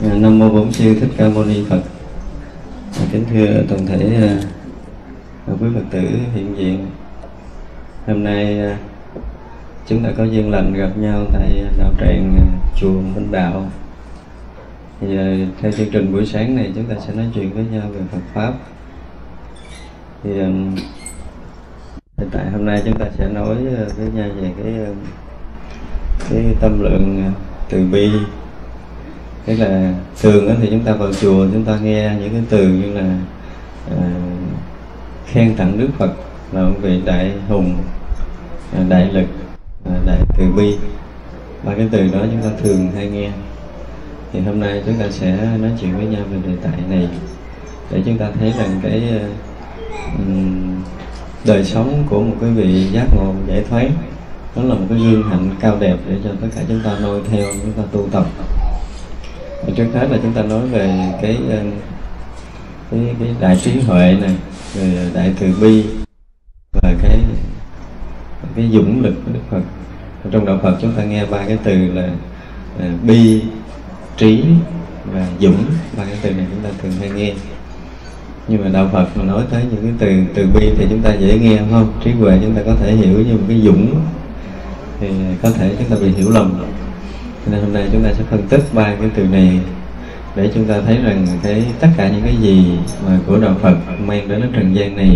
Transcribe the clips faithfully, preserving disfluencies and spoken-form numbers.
Nam mô Bổn Sư Thích Ca Mâu Ni Phật. Kính thưa toàn thể uh, quý Phật tử hiện diện. Hôm nay uh, chúng ta có duyên lành gặp nhau tại đạo tràng uh, chùa Minh Đạo. Thì uh, theo chương trình buổi sáng này chúng ta sẽ nói chuyện với nhau về Phật pháp. Thì um, hiện tại hôm nay chúng ta sẽ nói uh, với nhau về cái uh, cái tâm lượng uh, từ bi. Tức là thường thì chúng ta vào chùa chúng ta nghe những cái từ như là uh, khen tặng Đức Phật là một vị đại hùng, uh, đại lực, uh, đại từ bi. Ba cái từ đó chúng ta thường hay nghe. Thì hôm nay chúng ta sẽ nói chuyện với nhau về đề tài này để chúng ta thấy rằng cái uh, đời sống của một cái vị giác ngộ giải thoát đó là một cái gương hạnh cao đẹp để cho tất cả chúng ta noi theo, chúng ta tu tập. Trước hết là chúng ta nói về cái cái, cái đại trí huệ này, về đại từ bi và cái cái dũng lực của Đức Phật. Trong đạo Phật chúng ta nghe ba cái từ là uh, bi, trí và dũng. Ba cái từ này chúng ta thường hay nghe. Nhưng mà đạo Phật mà nói tới những cái từ từ bi thì chúng ta dễ nghe, không? Trí huệ chúng ta có thể hiểu, như một cái dũng thì có thể chúng ta bị hiểu lầm. Nên hôm nay chúng ta sẽ phân tích ba cái từ này để chúng ta thấy rằng cái tất cả những cái gì mà của đạo Phật mang đến trần gian này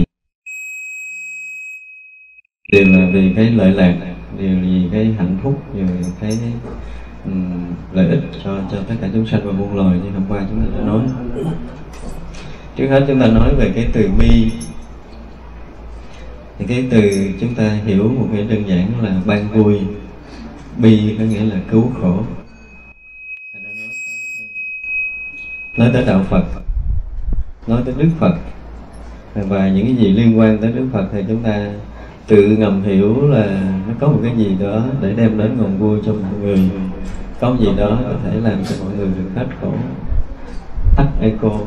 đều là vì cái lợi lạc, đều vì cái hạnh phúc, đều vì cái um, lợi ích cho cho tất cả chúng sanh và muôn loài như hôm qua chúng ta đã nói. Trước hết chúng ta nói về cái từ bi. Thì cái từ chúng ta hiểu một cái đơn giản là ban vui. Bi có nghĩa là cứu khổ. Nói tới đạo Phật, nói tới Đức Phật và những cái gì liên quan tới Đức Phật thì chúng ta tự ngầm hiểu là nó có một cái gì đó để đem đến nguồn vui cho mọi người, có một gì đó có thể làm cho mọi người được hết khổ, tắt eco.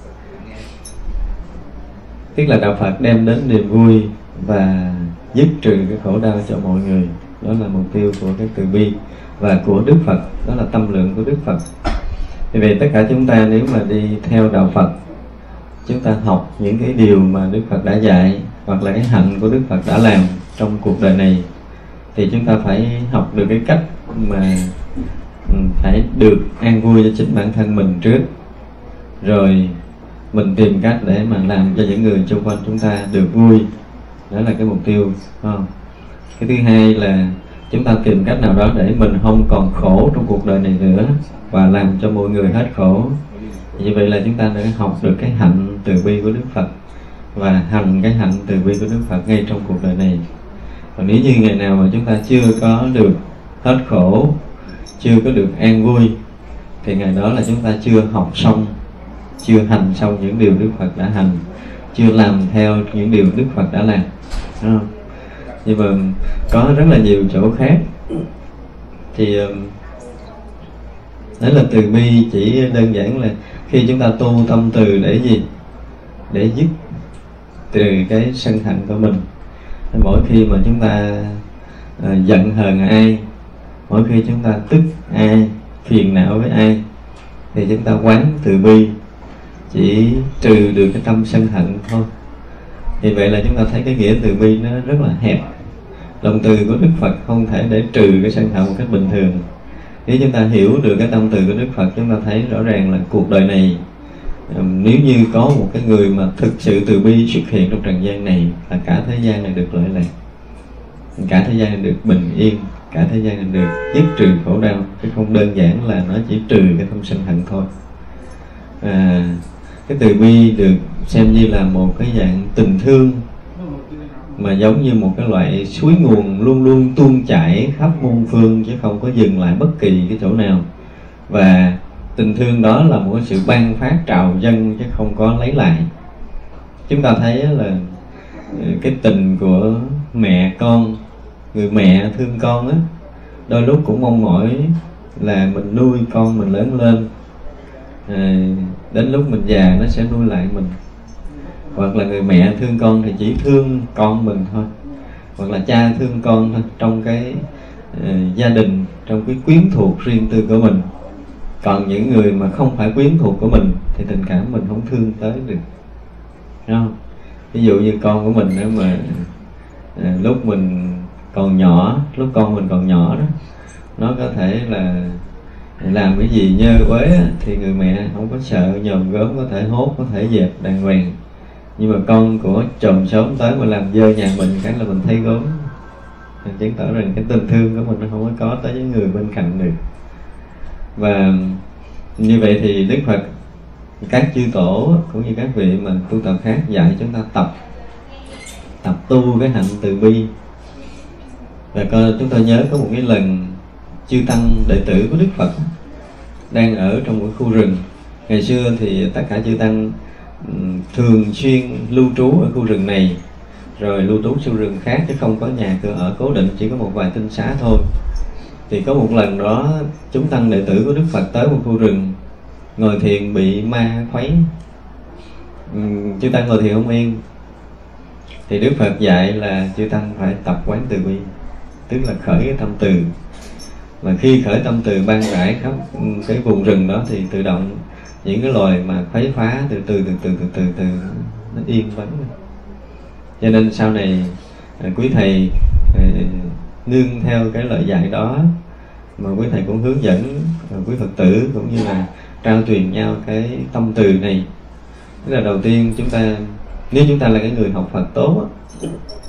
Tức là đạo Phật đem đến niềm vui và dứt trừ cái khổ đau cho mọi người. Đó là mục tiêu của cái từ bi và của Đức Phật, đó là tâm lượng của Đức Phật. Vì vậy tất cả chúng ta nếu mà đi theo đạo Phật, chúng ta học những cái điều mà Đức Phật đã dạy hoặc là cái hạnh của Đức Phật đã làm trong cuộc đời này, thì chúng ta phải học được cái cách mà phải được an vui cho chính bản thân mình trước, rồi mình tìm cách để mà làm cho những người xung quanh chúng ta được vui. Đó là cái mục tiêu, không? Cái thứ hai là chúng ta tìm cách nào đó để mình không còn khổ trong cuộc đời này nữa và làm cho mọi người hết khổ. Như vậy là chúng ta đã học được cái hạnh từ bi của Đức Phật và hành cái hạnh từ bi của Đức Phật ngay trong cuộc đời này. Còn nếu như ngày nào mà chúng ta chưa có được hết khổ, chưa có được an vui, thì ngày đó là chúng ta chưa học xong, chưa hành xong những điều Đức Phật đã hành, chưa làm theo những điều Đức Phật đã làm. Đúng không? Nhưng mà có rất là nhiều chỗ khác. Thì đấy là từ bi chỉ đơn giản là khi chúng ta tu tâm từ để gì? Để dứt từ cái sân hận của mình. Mỗi khi mà chúng ta uh, giận hờn ai, mỗi khi chúng ta tức ai, phiền não với ai, thì chúng ta quán từ bi chỉ trừ được cái tâm sân hận thôi. Thì vậy là chúng ta thấy cái nghĩa từ bi nó rất là hẹp. Lòng từ của Đức Phật không thể để trừ cái sân hận một cách bình thường. Nếu chúng ta hiểu được cái tâm từ của Đức Phật, chúng ta thấy rõ ràng là cuộc đời này, nếu như có một cái người mà thực sự từ bi xuất hiện trong trần gian này, là cả thế gian này được lợi lạc, cả thế gian này được bình yên, cả thế gian này được dứt trừ khổ đau, chứ không đơn giản là nó chỉ trừ cái tâm sân hận thôi. À, cái từ bi được xem như là một cái dạng tình thương mà giống như một cái loại suối nguồn luôn luôn tuôn chảy khắp muôn phương, chứ không có dừng lại bất kỳ cái chỗ nào. Và tình thương đó là một cái sự ban phát trào dâng chứ không có lấy lại. Chúng ta thấy là cái tình của mẹ con, người mẹ thương con á, đôi lúc cũng mong mỏi là mình nuôi con mình lớn lên, à, đến lúc mình già nó sẽ nuôi lại mình. Hoặc là người mẹ thương con thì chỉ thương con mình thôi, hoặc là cha thương con thôi, trong cái uh, gia đình, trong cái quyến thuộc riêng tư của mình. Còn những người mà không phải quyến thuộc của mình thì tình cảm mình không thương tới được, đúng không? Ví dụ như con của mình đó mà à, lúc mình còn nhỏ, lúc con mình còn nhỏ đó, nó có thể là làm cái gì nhơ quế thì người mẹ không có sợ, nhòm gớm có thể hốt, có thể dẹp đàng hoàng. Nhưng mà con của chòm xóm tới mà làm dơ nhà mình cái là mình thấy gớm, mình chứng tỏ rằng cái tình thương của mình nó không có có tới với người bên cạnh được. Và như vậy thì Đức Phật, các chư tổ cũng như các vị mà tu tập khác dạy chúng ta tập tập tu cái hạnh từ bi. Và coi chúng tôi nhớ có một cái lần chư tăng đệ tử của Đức Phật đang ở trong một khu rừng. Ngày xưa thì tất cả chư tăng thường xuyên lưu trú ở khu rừng này, rồi lưu trú khu rừng khác, chứ không có nhà cửa ở cố định, chỉ có một vài tinh xá thôi. Thì có một lần đó chúng tăng đệ tử của Đức Phật tới một khu rừng, ngồi thiền bị ma khuấy, chư tăng ngồi thiền không yên. Thì Đức Phật dạy là chư tăng phải tập quán từ bi, tức là khởi cái tâm từ. Mà khi khởi tâm từ ban rải khắp cái vùng rừng đó thì tự động những cái loài mà khuấy phá từ từ từ từ từ từ từ nó yên vắng. Cho nên sau này quý thầy nương theo cái lời dạy đó mà quý thầy cũng hướng dẫn quý Phật tử cũng như là trao truyền nhau cái tâm từ này. Tức là đầu tiên chúng ta, nếu chúng ta là cái người học Phật tốt á,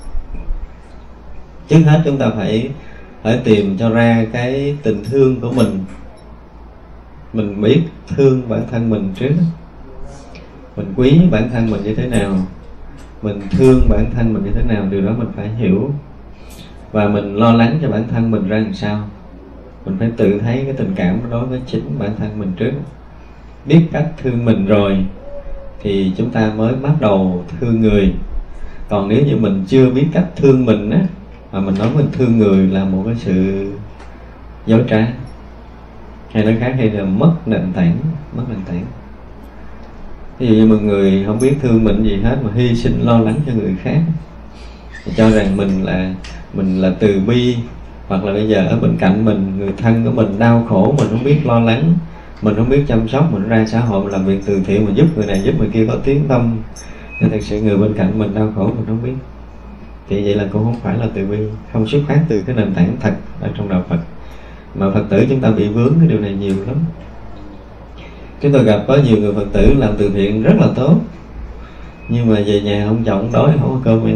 trước hết chúng ta phải phải tìm cho ra cái tình thương của mình. Mình biết thương bản thân mình trước, mình quý bản thân mình như thế nào, mình thương bản thân mình như thế nào, điều đó mình phải hiểu. Và mình lo lắng cho bản thân mình ra làm sao. Mình phải tự thấy cái tình cảm đối với chính bản thân mình trước. Biết cách thương mình rồi thì chúng ta mới bắt đầu thương người. Còn nếu như mình chưa biết cách thương mình á, mà mình nói mình thương người là một cái sự dối trá, hay nói khác hay là mất nền tảng, mất nền tảng. Ví dụ như một người không biết thương mình gì hết mà hy sinh lo lắng cho người khác, thì cho rằng mình là mình là từ bi, hoặc là bây giờ ở bên cạnh mình, người thân của mình đau khổ, mình không biết lo lắng, mình không biết chăm sóc, mình ra xã hội mình làm việc từ thiện, mình giúp người này giúp người kia có tiếng tâm, nhưng thật sự người bên cạnh mình đau khổ mình không biết, thì vậy là cũng không phải là từ bi, không xuất phát từ cái nền tảng thật ở trong đạo Phật. Mà Phật tử chúng ta bị vướng cái điều này nhiều lắm. Chúng tôi gặp có nhiều người Phật tử làm từ thiện rất là tốt, nhưng mà về nhà ông chồng đói không có cơm ăn.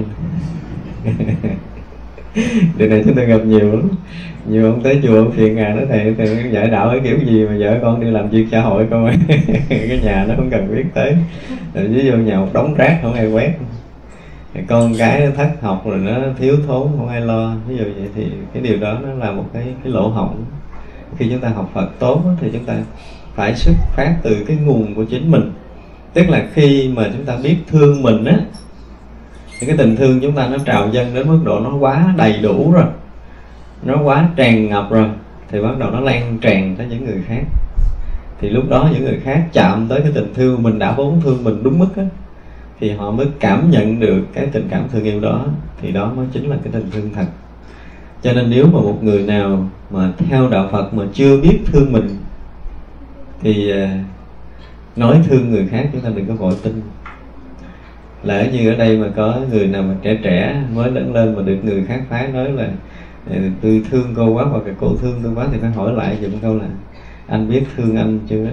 Điều này chúng tôi gặp nhiều lắm. Nhiều ông tới chùa ông phiền ngài nói thầy, thầy giải đạo cái kiểu gì mà vợ con đi làm việc xã hội không. Cái nhà nó không cần biết tới, rồi ví dụ nhà một đống rác không ai quét, con cái nó thất học rồi nó thiếu thốn không ai lo, ví dụ vậy. Thì cái điều đó nó là một cái, cái lỗ hổng. Khi chúng ta học Phật tốt thì chúng ta phải xuất phát từ cái nguồn của chính mình. Tức là khi mà chúng ta biết thương mình á, thì cái tình thương chúng ta nó trào dâng đến mức độ nó quá đầy đủ rồi, nó quá tràn ngập rồi, thì bắt đầu nó lan tràn tới những người khác. Thì lúc đó những người khác chạm tới cái tình thương mình đã vốn thương mình đúng mức á, thì họ mới cảm nhận được cái tình cảm thương yêu đó, thì đó mới chính là cái tình thương thật. Cho nên nếu mà một người nào mà theo đạo Phật mà chưa biết thương mình thì nói thương người khác chúng ta đừng có vội tin. Lỡ như ở đây mà có người nào mà trẻ trẻ mới lớn lên mà được người khác phái nói là tôi thương cô quá, hoặc là cô thương tôi quá, thì phải hỏi lại dùm câu là anh biết thương anh chưa đó.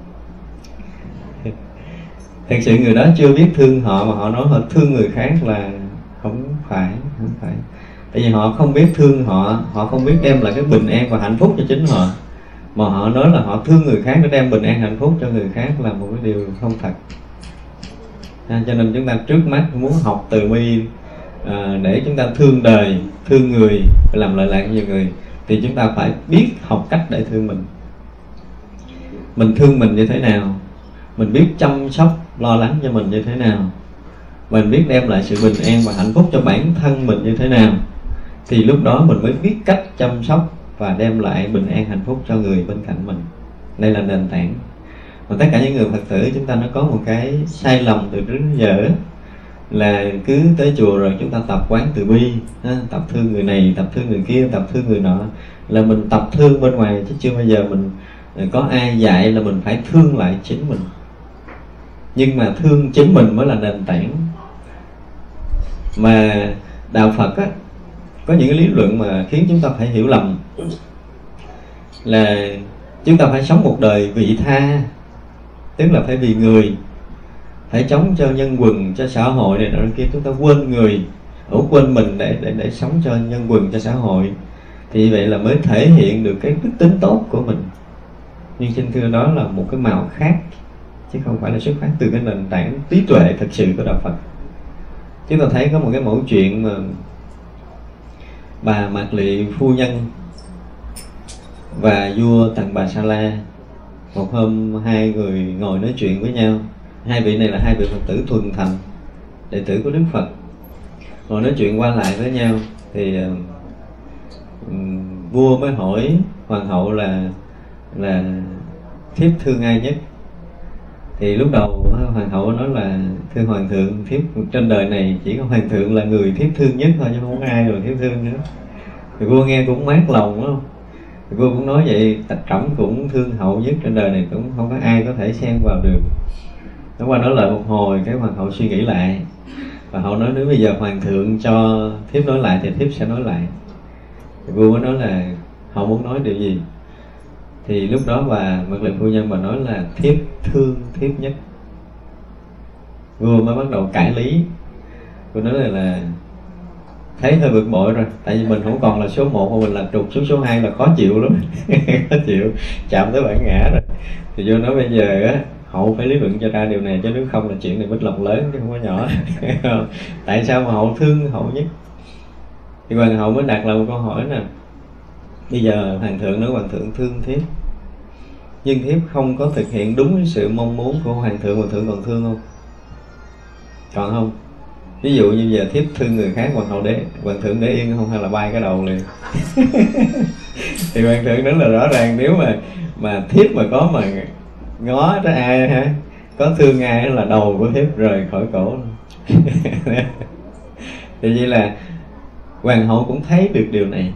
Thật sự người đó chưa biết thương họ mà họ nói họ thương người khác là không phải, không phải. Tại vì họ không biết thương họ, họ không biết đem lại cái bình an và hạnh phúc cho chính họ, mà họ nói là họ thương người khác để đem bình an hạnh phúc cho người khác là một cái điều không thật. À, cho nên chúng ta trước mắt muốn học từ bi à, để chúng ta thương đời, thương người, làm lợi lạc nhiều người, thì chúng ta phải biết học cách để thương mình. Mình thương mình như thế nào, mình biết chăm sóc, lo lắng cho mình như thế nào, mình biết đem lại sự bình an và hạnh phúc cho bản thân mình như thế nào, thì lúc đó mình mới biết cách chăm sóc và đem lại bình an hạnh phúc cho người bên cạnh mình. Đây là nền tảng. Mà tất cả những người Phật tử chúng ta nó có một cái sai lầm từ trước đến giờ, là cứ tới chùa rồi chúng ta tập quán từ bi, tập thương người này, tập thương người kia, tập thương người nọ, là mình tập thương bên ngoài, chứ chưa bao giờ mình có ai dạy là mình phải thương lại chính mình. Nhưng mà thương chính mình mới là nền tảng. Mà đạo Phật á, có những cái lý luận mà khiến chúng ta phải hiểu lầm, là chúng ta phải sống một đời vị tha, tức là phải vì người, phải chống cho nhân quần, cho xã hội này nọ kia. Chúng ta quên người, ủa quên mình để để để sống cho nhân quần, cho xã hội, thì vậy là mới thể hiện được cái đức tính tốt của mình. Nhưng xin thưa, đó là một cái màu khác, chứ không phải là xuất phát từ cái nền tảng trí tuệ thực sự của đạo Phật. Chúng ta thấy có một cái mẫu chuyện mà bà Mạc Lị phu nhân và vua Tần Bà Sa La, một hôm hai người ngồi nói chuyện với nhau. Hai vị này là hai vị Phật tử thuần thành, đệ tử của Đức Phật, ngồi nói chuyện qua lại với nhau. Thì uh, vua mới hỏi hoàng hậu là là thiếp thương ai nhất. Thì lúc đầu hoàng hậu nói là thưa hoàng thượng, thiếp trên đời này chỉ có hoàng thượng là người thiếp thương nhất thôi, chứ không có ai rồi thiếp thương nữa. Thì vua nghe cũng mát lòng, đúng không? Thì vua cũng nói vậy, trẫm cũng thương hậu nhất, trên đời này cũng không có ai có thể xen vào được. Nó qua nói lại một hồi, cái hoàng hậu suy nghĩ lại, và hậu nói nếu bây giờ hoàng thượng cho thiếp nói lại thì thiếp sẽ nói lại. Thì vua mới nói là hậu muốn nói điều gì? Thì lúc đó bà Mạc Lị phu nhân bà nói là thiếp thương thiếp nhất. Vua mới bắt đầu cãi lý. Vua nói là, là thấy hơi bực bội rồi, tại vì mình không còn là số một mà mình là trục xuống số hai là khó chịu lắm. Khó chịu, chạm tới bản ngã rồi. Thì vua nói bây giờ á, hậu phải lý luận cho ra điều này, chứ nếu không là chuyện này mất lòng lớn chứ không có nhỏ. Tại sao mà hậu thương hậu nhất? Thì hoàng hậu mới đặt lại một câu hỏi nè. Bây giờ hoàng thượng nói hoàng thượng thương thiếp, nhưng thiếp không có thực hiện đúng cái sự mong muốn của hoàng thượng, hoàng thượng còn thương không? Còn không? Ví dụ như giờ thiếp thương người khác, hoàng hậu để hoàng thượng để yên không, hay là bay cái đầu liền? Thì hoàng thượng nói là rõ ràng, nếu mà mà thiếp mà có mà ngó tới ai ha, có thương ai là đầu của thiếp rời khỏi cổ. Thì vậy là hoàng hậu cũng thấy được điều này,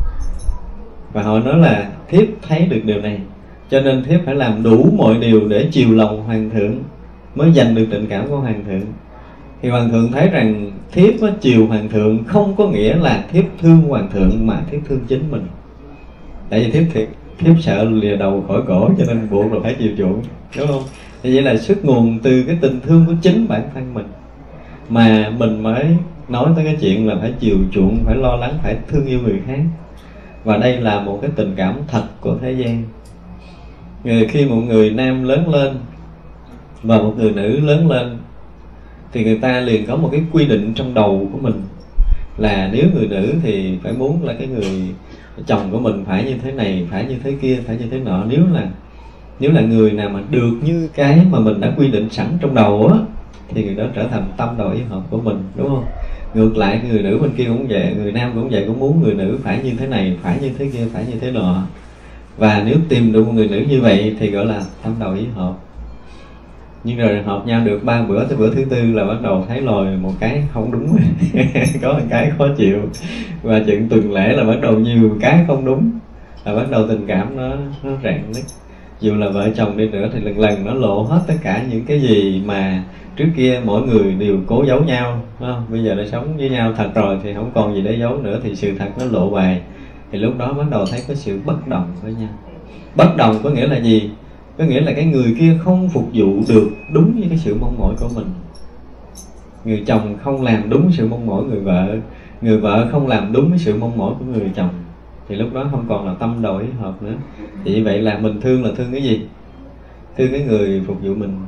và họ nói là thiếp thấy được điều này, cho nên thiếp phải làm đủ mọi điều để chiều lòng hoàng thượng, mới giành được tình cảm của hoàng thượng. Thì hoàng thượng thấy rằng thiếp chiều hoàng thượng không có nghĩa là thiếp thương hoàng thượng, mà thiếp thương chính mình. Tại vì thiếp thiệt thiếp sợ lìa đầu khỏi cổ, cho nên buộc là phải chiều chuộng, đúng không? Thì vậy là xuất nguồn từ cái tình thương của chính bản thân mình, mà mình mới nói tới cái chuyện là phải chiều chuộng, phải lo lắng, phải thương yêu người khác. Và đây là một cái tình cảm thật của thế gian. Người khi một người nam lớn lên và một người nữ lớn lên, thì người ta liền có một cái quy định trong đầu của mình là nếu người nữ thì phải muốn là cái người chồng của mình phải như thế này, phải như thế kia, phải như thế nọ. Nếu là nếu là người nào mà được như cái mà mình đã quy định sẵn trong đầu á, thì người đó trở thành tâm đầu ý hợp của mình, đúng không? Ngược lại người nữ bên kia cũng vậy, người nam cũng vậy, cũng muốn người nữ phải như thế này, phải như thế kia, phải như thế nọ. Và nếu tìm được một người nữ như vậy thì gọi là tâm đầu ý hợp. Nhưng rồi hợp nhau được ba bữa, tới bữa thứ tư là bắt đầu thấy lòi một cái không đúng. Có một cái khó chịu. Và chuyện tuần lễ là bắt đầu nhiều cái không đúng, là bắt đầu tình cảm nó, nó rạn nứt. Dù là vợ chồng đi nữa thì lần lần nó lộ hết tất cả những cái gì mà trước kia mỗi người đều cố giấu nhau, đúng không? Bây giờ đã sống với nhau thật rồi thì không còn gì để giấu nữa, thì sự thật nó lộ bài. Thì lúc đó bắt đầu thấy có sự bất đồng với nhau. Bất đồng có nghĩa là gì? Có nghĩa là cái người kia không phục vụ được đúng với cái sự mong mỏi của mình. Người chồng không làm đúng sự mong mỏi người vợ, người vợ không làm đúng với sự mong mỏi của người chồng, thì lúc đó không còn là tâm đầu ý hợp nữa. Thì như vậy là mình thương là thương cái gì? Thương cái người phục vụ mình.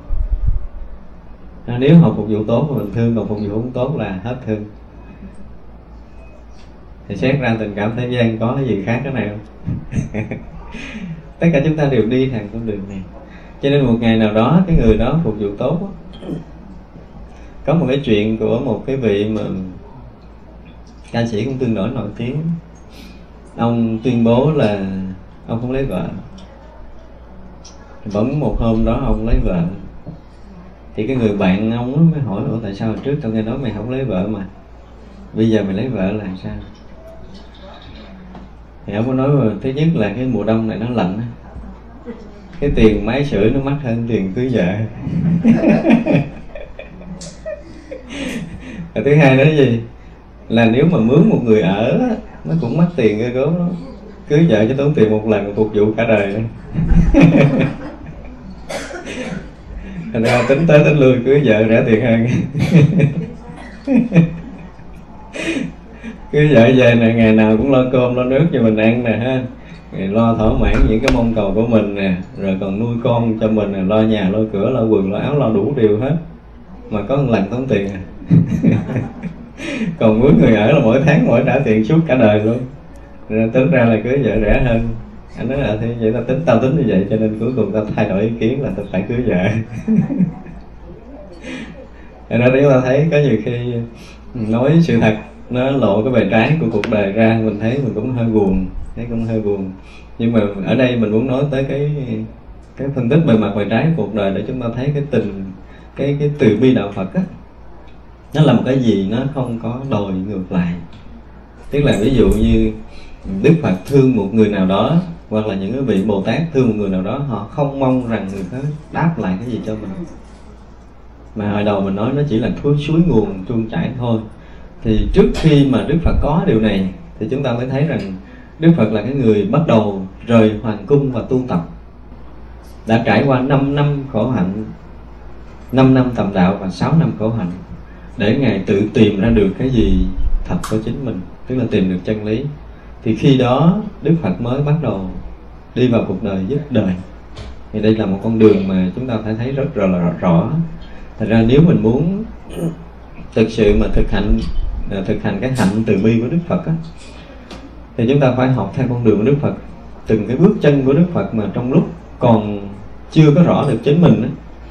À, nếu họ phục vụ tốt mà mình thương, còn phục vụ không tốt là hết thương. Thì xét ra tình cảm thế gian có cái gì khác cái này không? Tất cả chúng ta đều đi theo con đường này. Cho nên một ngày nào đó cái người đó phục vụ tốt đó. Có một cái chuyện của một cái vị mà ca sĩ cũng tương đối nổi tiếng. Ông tuyên bố là ông không lấy vợ. Bỗng một hôm đó ông lấy vợ. Thì cái người bạn ông mới hỏi: ủa tại sao hồi trước tao nghe nói mày không lấy vợ mà bây giờ mày lấy vợ là sao? Thì ông có nói là thứ nhất là cái mùa đông này nó lạnh, cái tiền máy sưởi nó mắc hơn tiền cưới vợ. Và thứ hai đó là gì? Là nếu mà mướn một người ở nó cũng mất tiền ghê gớm lắm. Cưới vợ cho tốn tiền một lần phục vụ cả đời. Thành ra tính tới tính lui cưới vợ rẻ tiền hơn. Cưới vợ về này ngày nào cũng lo cơm lo nước cho mình ăn nè ha, rồi lo thỏa mãn những cái mong cầu của mình nè, rồi còn nuôi con cho mình nè, lo nhà lo cửa lo quần lo áo lo đủ điều hết, mà có một lần tốn tiền à. Còn mướn người ở là mỗi tháng mỗi trả tiền suốt cả đời luôn. Rồi tính ra là cưới vợ rẻ hơn. Anh nói là thế vậy, tao tính tao tính như vậy cho nên cuối cùng tao thay đổi ý kiến là tao phải cưới vợ. Cho nên chúng ta thấy có nhiều khi nói sự thật nó lộ cái bề trái của cuộc đời ra, mình thấy mình cũng hơi buồn, thấy cũng hơi buồn. Nhưng mà ở đây mình muốn nói tới cái cái phân tích bề mặt bề trái của cuộc đời để chúng ta thấy cái tình cái cái từ bi đạo Phật á, nó là một cái gì nó không có đòi ngược lại. Tức là ví dụ như Đức Phật thương một người nào đó, hoặc là những cái vị Bồ Tát thương một người nào đó, họ không mong rằng người khác đáp lại cái gì cho mình, mà hồi đầu mình nói nó chỉ là thuốc suối nguồn tuôn chảy thôi. Thì trước khi mà Đức Phật có điều này thì chúng ta mới thấy rằng Đức Phật là cái người bắt đầu rời hoàng cung và tu tập, đã trải qua năm năm khổ hạnh, năm năm tầm đạo và sáu năm khổ hạnh, để Ngài tự tìm ra được cái gì thật của chính mình, tức là tìm được chân lý. Thì khi đó Đức Phật mới bắt đầu đi vào cuộc đời giúp đời. Thì đây là một con đường mà chúng ta phải thấy rất là rõ, rõ. Thật ra nếu mình muốn thực sự mà thực hành thực hành cái hạnh từ bi của Đức Phật á, thì chúng ta phải học theo con đường của Đức Phật, từng cái bước chân của Đức Phật mà trong lúc còn chưa có rõ được chính mình á,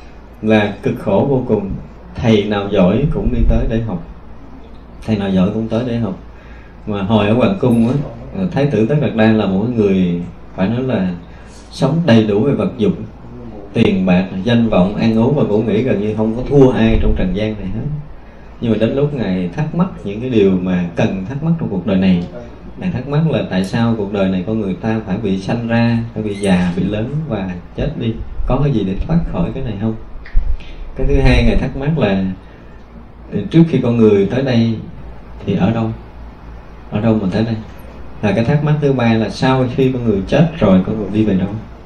là cực khổ vô cùng. Thầy nào giỏi cũng đi tới để học, thầy nào giỏi cũng tới để học. Mà hồi ở hoàng cung á, Thái tử Tất Đạt Đa là một người phải nói là sống đầy đủ về vật dụng, tiền bạc, danh vọng, ăn uống và ngủ nghỉ gần như không có thua ai trong trần gian này hết. Nhưng mà đến lúc Ngài thắc mắc những cái điều mà cần thắc mắc trong cuộc đời này. Ngài thắc mắc là tại sao cuộc đời này con người ta phải bị sanh ra, phải bị già, bị lớn và chết đi, có cái gì để thoát khỏi cái này không? Cái thứ hai Ngài thắc mắc là trước khi con người tới đây thì ở đâu? Ở đâu mà tới đây? Và cái thắc mắc thứ ba là sau khi con người chết rồi con người đi về đâu?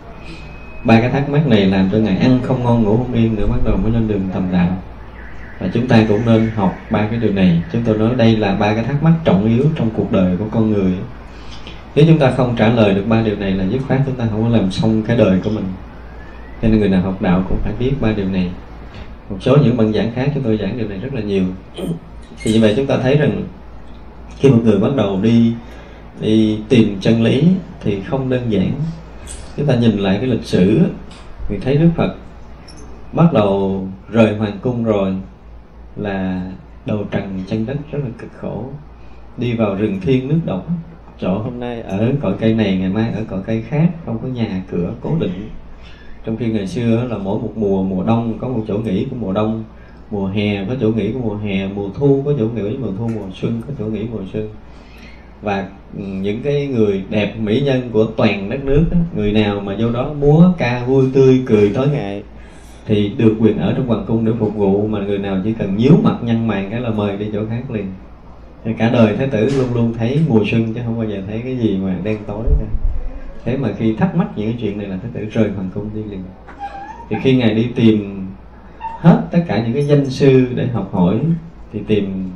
Ba cái thắc mắc này làm cho Ngài ăn không ngon ngủ không yên nữa, bắt đầu mới lên đường tầm đạo. Và chúng ta cũng nên học ba cái điều này. Chúng tôi nói đây là ba cái thắc mắc trọng yếu trong cuộc đời của con người. Nếu chúng ta không trả lời được ba điều này là dứt khoát chúng ta không có làm xong cái đời của mình. Cho nên người nào học đạo cũng phải biết ba điều này. Một số những băng giảng khác chúng tôi giảng điều này rất là nhiều. Thì như vậy chúng ta thấy rằng khi một người bắt đầu đi đi tìm chân lý thì không đơn giản. Chúng ta nhìn lại cái lịch sử thì thấy Đức Phật bắt đầu rời hoàng cung rồi là đầu trần chân đất rất là cực khổ, đi vào rừng thiên nước độc, chỗ hôm nay ở cội cây này ngày mai ở cội cây khác, không có nhà cửa cố định. Trong khi ngày xưa là mỗi một mùa, mùa đông có một chỗ nghỉ của mùa đông, mùa hè có chỗ nghỉ của mùa hè, mùa thu có chỗ nghỉ mùa thu, mùa xuân có chỗ nghỉ mùa xuân. Và những cái người đẹp mỹ nhân của toàn đất nước đó, người nào mà vô đó múa ca vui tươi cười tối ngày thì được quyền ở trong hoàng cung để phục vụ, mà người nào chỉ cần nhíu mặt nhăn mày cái là mời đi chỗ khác liền. Thì cả đời Thái tử luôn luôn thấy mùa xuân chứ không bao giờ thấy cái gì mà đen tối cả. Thế mà khi thắc mắc những cái chuyện này là Thái tử rời hoàng cung đi liền. Thì khi Ngài đi tìm hết tất cả những cái danh sư để học hỏi thì tìm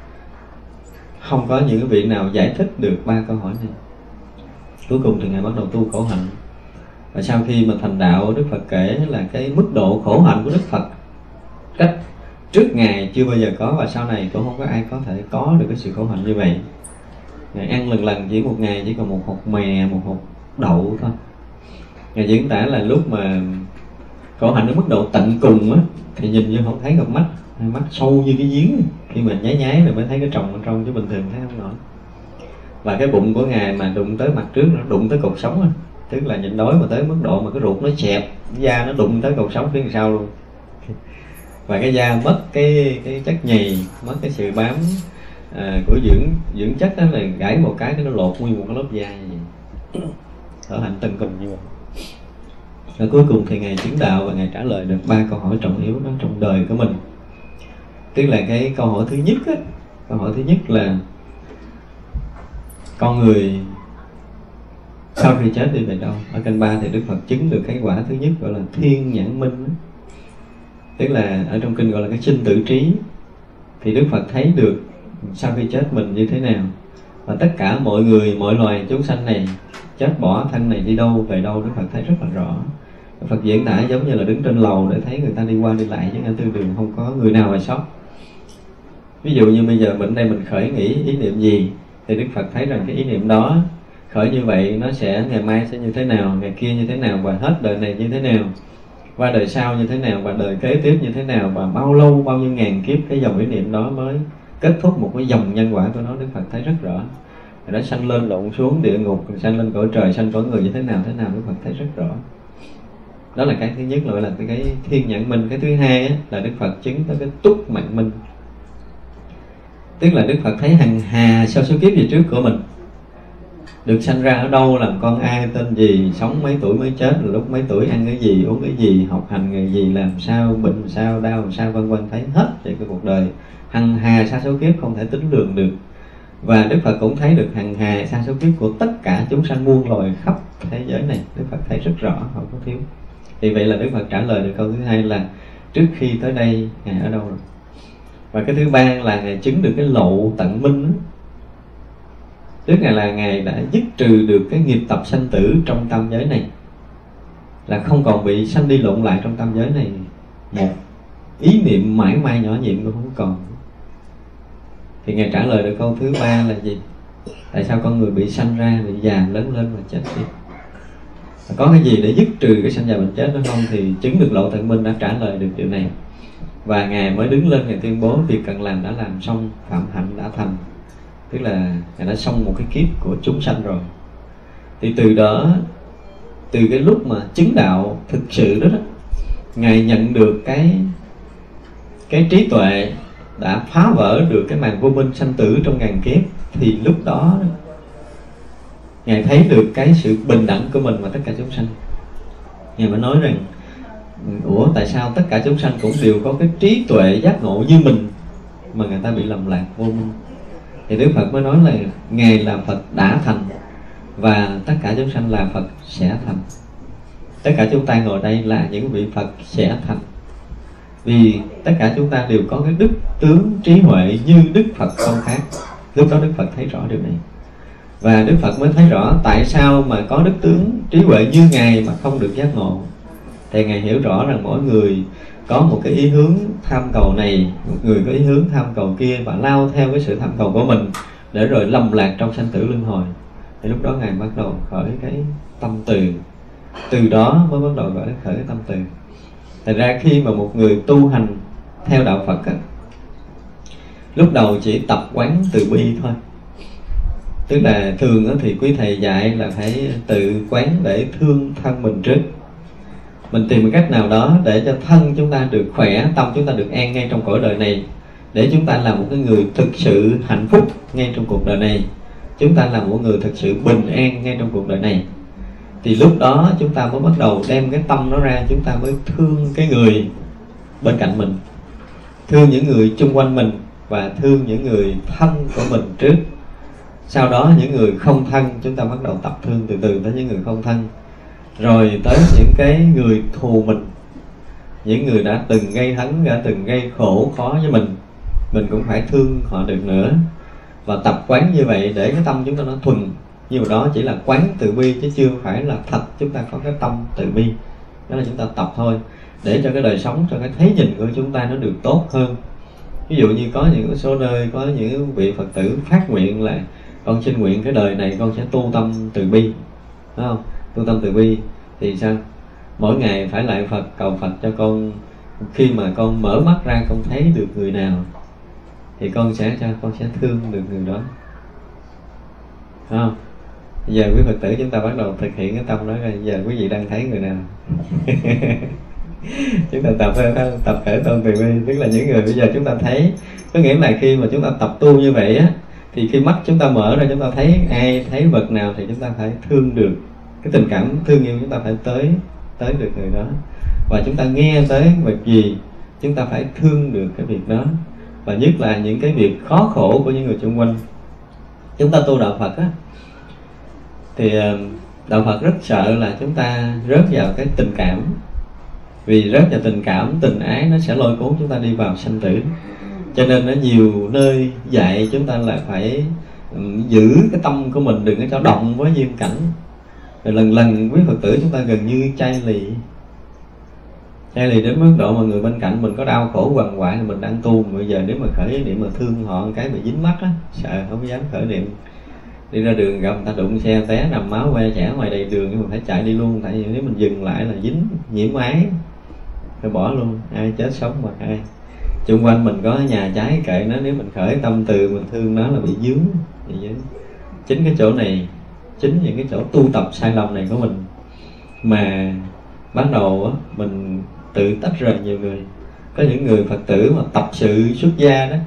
không có những cái vị nào giải thích được ba câu hỏi này. Cuối cùng thì Ngài bắt đầu tu khổ hạnh. Và sau khi mà thành đạo, Đức Phật kể là cái mức độ khổ hạnh của Đức Phật cách trước Ngài chưa bao giờ có, và sau này cũng không có ai có thể có được cái sự khổ hạnh như vậy. Ngài ăn lần lần chỉ một ngày chỉ còn một hột mè, một hột đậu thôi. Ngài diễn tả là lúc mà khổ hạnh ở mức độ tận cùng á thì nhìn như không thấy gặp mắt, mắt sâu như cái giếng, khi mà nháy nháy rồi mới thấy cái tròng ở trong, chứ bình thường thấy không nổi. Và cái bụng của Ngài mà đụng tới mặt trước, nó đụng tới cột sống á, tức là nhịn đói mà tới mức độ mà cái ruột nó chẹp, da nó đụng tới cột sống phía sau luôn. Và cái da mất cái cái chất nhầy, mất cái sự bám à, của dưỡng dưỡng chất đó, là gãy một cái cái nó lột nguyên một cái lớp da như vậy. Khổ hạnh từng cùng như vậy. Và cuối cùng thì Ngài chứng đạo và Ngài trả lời được ba câu hỏi trọng yếu đó trong đời của mình. Tức là cái câu hỏi thứ nhất á, câu hỏi thứ nhất là con người sau khi chết đi về đâu? Ở kênh ba thì Đức Phật chứng được cái quả thứ nhất gọi là thiên nhãn minh. Tức là ở trong kinh gọi là cái sinh tử trí. Thì Đức Phật thấy được sau khi chết mình như thế nào. Và tất cả mọi người, mọi loài chúng sanh này chết bỏ thân này đi đâu, về đâu, Đức Phật thấy rất là rõ. Đức Phật diễn tả giống như là đứng trên lầu để thấy người ta đi qua đi lại với ngã tư đường, không có người nào phải sót. Ví dụ như bây giờ mình đây mình khởi nghĩ ý niệm gì thì Đức Phật thấy rằng cái ý niệm đó khởi như vậy nó sẽ ngày mai sẽ như thế nào, ngày kia như thế nào, và hết đời này như thế nào, qua đời sau như thế nào, và đời kế tiếp như thế nào, và bao lâu, bao nhiêu ngàn kiếp cái dòng ý niệm đó mới kết thúc một cái dòng nhân quả của nó. Đức Phật thấy rất rõ. Rồi nó sanh lên lộn xuống địa ngục, sanh lên cõi trời, sanh cõi người như thế nào thế nào, Đức Phật thấy rất rõ. Đó là cái thứ nhất, gọi là cái thiên nhãn minh. Cái thứ hai á, là Đức Phật chứng tới cái túc mạng minh. Tức là Đức Phật thấy hằng hà sau số kiếp về trước của mình, được sanh ra ở đâu, làm con ai, tên gì, sống mấy tuổi mới chết, rồi lúc mấy tuổi ăn cái gì, uống cái gì, học hành nghề gì, làm sao, bệnh làm sao, đau làm sao, vân vân, thấy hết về cái cuộc đời hằng hà sa số kiếp không thể tính lường được. Và Đức Phật cũng thấy được hằng hà sa số kiếp của tất cả chúng sanh muôn loài khắp thế giới này. Đức Phật thấy rất rõ, không có thiếu. Thì vậy là Đức Phật trả lời được câu thứ hai là trước khi tới đây Ngài ở đâu rồi. Và cái thứ ba là Ngài chứng được cái lộ tận minh đó. Tức là, là Ngài đã dứt trừ được cái nghiệp tập sanh tử trong tam giới này, là không còn bị sanh đi lộn lại trong tam giới này. Một ý niệm mãi mãi nhỏ nhiệm cũng không còn. Thì Ngài trả lời được câu thứ ba là gì? Tại sao con người bị sanh ra, bị già, lớn lên và chết đi? Có cái gì để dứt trừ cái sanh già bệnh chết đó không? Thì chứng được lộ tận minh đã trả lời được điều này. Và Ngài mới đứng lên, Ngài tuyên bố việc cần làm đã làm xong, phạm hạnh đã thành. Tức là Ngài đã xong một cái kiếp của chúng sanh rồi. Thì từ đó, từ cái lúc mà chứng đạo thực sự đó, đó Ngài nhận được cái cái trí tuệ đã phá vỡ được cái màn vô minh sanh tử trong ngàn kiếp. Thì lúc đó Ngài thấy được cái sự bình đẳng của mình và tất cả chúng sanh. Ngài mới nói rằng ủa tại sao tất cả chúng sanh cũng đều có cái trí tuệ giác ngộ như mình mà người ta bị lầm lạc vô minh. Thì Đức Phật mới nói là Ngài là Phật đã thành và tất cả chúng sanh là Phật sẽ thành. Tất cả chúng ta ngồi đây là những vị Phật sẽ thành. Vì tất cả chúng ta đều có cái đức tướng trí huệ như Đức Phật không khác. Lúc đó Đức Phật thấy rõ điều này. Và Đức Phật mới thấy rõ tại sao mà có đức tướng trí huệ như Ngài mà không được giác ngộ. Thì Ngài hiểu rõ rằng mỗi người có một cái ý hướng tham cầu này, một người có ý hướng tham cầu kia, và lao theo cái sự tham cầu của mình để rồi lầm lạc trong sanh tử luân hồi. Thì lúc đó Ngài bắt đầu khởi cái tâm từ. Từ đó mới bắt đầu khởi cái tâm từ. Thật ra khi mà một người tu hành theo đạo Phật á, lúc đầu chỉ tập quán từ bi thôi. Tức là thường thì quý thầy dạy là phải tự quán để thương thân mình trước. Mình tìm một cách nào đó để cho thân chúng ta được khỏe, tâm chúng ta được an ngay trong cõi đời này, để chúng ta là một cái người thực sự hạnh phúc ngay trong cuộc đời này, chúng ta là một người thực sự bình an ngay trong cuộc đời này. Thì lúc đó chúng ta mới bắt đầu đem cái tâm nó ra, chúng ta mới thương cái người bên cạnh mình, thương những người chung quanh mình và thương những người thân của mình trước. Sau đó những người không thân chúng ta bắt đầu tập thương từ từ tới những người không thân, rồi tới những cái người thù mình, những người đã từng gây hấn, đã từng gây khổ khó với mình, mình cũng phải thương họ được nữa. Và tập quán như vậy để cái tâm chúng ta nó thuần. Nhưng mà đó chỉ là quán từ bi chứ chưa phải là thật chúng ta có cái tâm từ bi. Đó là chúng ta tập thôi, để cho cái đời sống, cho cái thấy nhìn của chúng ta nó được tốt hơn. Ví dụ như có những số nơi, có những vị Phật tử phát nguyện là con xin nguyện cái đời này con sẽ tu tâm từ bi, đúng không? Tu tâm từ bi thì sao? Mỗi ngày phải lại Phật, cầu Phật cho con, khi mà con mở mắt ra con thấy được người nào thì con sẽ cho con sẽ thương được người đó, đúng không? Bây giờ quý Phật tử chúng ta bắt đầu thực hiện cái tâm đó rồi. Giờ quý vị đang thấy người nào? Chúng ta tập tập khởi tâm từ bi, tức là những người bây giờ chúng ta thấy. Có nghĩa là khi mà chúng ta tập tu như vậy á, thì khi mắt chúng ta mở ra chúng ta thấy ai, thấy vật nào thì chúng ta phải thương được. Cái tình cảm thương yêu chúng ta phải tới tới được người đó. Và chúng ta nghe tới việc gì, chúng ta phải thương được cái việc đó. Và nhất là những cái việc khó khổ của những người xung quanh. Chúng ta tu đạo Phật á, thì đạo Phật rất sợ là chúng ta rớt vào cái tình cảm. Vì rớt vào tình cảm, tình ái nó sẽ lôi cuốn chúng ta đi vào sanh tử. Cho nên ở nhiều nơi dạy chúng ta là phải giữ cái tâm của mình, đừng có cho động với duyên cảnh. Rồi lần lần quý Phật tử chúng ta gần như chai lì. Chai lì đến mức độ mà người bên cạnh mình có đau khổ quằn quại thì mình đang tu, mà bây giờ nếu mà khởi ý niệm mà thương họ một cái bị dính mắt á, sợ không dám khởi niệm. Đi ra đường gặp người ta đụng xe té nằm máu que chẻ ngoài đầy đường, nhưng mà phải chạy đi luôn. Tại vì nếu mình dừng lại là dính nhiễm ái, phải bỏ luôn. Ai chết sống mà ai. Xung quanh mình có nhà trái kệ nó, nếu mình khởi tâm từ mình thương nó là bị dướng, bị dướng. Chính cái chỗ này, chính những cái chỗ tu tập sai lầm này của mình mà bắt đầu á, mình tự tách rời nhiều người. Có những người Phật tử mà tập sự xuất gia đó,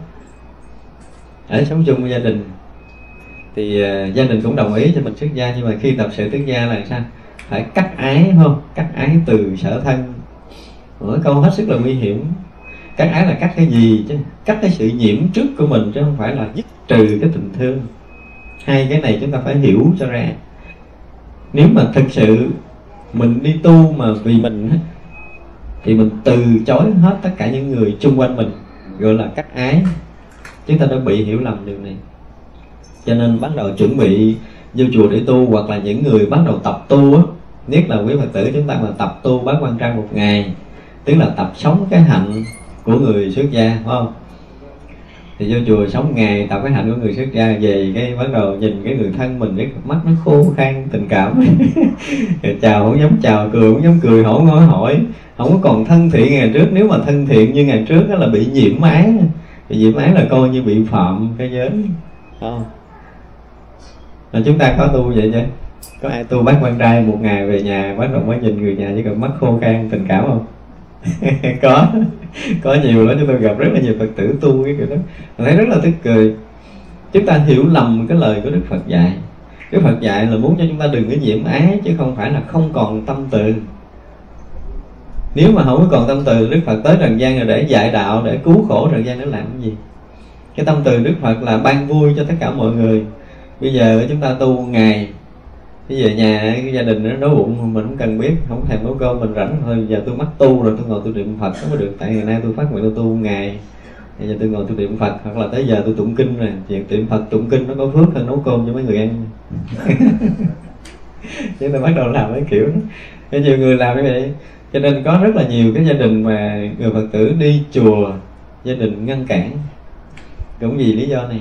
ở sống chung với gia đình thì uh, gia đình cũng đồng ý cho mình xuất gia, nhưng mà khi tập sự xuất gia là sao? Phải cắt ái, không? Cắt ái từ sở thân. Một câu hết sức là nguy hiểm. Cắt ái là cắt cái gì chứ? Cắt cái sự nhiễm trước của mình, chứ không phải là dứt trừ cái tình thương. Hai cái này chúng ta phải hiểu cho ra. Nếu mà thực sự mình đi tu mà vì mình thì mình từ chối hết tất cả những người xung quanh mình, gọi là cắt ái. Chúng ta đã bị hiểu lầm điều này. Cho nên bắt đầu chuẩn bị vô chùa để tu, hoặc là những người bắt đầu tập tu á, nhất là quý Phật tử chúng ta mà tập tu bát quan trai một ngày, tức là tập sống cái hạnh của người xuất gia, phải không? Thì vô chùa sống ngày tập cái hạnh của người xuất gia, về cái bắt đầu nhìn cái người thân mình, cái mắt nó khô khan tình cảm. Chào không dám chào, cười không dám cười, hỏi ngồi hỏi, không có còn thân thiện ngày trước. Nếu mà thân thiện như ngày trước đó là bị nhiễm ái. Bị nhiễm ái là coi như bị phạm cái giới, không? Là chúng ta có tu vậy chứ? Có ai tu bát quan trai một ngày về nhà bắt đầu mới nhìn người nhà chỉ cần mắt khô khan tình cảm không? Có, có nhiều đó. Chúng tôi gặp rất là nhiều Phật tử tu cái kiểu đó, mình thấy rất là tức cười. Chúng ta hiểu lầm cái lời của Đức Phật dạy. Đức Phật dạy là muốn cho chúng ta đừng có nhiễm ái, chứ không phải là không còn tâm từ. Nếu mà không có còn tâm từ, Đức Phật tới trần gian là để dạy đạo, để cứu khổ trần gian, để làm cái gì? Cái tâm từ Đức Phật là ban vui cho tất cả mọi người. Bây giờ chúng ta tu ngày, bây giờ nhà cái gia đình nó đói bụng, mình không cần biết, không thèm nấu cơm, mình rảnh thôi. Giờ tôi mắc tu rồi, tôi ngồi tôi niệm Phật mới được. Tại ngày nay tôi phát nguyện tôi tu ngày, bây giờ tôi ngồi tôi niệm Phật, hoặc là tới giờ tôi tụng kinh rồi. Chuyện niệm Phật tụng kinh nó có phước hơn nấu cơm cho mấy người ăn. Chúng ta bắt đầu làm cái kiểu đó. Có nhiều người làm như vậy. Cho nên có rất là nhiều cái gia đình mà người Phật tử đi chùa, gia đình ngăn cản. Cũng vì lý do này.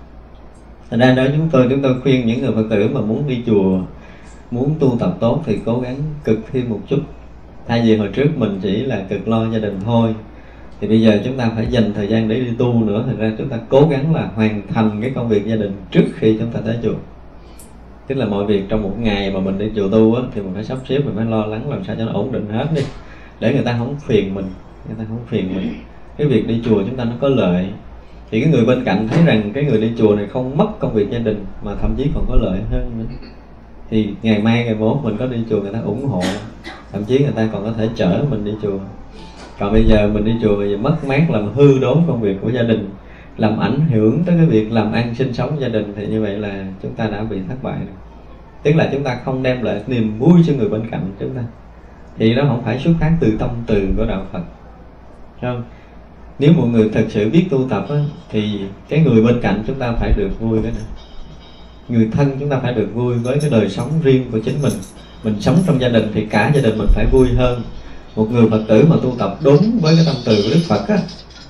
Thành ra đó chúng tôi chúng tôi khuyên những người Phật tử mà muốn đi chùa, muốn tu tập tốt thì cố gắng cực thêm một chút. Thay vì hồi trước mình chỉ là cực lo gia đình thôi, thì bây giờ chúng ta phải dành thời gian để đi tu nữa. Thành ra chúng ta cố gắng là hoàn thành cái công việc gia đình trước khi chúng ta tới chùa. Tức là mọi việc trong một ngày mà mình đi chùa tu á, thì mình phải sắp xếp, mình phải lo lắng làm sao cho nó ổn định hết đi, để người ta không phiền mình, người ta không phiền mình. Cái việc đi chùa chúng ta nó có lợi, thì cái người bên cạnh thấy rằng cái người đi chùa này không mất công việc gia đình, mà thậm chí còn có lợi hơn nữa, thì ngày mai ngày mốt mình có đi chùa người ta ủng hộ, thậm chí người ta còn có thể chở mình đi chùa. Còn bây giờ mình đi chùa bây giờ mất mát, làm hư đốn công việc của gia đình, làm ảnh hưởng tới cái việc làm ăn sinh sống gia đình, thì như vậy là chúng ta đã bị thất bại rồi. Tức là chúng ta không đem lại niềm vui cho người bên cạnh chúng ta, thì nó không phải xuất phát từ tâm từ của đạo Phật, không? Nếu một người thật sự biết tu tập á, thì cái người bên cạnh chúng ta phải được vui cái này. Người thân chúng ta phải được vui với cái đời sống riêng của chính mình. Mình sống trong gia đình thì cả gia đình mình phải vui hơn. Một người Phật tử mà tu tập đúng với cái tâm từ của Đức Phật á,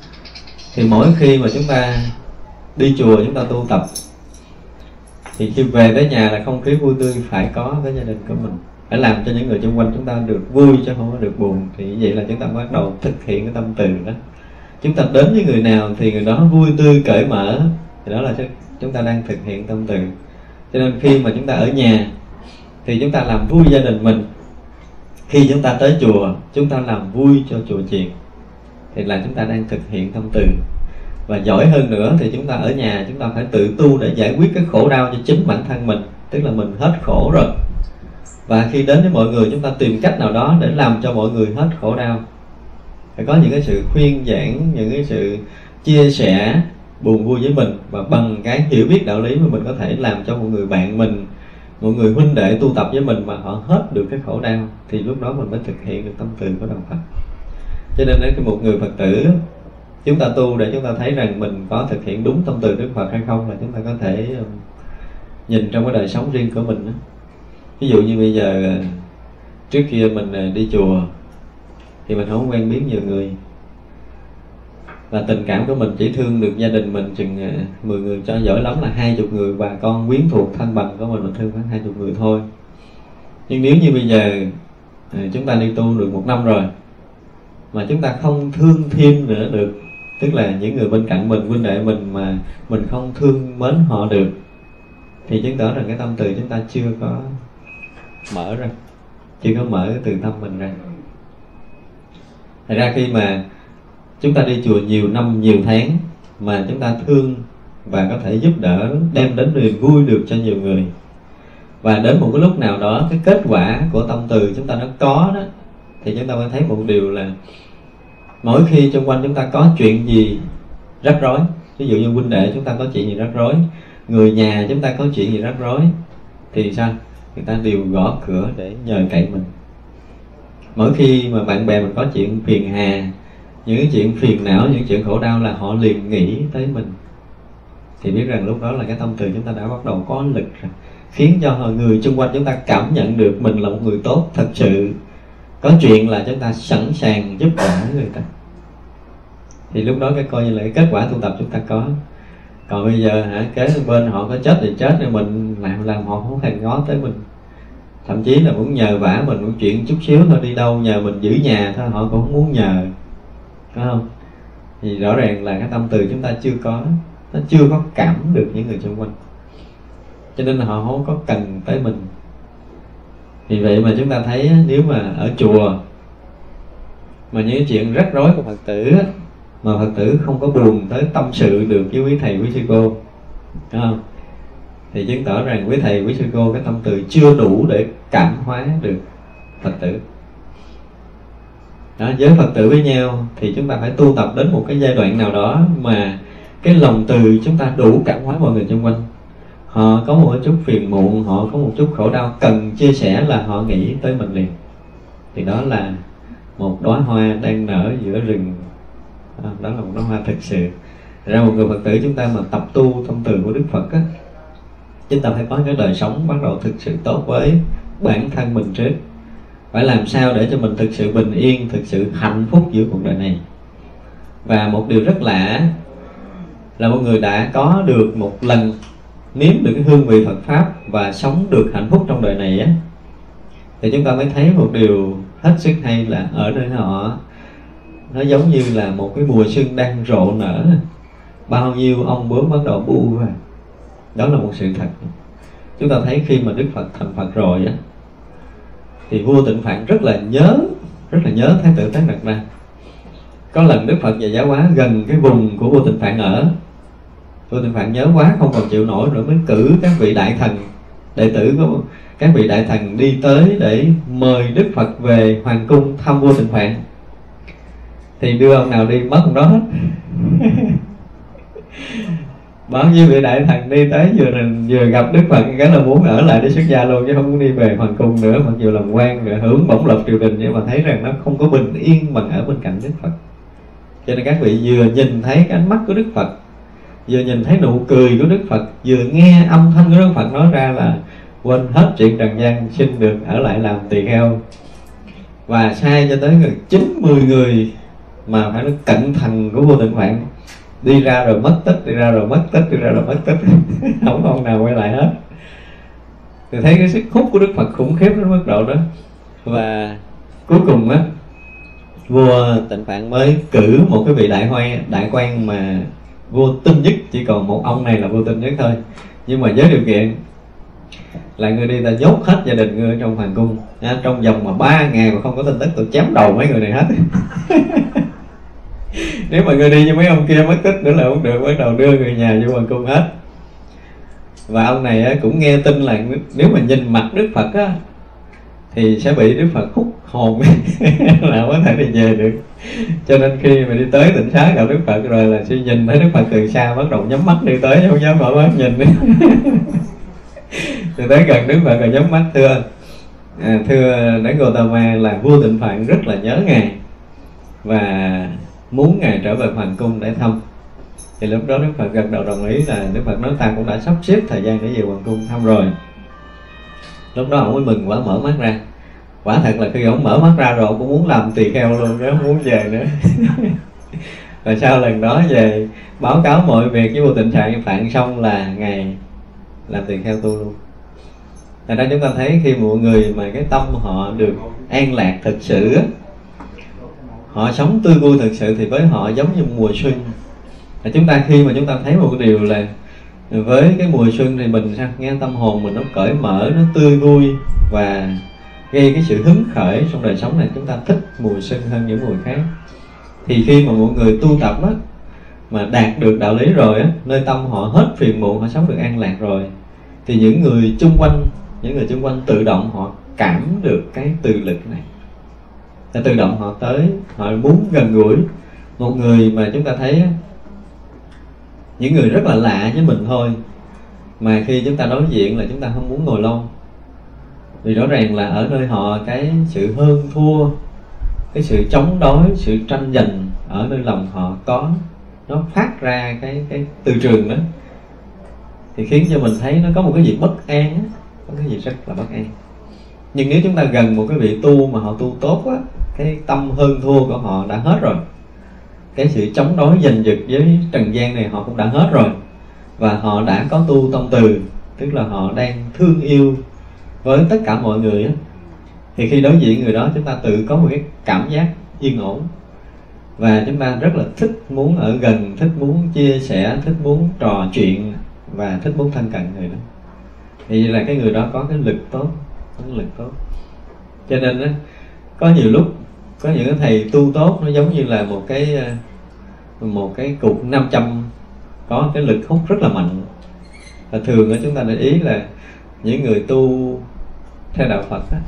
thì mỗi khi mà chúng ta đi chùa chúng ta tu tập, thì khi về tới nhà là không khí vui tươi phải có với gia đình của mình, phải làm cho những người xung quanh chúng ta được vui chứ không có được buồn. Thì như vậy là chúng ta bắt đầu thực hiện cái tâm từ đó. Chúng ta đến với người nào thì người đó vui tươi cởi mở, thì đó là chúng ta đang thực hiện tâm từ. Cho nên khi mà chúng ta ở nhà thì chúng ta làm vui gia đình mình. Khi chúng ta tới chùa chúng ta làm vui cho chùa chiền, thì là chúng ta đang thực hiện tâm từ. Và giỏi hơn nữa thì chúng ta ở nhà chúng ta phải tự tu để giải quyết cái khổ đau cho chính bản thân mình. Tức là mình hết khổ rồi Và khi đến với mọi người, chúng ta tìm cách nào đó để làm cho mọi người hết khổ đau. Phải có những cái sự khuyên giảng, những cái sự chia sẻ buồn vui với mình, và bằng cái hiểu biết đạo lý mà mình có thể làm cho một người bạn mình, một người huynh đệ tu tập với mình mà họ hết được cái khổ đau, thì lúc đó mình mới thực hiện được tâm từ của Đạo Phật. Cho nên nếu một người Phật tử chúng ta tu để chúng ta thấy rằng mình có thực hiện đúng tâm từ Đức Phật hay không, là chúng ta có thể nhìn trong cái đời sống riêng của mình đó. Ví dụ như bây giờ trước kia mình đi chùa thì mình không quen biết nhiều người, và tình cảm của mình chỉ thương được gia đình mình chừng mười người, cho giỏi lắm là hai chục người, và con quyến thuộc thân bằng của mình mình thương khoảng hai chục người thôi. Nhưng nếu như bây giờ chúng ta đi tu được một năm rồi mà chúng ta không thương thêm nữa được, tức là những người bên cạnh mình, huynh đệ mình mà mình không thương mến họ được, thì chứng tỏ rằng cái tâm từ chúng ta chưa có mở ra, chưa có mở từ tâm mình ra. Thật ra khi mà chúng ta đi chùa nhiều năm, nhiều tháng mà chúng ta thương và có thể giúp đỡ, đem đến niềm vui được cho nhiều người, và đến một cái lúc nào đó cái kết quả của tâm từ chúng ta nó có đó, thì chúng ta mới thấy một điều là mỗi khi xung quanh chúng ta có chuyện gì rắc rối, ví dụ như huynh đệ chúng ta có chuyện gì rắc rối, người nhà chúng ta có chuyện gì rắc rối, thì sao? Người ta đều gõ cửa để nhờ cậy mình. Mỗi khi mà bạn bè mình có chuyện phiền hà, những cái chuyện phiền não, những chuyện khổ đau, là họ liền nghĩ tới mình, thì biết rằng lúc đó là cái tâm từ chúng ta đã bắt đầu có lực rồi, khiến cho người xung quanh chúng ta cảm nhận được mình là một người tốt thật sự. Có chuyện là chúng ta sẵn sàng giúp đỡ người ta, thì lúc đó cái coi như là cái kết quả tu tập chúng ta có. Còn bây giờ hả, kế bên họ có chết thì chết, rồi mình làm làm họ không thèm ngó tới mình, thậm chí là muốn nhờ vả mình một chuyện chút xíu thôi, đi đâu nhờ mình giữ nhà thôi họ cũng không muốn nhờ, phải không? Thì rõ ràng là cái tâm từ chúng ta chưa có, nó chưa có cảm được những người xung quanh, cho nên là họ không có cần tới mình. Vì vậy mà chúng ta thấy nếu mà ở chùa mà những chuyện rắc rối của Phật tử mà Phật tử không có buồn tới tâm sự được với quý thầy, quý sư cô, đúng không? Thì chứng tỏ rằng quý thầy, quý sư cô cái tâm từ chưa đủ để cảm hóa được Phật tử. Đó, với Phật tử với nhau thì chúng ta phải tu tập đến một cái giai đoạn nào đó mà cái lòng từ chúng ta đủ cảm hóa mọi người xung quanh. Họ có một chút phiền muộn, họ có một chút khổ đau cần chia sẻ là họ nghĩ tới mình liền. Thì đó là một đóa hoa đang nở giữa rừng, đó là một đóa hoa thực sự. Ra một người Phật tử chúng ta mà tập tu tâm từ của Đức Phật á, chúng ta phải có cái đời sống bắt đầu thực sự tốt với bản thân mình trước. Phải làm sao để cho mình thực sự bình yên, thực sự hạnh phúc giữa cuộc đời này. Và một điều rất lạ là một người đã có được một lần nếm được cái hương vị Phật Pháp và sống được hạnh phúc trong đời này á, thì chúng ta mới thấy một điều hết sức hay là ở nơi họ nó giống như là một cái mùa xuân đang rộ nở, bao nhiêu ong bướm bắt đầu bu ra. Đó là một sự thật. Chúng ta thấy khi mà Đức Phật thành Phật rồi á, thì vua Tịnh Phạn rất là nhớ, rất là nhớ Thái tử Tát Đạt Đa. Có lần Đức Phật về giáo hóa gần cái vùng của vua Tịnh Phạn ở, vua Tịnh Phạn nhớ quá không còn chịu nổi nữa, mới cử các vị đại thần, đệ tử của các vị đại thần đi tới để mời Đức Phật về hoàng cung thăm vua Tịnh Phạn. Thì đưa ông nào đi mất ông đó hết. Bao nhiêu vị đại thần đi tới vừa vừa gặp Đức Phật cái là muốn ở lại để xuất gia luôn, chứ không muốn đi về hoàng cung nữa, mặc dù làm quan rồi hưởng bổng lộc triều đình, nhưng mà thấy rằng nó không có bình yên bằng ở bên cạnh Đức Phật. Cho nên các vị vừa nhìn thấy cái ánh mắt của Đức Phật, vừa nhìn thấy nụ cười của Đức Phật, vừa nghe âm thanh của Đức Phật nói ra là quên hết chuyện trần gian, xin được ở lại làm tỳ kheo. Và sai cho tới gần chín mươi người mà phải nói cận thần của vua Tịnh Phạn đi ra rồi mất tích, đi ra rồi mất tích, đi ra rồi mất tích. Không có ông nào quay lại hết. Thì thấy cái sức hút của Đức Phật khủng khiếp đến mức độ đó. Và cuối cùng á, vua Tịnh Phạn mới cử một cái vị đại hoa, đại quan mà vua tin nhất, chỉ còn một ông này là vua tin nhất thôi, nhưng mà với điều kiện là người đi ta nhốt hết gia đình người ở trong hoàng cung, à, trong vòng mà ba ngày mà không có tin tức tôi chém đầu mấy người này hết. Nếu mà người đi với mấy ông kia mất tích nữa là không được, bắt đầu đưa người nhà vô hoàng cung hết. Và ông này cũng nghe tin là nếu mà nhìn mặt Đức Phật á, thì sẽ bị Đức Phật hút hồn là không có thể đi về được. Cho nên khi mà đi tới tịnh xá gặp Đức Phật rồi là suy nhìn thấy Đức Phật từ xa, bắt đầu nhắm mắt đi tới, không dám mở mắt nhìn nữa. Từ tới gần Đức Phật rồi nhắm mắt thưa à, thưa Đấng Gautama là vua Tịnh Phạn rất là nhớ ngài và muốn ngài trở về hoàng cung để thăm. Thì lúc đó Đức Phật gật đầu đồng ý, là Đức Phật nói ta cũng đã sắp xếp thời gian để về hoàng cung thăm rồi. Lúc đó ông mới mừng quá, mở mắt ra. Quả thật là khi ông mở mắt ra rồi, ông cũng muốn làm tỳ kheo luôn, chứ không muốn về nữa. Và sau lần đó về báo cáo mọi việc với vua Tịnh Phạn xong là ngài làm tỳ kheo tu luôn. Thành ra chúng ta thấy khi mọi người mà cái tâm họ được an lạc thực sự, họ sống tươi vui thực sự, thì với họ giống như mùa xuân. Và chúng ta khi mà chúng ta thấy một cái điều là với cái mùa xuân thì mình sao nghe tâm hồn mình nó cởi mở, nó tươi vui và gây cái sự hứng khởi trong đời sống này, chúng ta thích mùa xuân hơn những mùa khác. Thì khi mà mọi người tu tập á, mà đạt được đạo lý rồi á, nơi tâm họ hết phiền muộn, họ sống được an lạc rồi, thì những người chung quanh, những người chung quanh tự động họ cảm được cái từ lực này, và tự động họ tới, họ muốn gần gũi một người mà chúng ta thấy những người rất là lạ với mình thôi, mà khi chúng ta đối diện là chúng ta không muốn ngồi lâu. Vì rõ ràng là ở nơi họ cái sự hơn thua, cái sự chống đối, sự tranh giành ở nơi lòng họ có, nó phát ra cái cái từ trường đó, thì khiến cho mình thấy nó có một cái gì bất an á, có cái gì rất là bất an. Nhưng nếu chúng ta gần một cái vị tu mà họ tu tốt á, cái tâm hơn thua của họ đã hết rồi, cái sự chống đối giành giật với trần gian này họ cũng đã hết rồi, và họ đã có tu tâm từ, tức là họ đang thương yêu với tất cả mọi người á, thì khi đối diện người đó chúng ta tự có một cái cảm giác yên ổn, và chúng ta rất là thích muốn ở gần, thích muốn chia sẻ, thích muốn trò chuyện và thích muốn thân cận người đó. Thì là cái người đó có cái lực tốt, có cái lực tốt. Cho nên á, có nhiều lúc có những cái thầy tu tốt nó giống như là một cái một cái cục nam châm có cái lực hút rất là mạnh. Và thường á, chúng ta để ý là những người tu theo đạo Phật á,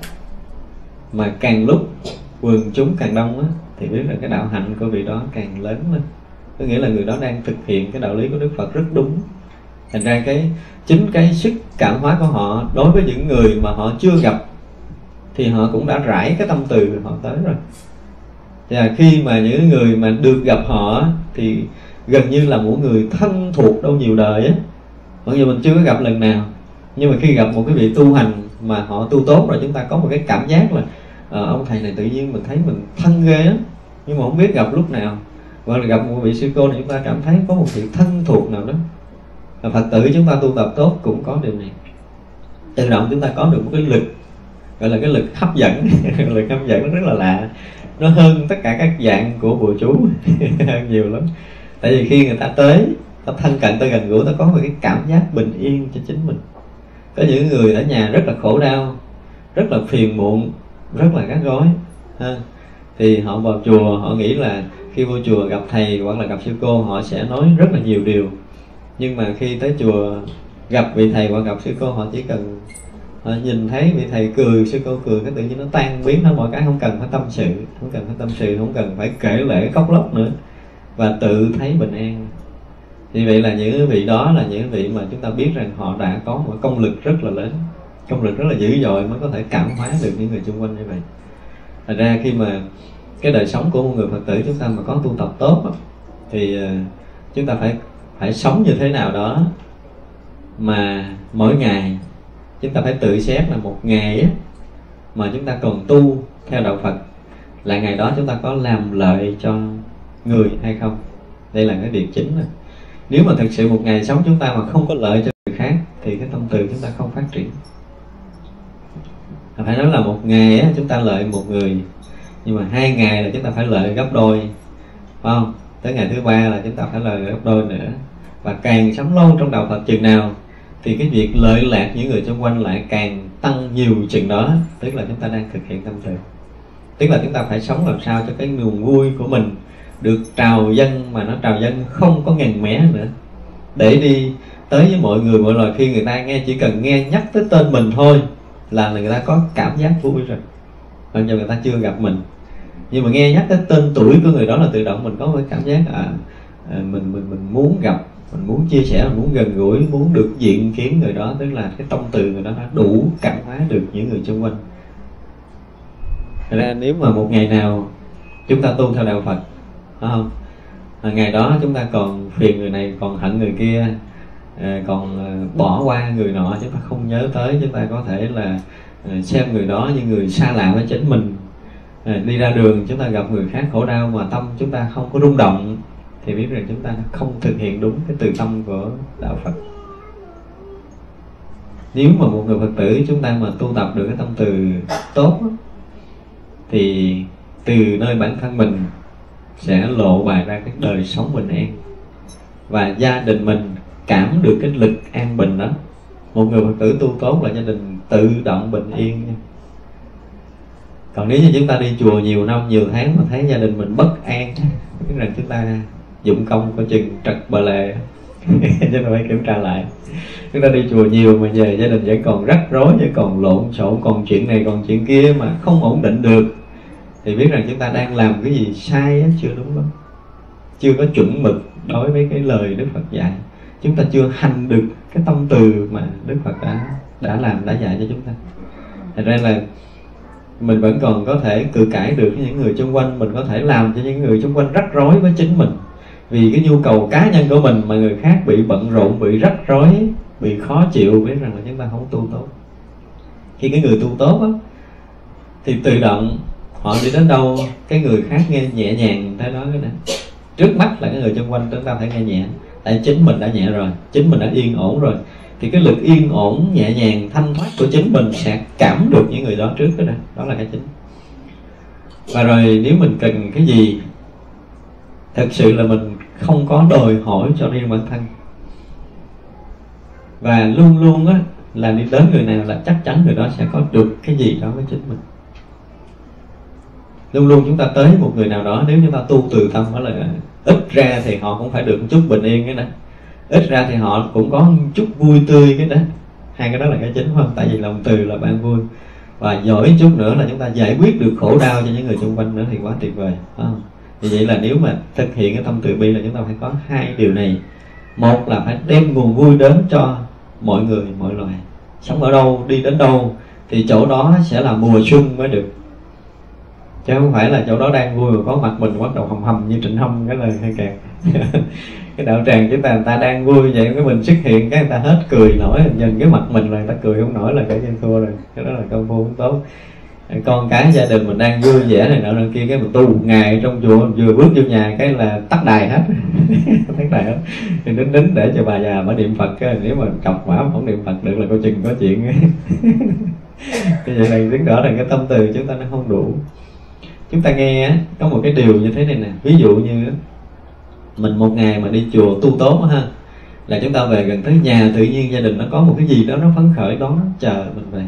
mà càng lúc quần chúng càng đông á, thì biết là cái đạo hạnh của vị đó càng lớn lên. Có nghĩa là người đó đang thực hiện cái đạo lý của Đức Phật rất đúng. Thành ra cái chính cái sức cảm hóa của họ đối với những người mà họ chưa gặp thì họ cũng đã rải cái tâm từ họ tới rồi. Và khi mà những người mà được gặp họ thì gần như là mỗi người thân thuộc đâu nhiều đời á, mặc dù mình chưa có gặp lần nào, nhưng mà khi gặp một cái vị tu hành mà họ tu tốt rồi, chúng ta có một cái cảm giác là à, ông thầy này tự nhiên mình thấy mình thân ghê á, nhưng mà không biết gặp lúc nào. Hoặc là gặp một vị sư cô này chúng ta cảm thấy có một sự thân thuộc nào đó. Và Phật tử chúng ta tu tập tốt cũng có điều này, tự động chúng ta có được một cái lực gọi là cái lực hấp dẫn. Lực hấp dẫn nó rất là lạ, nó hơn tất cả các dạng của bùa chú hơn nhiều lắm. Tại vì khi người ta tới, ta thân cận, ta gần gũi, ta có một cái cảm giác bình yên cho chính mình. Có những người ở nhà rất là khổ đau, rất là phiền muộn, rất là gắt gối ha. Thì họ vào chùa, họ nghĩ là khi vô chùa gặp thầy hoặc là gặp sư cô, họ sẽ nói rất là nhiều điều. Nhưng mà khi tới chùa gặp vị thầy hoặc gặp sư cô, họ chỉ cần họ nhìn thấy vị thầy cười, sư cô cười, cái tự nhiên nó tan biến hết mọi cái, không cần phải tâm sự, không cần phải tâm sự, không cần phải kể lể khóc lóc nữa, và tự thấy bình an. Thì vậy là những vị đó là những vị mà chúng ta biết rằng họ đã có một công lực rất là lớn, công lực rất là dữ dội mới có thể cảm hóa được những người xung quanh như vậy. Thành ra khi mà cái đời sống của một người Phật tử chúng ta mà có tu tập tốt thì chúng ta phải phải sống như thế nào đó mà mỗi ngày chúng ta phải tự xét là một ngày á, mà chúng ta còn tu theo đạo Phật là ngày đó chúng ta có làm lợi cho người hay không. Đây là cái việc chính rồi. Nếu mà thực sự một ngày sống chúng ta mà không có lợi cho người khác thì cái tâm từ chúng ta không phát triển. Phải nói là một ngày á, chúng ta lợi một người, nhưng mà hai ngày là chúng ta phải lợi gấp đôi, phải không? Tới ngày thứ ba là chúng ta phải lợi gấp đôi nữa. Và càng sống lâu trong đạo Phật chừng nào thì cái việc lợi lạc những người xung quanh lại càng tăng nhiều chừng đó. Tức là chúng ta đang thực hiện tâm từ. Tức là chúng ta phải sống làm sao cho cái nguồn vui của mình được trào dâng, mà nó trào dâng không có ngần mé nữa, để đi tới với mọi người mọi loài. Khi người ta nghe, chỉ cần nghe nhắc tới tên mình thôi là người ta có cảm giác vui rồi, mặc dù người ta chưa gặp mình, nhưng mà nghe nhắc tới tên tuổi của người đó là tự động mình có cái cảm giác à, à mình mình mình muốn gặp, mình muốn chia sẻ, mình muốn gần gũi, muốn được diện kiến người đó, tức là cái tâm từ người đó đã đủ cảm hóa được những người xung quanh. Thật ra nếu mà một ngày nào chúng ta tu theo đạo Phật, phải không? À, ngày đó chúng ta còn phiền người này, còn hận người kia, à, còn bỏ qua người nọ, chúng ta không nhớ tới, chúng ta có thể là à, xem người đó như người xa lạ với chính mình. À, đi ra đường chúng ta gặp người khác khổ đau mà tâm chúng ta không có rung động, thì biết rằng chúng ta không thực hiện đúng cái từ tâm của đạo Phật. Nếu mà một người Phật tử chúng ta mà tu tập được cái tâm từ tốt, thì từ nơi bản thân mình sẽ lộ bài ra cái đời sống bình an, và gia đình mình cảm được cái lực an bình đó. Một người Phật tử tu tốt là gia đình tự động bình yên nha. Còn nếu như chúng ta đi chùa nhiều năm, nhiều tháng mà thấy gia đình mình bất an, biết rằng chúng ta dụng công coi chừng trật bờ lề. Chúng ta phải kiểm tra lại. Chúng ta đi chùa nhiều mà về gia đình vẫn còn rắc rối, vẫn còn lộn xộn, còn chuyện này còn chuyện kia mà không ổn định được, thì biết rằng chúng ta đang làm cái gì sai á, chưa đúng lắm, chưa có chuẩn mực đối với cái lời Đức Phật dạy. Chúng ta chưa hành được cái tâm từ mà Đức Phật đã đã làm, đã dạy cho chúng ta. Thật ra là mình vẫn còn có thể cự cãi được với những người xung quanh, mình có thể làm cho những người xung quanh rắc rối với chính mình, vì cái nhu cầu cá nhân của mình mà người khác bị bận rộn, bị rắc rối, bị khó chịu, biết rằng là chúng ta không tu tốt. Khi cái người tu tốt á, thì tự động họ đi đến đâu cái người khác nghe nhẹ nhàng tới nói cái này. Trước mắt là cái người xung quanh chúng ta phải nghe nhẹ, tại chính mình đã nhẹ rồi, chính mình đã yên ổn rồi, thì cái lực yên ổn, nhẹ nhàng, thanh thoát của chính mình sẽ cảm được những người đó trước đó, đó là cái chính. Và rồi nếu mình cần cái gì, thật sự là mình không có đòi hỏi cho riêng bản thân, và luôn luôn á là đi đến người nào là chắc chắn người đó sẽ có được cái gì đó với chính mình. Luôn luôn chúng ta tới một người nào đó, nếu chúng ta tu từ tâm, đó là ít ra thì họ cũng phải được một chút bình yên cái đó, ít ra thì họ cũng có một chút vui tươi cái đó. Hai cái đó là cái chính, không? Tại vì lòng từ là ban vui, và giỏi chút nữa là chúng ta giải quyết được khổ đau cho những người xung quanh nữa thì quá tuyệt vời, không? Vì vậy là nếu mà thực hiện cái tâm từ bi là chúng ta phải có hai điều này. Một là phải đem nguồn vui đến cho mọi người, mọi loài. Sống ở đâu, đi đến đâu thì chỗ đó sẽ là mùa xuân mới được, chứ không phải là chỗ đó đang vui mà có mặt mình bắt đầu hầm hầm như Trịnh Hâm cái lời hay càng. Cái đạo tràng chúng ta, người ta đang vui vậy, cái mình xuất hiện cái người ta hết cười nổi, nhìn cái mặt mình là người ta cười không nổi là cái trên thua rồi. Cái đó là công phu không tốt. Con cái gia đình mình đang vui vẻ này nọ nọ kia, cái mình tu một ngày trong chùa, vừa bước vô nhà cái là tắt đài hết. Tắt đài hết thì nín nín để cho bà già bà niệm Phật, cái nếu mà cọc quả không niệm Phật được là coi chừng có chuyện. Cái vậy là chứng tỏ là cái tâm từ chúng ta nó không đủ. Chúng ta nghe có một cái điều như thế này nè, ví dụ như mình một ngày mà đi chùa tu tốt ha, là chúng ta về gần tới nhà tự nhiên gia đình nó có một cái gì đó nó phấn khởi đó, nó chờ mình về.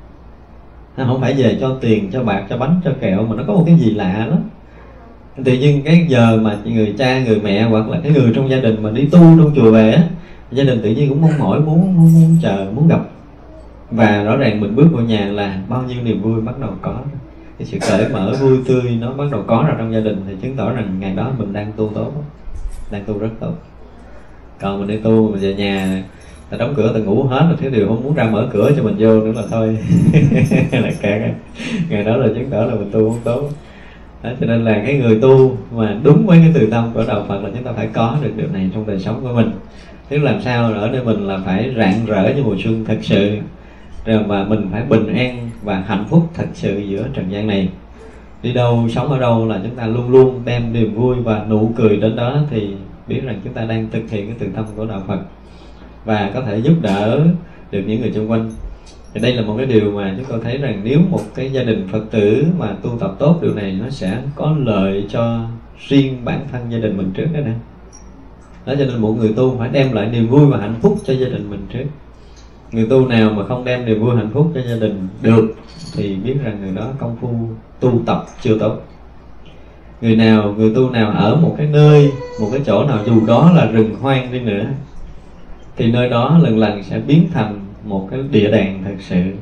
Nó không phải về cho tiền, cho bạc, cho bánh, cho kẹo, mà nó có một cái gì lạ đó. Tự nhiên cái giờ mà người cha, người mẹ hoặc là cái người trong gia đình mà đi tu trong chùa về á, gia đình tự nhiên cũng mong mỏi, muốn, muốn, muốn chờ, muốn gặp. Và rõ ràng mình bước vào nhà là bao nhiêu niềm vui bắt đầu có. Cái sự cởi mở, vui tươi nó bắt đầu có ra trong gia đình, thì chứng tỏ rằng ngày đó mình đang tu tốt, đang tu rất tốt. Còn mình đi tu, mình về nhà ta đóng cửa, ta ngủ hết rồi, thiếu điều không muốn ra mở cửa cho mình vô nữa là thôi. Là kẹt. Ngày đó là chứng tỏ là mình tu không tốt. Đó, cho nên là cái người tu mà đúng với cái từ tâm của đạo Phật là chúng ta phải có được điều này trong đời sống của mình. Tức làm sao ở nơi mình là phải rạng rỡ như mùa xuân thật sự, rồi mà mình phải bình an và hạnh phúc thật sự giữa trần gian này. Đi đâu, sống ở đâu là chúng ta luôn luôn đem niềm vui và nụ cười đến đó, thì biết rằng chúng ta đang thực hiện cái từ tâm của đạo Phật và có thể giúp đỡ được những người xung quanh. Thì đây là một cái điều mà chúng tôi thấy rằng nếu một cái gia đình Phật tử mà tu tập tốt điều này, nó sẽ có lợi cho riêng bản thân gia đình mình trước đó nè. Đó, cho nên một người tu phải đem lại niềm vui và hạnh phúc cho gia đình mình trước. Người tu nào mà không đem niềm vui hạnh phúc cho gia đình được thì biết rằng người đó công phu tu tập chưa tốt. Người nào, người tu nào ở một cái nơi, một cái chỗ nào dù đó là rừng hoang đi nữa, thì nơi đó lần lần sẽ biến thành một cái địa đàng thật sự,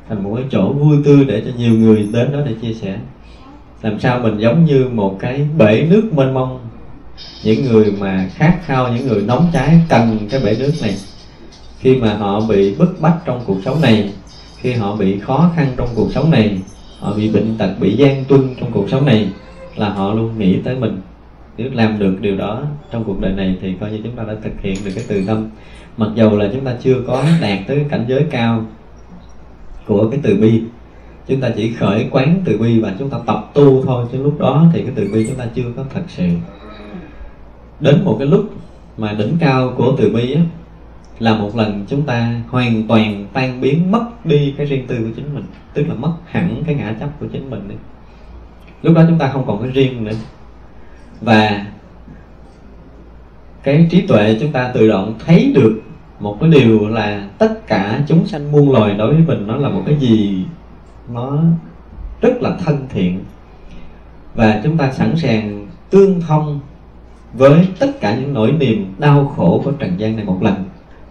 thành một cái chỗ vui tươi để cho nhiều người đến đó để chia sẻ. Làm sao mình giống như một cái bể nước mênh mông, những người mà khát khao, những người nóng cháy cần cái bể nước này. Khi mà họ bị bức bách trong cuộc sống này, khi họ bị khó khăn trong cuộc sống này, họ bị bệnh tật, bị gian truân trong cuộc sống này, là họ luôn nghĩ tới mình. Nếu làm được điều đó trong cuộc đời này thì coi như chúng ta đã thực hiện được cái từ tâm. Mặc dầu là chúng ta chưa có đạt tới cái cảnh giới cao của cái từ bi, chúng ta chỉ khởi quán từ bi và chúng ta tập tu thôi, chứ lúc đó thì cái từ bi chúng ta chưa có thật sự. Đến một cái lúc mà đỉnh cao của từ bi á, là một lần chúng ta hoàn toàn tan biến, mất đi cái riêng tư của chính mình, tức là mất hẳn cái ngã chấp của chính mình đi. Lúc đó chúng ta không còn cái riêng nữa, và cái trí tuệ chúng ta tự động thấy được một cái điều là tất cả chúng sanh muôn loài đối với mình nó là một cái gì nó rất là thân thiện, và chúng ta sẵn sàng tương thông với tất cả những nỗi niềm đau khổ của trần gian này một lần.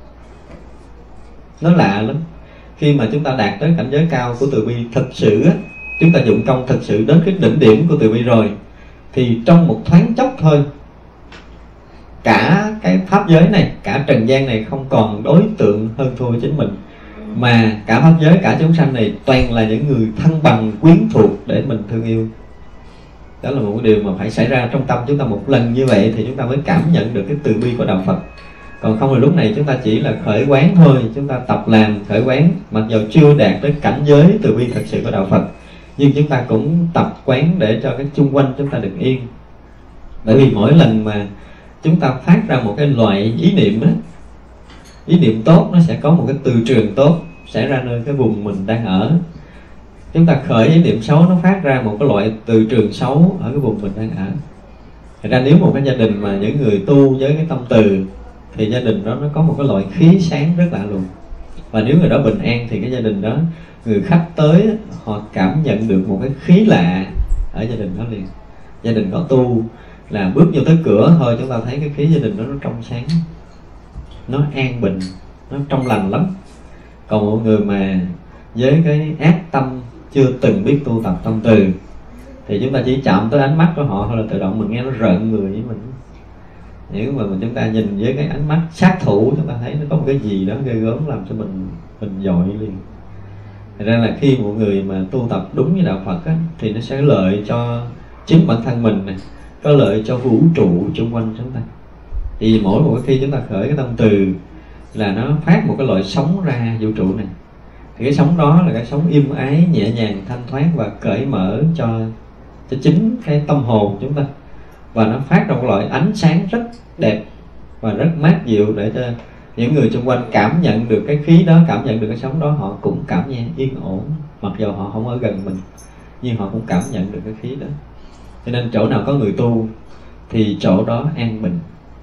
Nó lạ lắm. Khi mà chúng ta đạt tới cảnh giới cao của từ bi thật sự á, chúng ta dụng công thật sự đến cái đỉnh điểm của từ bi rồi, thì trong một thoáng chốc thôi, cả cái pháp giới này, cả trần gian này không còn đối tượng hơn thua chính mình, mà cả pháp giới, cả chúng sanh này toàn là những người thân bằng quyến thuộc để mình thương yêu. Đó là một cái điều mà phải xảy ra trong tâm chúng ta một lần như vậy thì chúng ta mới cảm nhận được cái từ bi của đạo Phật. Còn không thì lúc này chúng ta chỉ là khởi quán thôi, chúng ta tập làm khởi quán, mặc dù chưa đạt tới cảnh giới từ bi thật sự của đạo Phật, nhưng chúng ta cũng tập quán để cho cái chung quanh chúng ta được yên. Bởi vì mỗi lần mà chúng ta phát ra một cái loại ý niệm á, ý niệm tốt nó sẽ có một cái từ trường tốt xảy ra nơi cái vùng mình đang ở. Chúng ta khởi ý niệm xấu, nó phát ra một cái loại từ trường xấu ở cái vùng mình đang ở. Thật ra nếu một cái gia đình mà những người tu với cái tâm từ thì gia đình đó nó có một cái loại khí sáng rất lạ lùng. Và nếu người đó bình an thì cái gia đình đó, người khách tới họ cảm nhận được một cái khí lạ ở gia đình đó liền. Gia đình có tu là bước vô tới cửa thôi chúng ta thấy cái khí gia đình đó nó trong sáng, nó an bình, nó trong lành lắm. Còn một người mà với cái ác tâm, chưa từng biết tu tập tâm từ, thì chúng ta chỉ chạm tới ánh mắt của họ thôi là tự động mình nghe nó rợn người với mình. Nếu mà chúng ta nhìn với cái ánh mắt sát thủ, chúng ta thấy nó có một cái gì đó ghê gớm làm cho mình mình dội liền. Thật ra là khi một người mà tu tập đúng với đạo Phật á, thì nó sẽ lợi cho chính bản thân mình này, có lợi cho vũ trụ xung quanh chúng ta. Thì mỗi một khi chúng ta khởi cái tâm từ là nó phát một cái loại sóng ra vũ trụ này. Thì cái sóng đó là cái sóng im ái, nhẹ nhàng, thanh thoát và cởi mở cho, cho chính cái tâm hồn chúng ta. Và nó phát ra một loại ánh sáng rất đẹp và rất mát dịu để cho những người xung quanh cảm nhận được cái khí đó, cảm nhận được cái sóng đó, họ cũng cảm nhận yên ổn. Mặc dù họ không ở gần mình, nhưng họ cũng cảm nhận được cái khí đó. Cho nên chỗ nào có người tu thì chỗ đó an bình.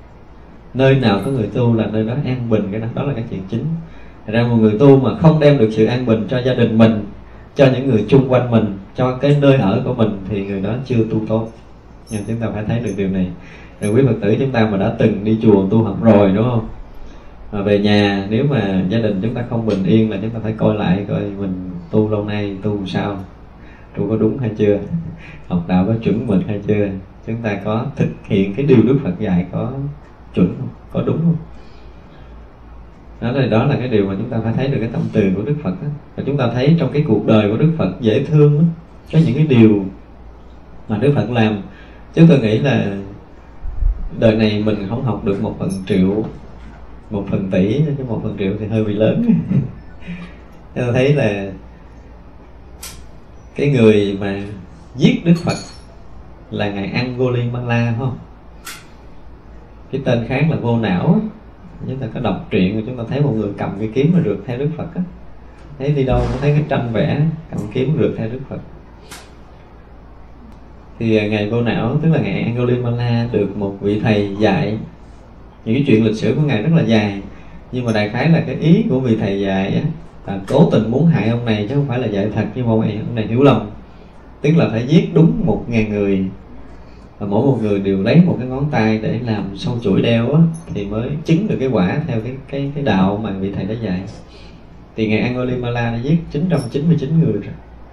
Nơi nào có người tu là nơi đó an bình, cái đó, đó là cái chuyện chính. Thật ra một người tu mà không đem được sự an bình cho gia đình mình, cho những người chung quanh mình, cho cái nơi ở của mình, thì người đó chưa tu tốt. Nhưng chúng ta phải thấy được điều này. Rồi quý Phật tử chúng ta mà đã từng đi chùa tu học rồi đúng không? Mà về nhà nếu mà gia đình chúng ta không bình yên là chúng ta phải coi lại coi mình tu lâu nay tu sao, tu có đúng hay chưa, học đạo có chuẩn mực hay chưa, chúng ta có thực hiện cái điều Đức Phật dạy có chuẩn không, có đúng không. Đó là, đó là cái điều mà chúng ta phải thấy được cái tâm từ của Đức Phật đó. Và chúng ta thấy trong cái cuộc đời của Đức Phật dễ thương đó, có những cái điều mà Đức Phật làm. Chứ tôi nghĩ là đời này mình không học được một phần triệu, một phần tỷ, chứ một phần triệu thì hơi bị lớn. Tôi thấy là cái người mà giết Đức Phật là ngài Angulimala, phải không? Cái tên khác là Vô Não. Chúng ta có đọc truyện, chúng ta thấy một người cầm cái kiếm mà rượt theo Đức Phật á. Thấy đi đâu cũng thấy cái tranh vẽ cầm kiếm rượt theo Đức Phật. Thì ngài Vô Não, tức là ngài Angulimala, được một vị thầy dạy. Những cái chuyện lịch sử của ngài rất là dài, nhưng mà đại khái là cái ý của vị thầy dạy á, là cố tình muốn hại ông này chứ không phải là dạy thật, nhưng mà ông này, ông này hiểu lầm. Tức là phải giết đúng một ngàn người, và mỗi một người đều lấy một cái ngón tay để làm sâu chuỗi đeo á, thì mới chứng được cái quả theo cái cái cái đạo mà vị thầy đã dạy. thì ngài Angulimala đã giết chín trăm chín mươi chín người rồi.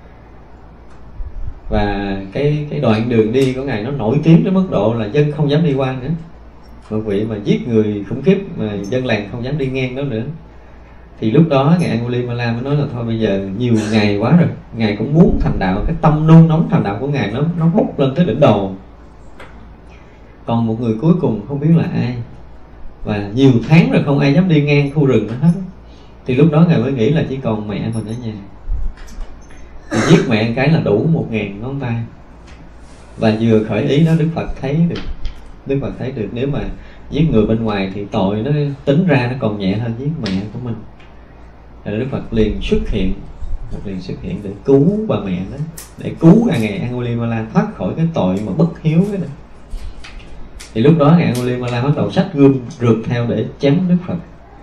Và cái cái đoạn đường đi của ngài nó nổi tiếng đến mức độ là dân không dám đi qua nữa. Một vị mà giết người khủng khiếp mà dân làng không dám đi ngang đó nữa. Thì lúc đó ngài Angulimala mới nói là thôi bây giờ nhiều ngày quá rồi, ngài cũng muốn thành đạo, cái tâm nôn nóng thành đạo của ngài nó nó bốc lên tới đỉnh đầu. Còn một người cuối cùng không biết là ai, và nhiều tháng rồi không ai dám đi ngang khu rừng đó hết. Thì lúc đó ngài mới nghĩ là chỉ còn mẹ mình ở nhà. Thì giết mẹ cái là đủ một ngàn ngón tay. Và vừa khởi ý đó Đức Phật thấy được, Đức Phật thấy được nếu mà giết người bên ngoài thì tội nó tính ra nó còn nhẹ hơn giết mẹ của mình. Rồi Đức Phật liền xuất hiện, Phật liền xuất hiện để cứu bà mẹ đó, để cứu ngài Angulimala thoát khỏi cái tội mà bất hiếu cái đó. Thì lúc đó ngài Angulimala bắt đầu xách gươm rượt theo để chém Đức Phật.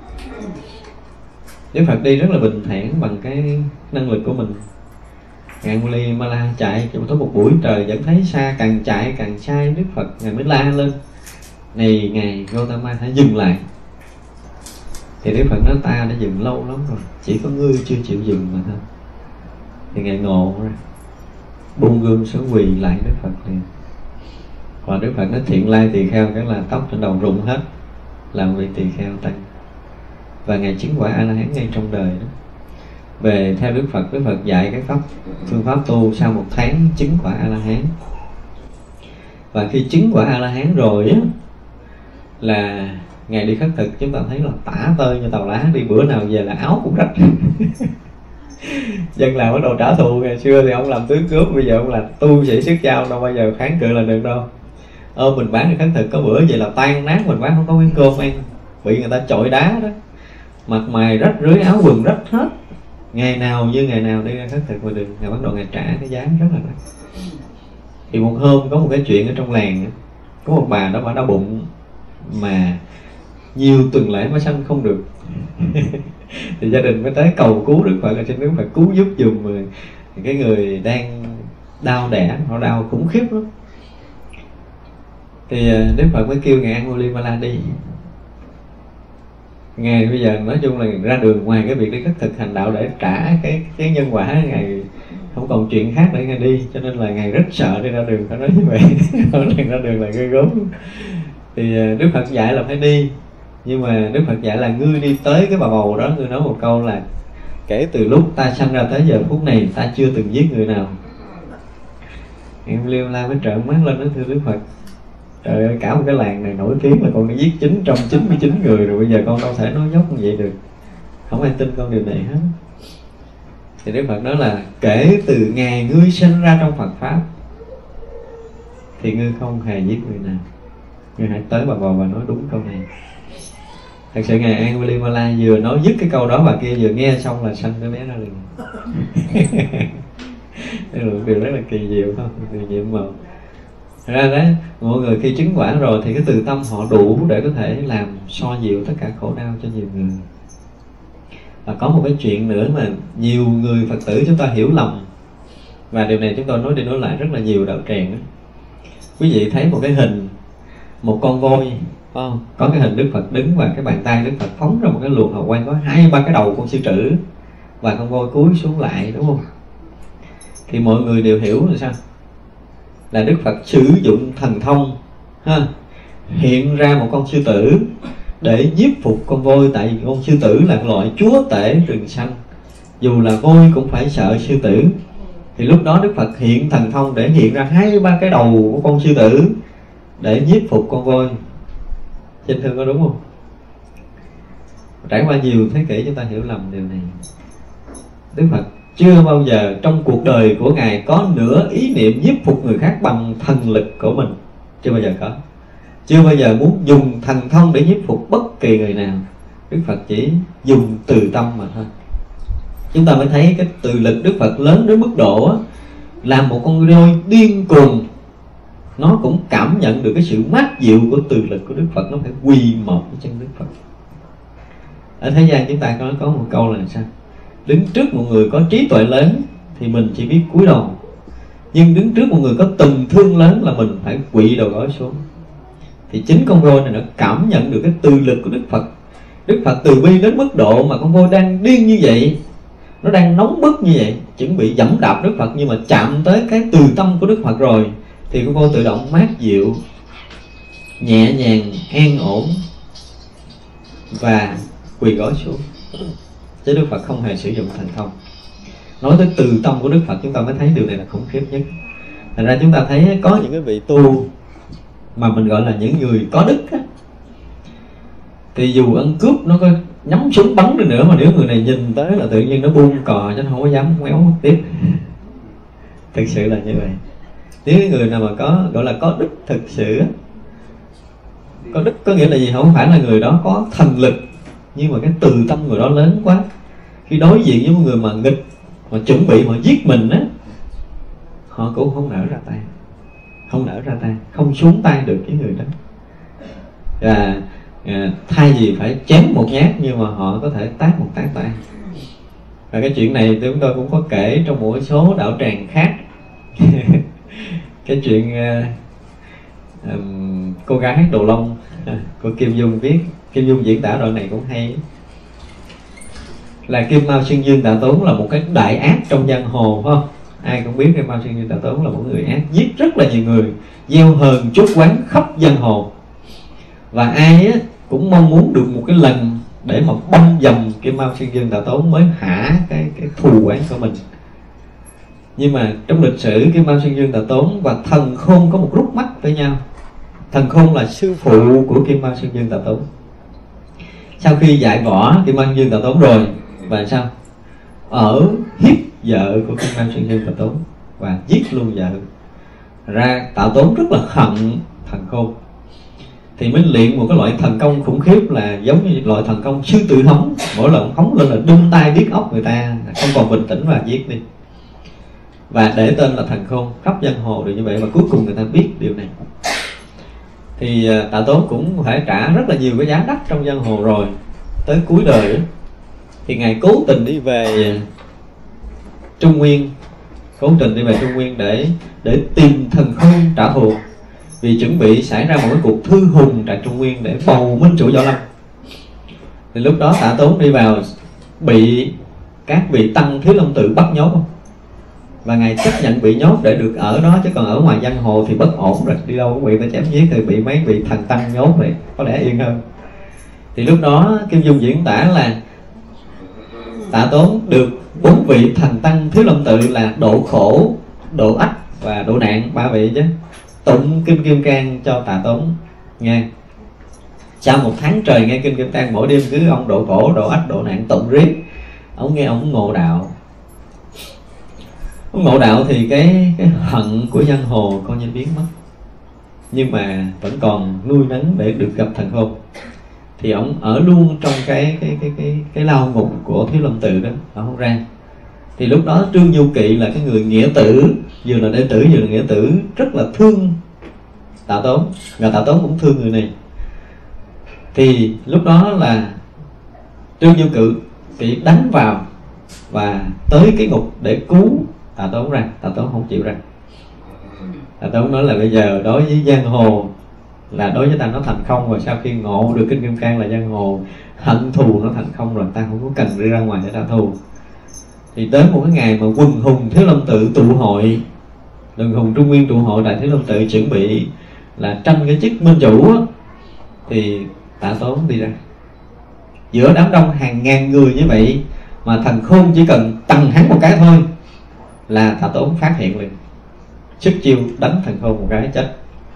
Đức Phật đi rất là bình thản bằng cái năng lực của mình. Ngài Angulimala chạy trong tới một buổi trời vẫn thấy xa, càng chạy càng sai. Đức Phật ngài mới la lên: này ngài Gautama, hãy dừng lại. Thì Đức Phật nói: ta đã dừng lâu lắm rồi, chỉ có ngươi chưa chịu dừng mà thôi. Thì ngài ngộ ra, buông gươm xuống quỳ lại Đức Phật liền. Và Đức Phật nói: thiện lai tỳ kheo, cái là tóc trên đầu rụng hết, làm vị tỳ kheo tăng. Và ngài chứng quả A La Hán ngay trong đời đó. Về theo Đức Phật, Đức Phật dạy cái pháp phương pháp tu sau một tháng chứng quả A La Hán. Và khi chứng quả A La Hán rồi á, là ngài đi khất thực, chúng ta thấy là tả tơi như tàu lá, đi bữa nào về là áo cũng rách. Dân làm bắt đầu trả thù. Ngày xưa thì ông làm tướng cướp, bây giờ ông là tu sĩ xuất gia, đâu bao giờ kháng cự là được đâu. Ơ mình bán đi khất thực có bữa vậy là tan nát, mình bán không có miếng cơm ăn, bị người ta chọi đá đó, mặt mày rách rưới, áo quần rách hết. Ngày nào như ngày nào đi ra khất thực ngoài đường, ngày bắt đầu ngày trả cái giá rất là đắt. Thì một hôm có một cái chuyện ở trong làng, có một bà đó bà đau bụng mà nhiều tuần lễ mới sanh không được. Thì gia đình mới tới cầu cứu Đức Phật, là xin Đức Phật cứu giúp dùm người. Cái người đang đau đẻ, họ đau khủng khiếp lắm. Thì Đức Phật mới kêu ngài Angulimala đi. Ngài bây giờ nói chung là ra đường, ngoài cái việc đi khất thực hành đạo để trả cái cái nhân quả, ngài không còn chuyện khác để ngài đi, cho nên là ngài rất sợ đi ra đường. Phải nói như vậy. Ra đường là ghê gớm. Thì Đức Phật dạy là phải đi, nhưng mà Đức Phật dạy là ngươi đi tới cái bà bầu đó, ngươi nói một câu là kể từ lúc ta sanh ra tới giờ phút này ta chưa từng giết người nào. Em Liêu La mới trợn mắt lên nói: thưa Đức Phật, trời ơi, cả một cái làng này nổi tiếng là con đã giết chín trăm chín mươi chín người rồi, bây giờ con đâu thể nói dốc như vậy được, không ai tin con điều này hết. Thì Đức Phật nói là kể từ ngày ngươi sinh ra trong Phật Pháp thì ngươi không hề giết người nào. Ngươi hãy tới bà bầu và nói đúng câu này. Thật sự ngài Angulimala vừa nói dứt cái câu đó, bà kia vừa nghe xong là sanh đứa bé ra liền. Đây là một điều rất là kỳ diệu, không? Điều nhiệm màu. Thật ra đấy, mọi người khi chứng quả rồi thì cái từ tâm họ đủ để có thể làm xoa dịu tất cả khổ đau cho nhiều người. Và có một cái chuyện nữa mà nhiều người Phật tử chúng ta hiểu lầm, và điều này chúng tôi nói đi nói lại rất là nhiều đạo tràng đó. Quý vị thấy một cái hình, một con voi, không? Có cái hình Đức Phật đứng và cái bàn tay Đức Phật phóng ra một cái luồng hào quang, có hai ba cái đầu con sư tử và con voi cúi xuống lại, đúng không? Thì mọi người đều hiểu là sao? Là Đức Phật sử dụng thần thông ha, hiện ra một con sư tử để nhiếp phục con voi. Tại vì con sư tử là loại chúa tể rừng xanh, dù là voi cũng phải sợ sư tử. Thì lúc đó Đức Phật hiện thần thông để hiện ra hai ba cái đầu của con sư tử để nhiếp phục con voi. Trên thương có đúng không? Trải qua nhiều thế kỷ chúng ta hiểu lầm điều này. Đức Phật chưa bao giờ trong cuộc đời của Ngài có nửa ý niệm nhiếp phục người khác bằng thần lực của mình. Chưa bao giờ có. Chưa bao giờ muốn dùng thần thông để nhiếp phục bất kỳ người nào. Đức Phật chỉ dùng từ tâm mà thôi. Chúng ta mới thấy cái từ lực Đức Phật lớn đến mức độ á, làm một con voi điên cuồng nó cũng cảm nhận được cái sự mát dịu của từ lực của Đức Phật, nó phải quỳ một với chân Đức Phật. Ở thế gian chúng ta có có một câu là sao? Đứng trước một người có trí tuệ lớn thì mình chỉ biết cúi đầu, nhưng đứng trước một người có tình thương lớn là mình phải quỵ đầu gối xuống. Thì chính con voi này nó cảm nhận được cái từ lực của Đức Phật. Đức Phật từ bi đến mức độ mà con voi đang điên như vậy, nó đang nóng bức như vậy, chuẩn bị giẫm đạp Đức Phật, nhưng mà chạm tới cái từ tâm của Đức Phật rồi thì con voi tự động mát dịu, nhẹ nhàng, an ổn và quỳ gối xuống. Chứ Đức Phật không hề sử dụng thành không. Nói tới từ tâm của Đức Phật, chúng ta mới thấy điều này là khủng khiếp nhất. Thành ra chúng ta thấy có những cái vị tu mà mình gọi là những người có đức á, thì dù ăn cướp nó có nhắm súng bắn đi nữa, mà nếu người này nhìn tới là tự nhiên nó buông cò chứ nó không có dám méo tiếp. Thực sự là như vậy. Nếu người nào mà có gọi là có đức thực sự, có đức có nghĩa là gì? Không phải là người đó có thần lực, nhưng mà cái từ tâm người đó lớn quá. Khi đối diện với một người mà nghịch, mà chuẩn bị mà giết mình á, họ cũng không nỡ ra tay, không nỡ ra tay, không xuống tay được với người đó. Và à, thay vì phải chém một nhát, nhưng mà họ có thể tát một tát tay. Và cái chuyện này chúng tôi cũng có kể trong một số đạo tràng khác. Cái chuyện uh, um, cô gái hát Đồ Long của Kim Dung viết, Kim Dung diễn tả đoạn này cũng hay. Là Kim Mao Xuyên Dương Tạ Tốn là một cái đại ác trong giang hồ, phải không? Ai cũng biết Kim Mao Xuyên Dương Tạ Tốn là một người ác, giết rất là nhiều người, gieo hờn chuốc oán khắp giang hồ. Và ai á, cũng mong muốn được một cái lần để mà băm dầm Kim Mao Xuyên Dương Tạ Tốn mới hả cái, cái thù oán của mình. Nhưng mà trong lịch sử, Kim Mao Xuyên Dương Tạ Tốn và Thần Khôn có một rút mắt với nhau. Thần Khôn là sư phụ của Kim Mao Xuyên Dương Tạ Tốn. Sau khi dạy võ Kim Mao Xuyên Dương Tạ Tốn rồi, và sao? Ở hiếp vợ của Kim Mao Xuyên Dương Tạ Tốn và giết luôn vợ. Ra Tạ Tốn rất là hận Thần Khôn, thì mới luyện một cái loại thần công khủng khiếp, là giống như loại thần công sư tử hống. Mỗi lần hống lên là đâm tay điếc óc người ta, không còn bình tĩnh và giết đi. Và để tên là Thần Khôn, khắp giang hồ đều như vậy. Và cuối cùng người ta biết điều này. Thì Tạ Tốn cũng phải trả rất là nhiều cái giá đắt trong giang hồ rồi. Tới cuối đời thì Ngài cố tình đi về Trung Nguyên, cố tình đi về Trung Nguyên để để tìm Thần Khôn trả thù, vì chuẩn bị xảy ra một cái cuộc thư hùng tại Trung Nguyên để bầu minh chủ Võ Lâm. Thì lúc đó Tạ Tốn đi vào bị các vị tăng Thiếu Lâm Tự bắt nhốt không? Và Ngài chấp nhận bị nhốt để được ở đó, chứ còn ở ngoài giang hồ thì bất ổn rồi, đi đâu cũng bị ta chém giết, thì bị mấy vị thần tăng nhốt vậy có lẽ yên hơn. Thì lúc đó Kim Dung diễn tả là Tạ Tốn được bốn vị thần tăng Thiếu Lâm Tự là Độ Khổ, Độ Ách và Độ Nạn, ba vị chứ, tụng Kinh Kim Cang cho Tạ Tốn nghe. Sau một tháng trời nghe Kinh Kim Cang, mỗi đêm cứ ông Độ Khổ, Độ Ách, Độ Nạn tụng riết, ông nghe ông ngộ đạo. Ông ngộ đạo thì cái cái hận của giang hồ coi như biến mất, nhưng mà vẫn còn nuôi nấng để được gặp Thần Khôn. Thì ông ở luôn trong cái cái cái cái cái lao ngục của Thiếu Lâm Tự đó, ông không ra. Thì lúc đó Trương Du Kỵ là cái người nghĩa tử, vừa là đệ tử vừa là nghĩa tử, rất là thương Tạ Tốn, và Tạ Tốn cũng thương người này. Thì lúc đó là Trương Du Kỵ thì đánh vào và tới cái ngục để cứu Tạ Tốn ra. Tạ Tốn không chịu ra. Tạ Tốn nói là bây giờ đối với giang hồ là đối với ta nó thành không rồi, sau khi ngộ được Kinh Kim Cang là giang hồ hận thù nó thành không rồi, ta không có cần đi ra ngoài để trả thù. Thì đến một cái ngày mà quần hùng Thiếu Lâm Tự tụ hội, quần hùng Trung Nguyên tụ hội tại Thiếu Lâm Tự chuẩn bị là tranh cái chức minh chủ á, thì Tạ Tốn đi ra giữa đám đông hàng ngàn người như vậy, mà Thần Khôn chỉ cần tằng hắn một cái thôi là Tạ Tốn phát hiện liền, sức chiêu đánh Thần Khôn một cái chết.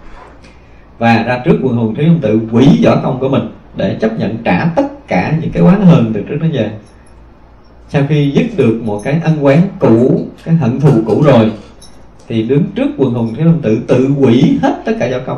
Và ra trước quần hùng Thiếu Lâm Tự quỷ võ công của mình để chấp nhận trả tất cả những cái oán hờn từ trước đến giờ. Sau khi dứt được một cái ân oán cũ, cái hận thù cũ rồi, thì đứng trước quần hùng Thiếu Lâm Tự tự quỷ hết tất cả võ công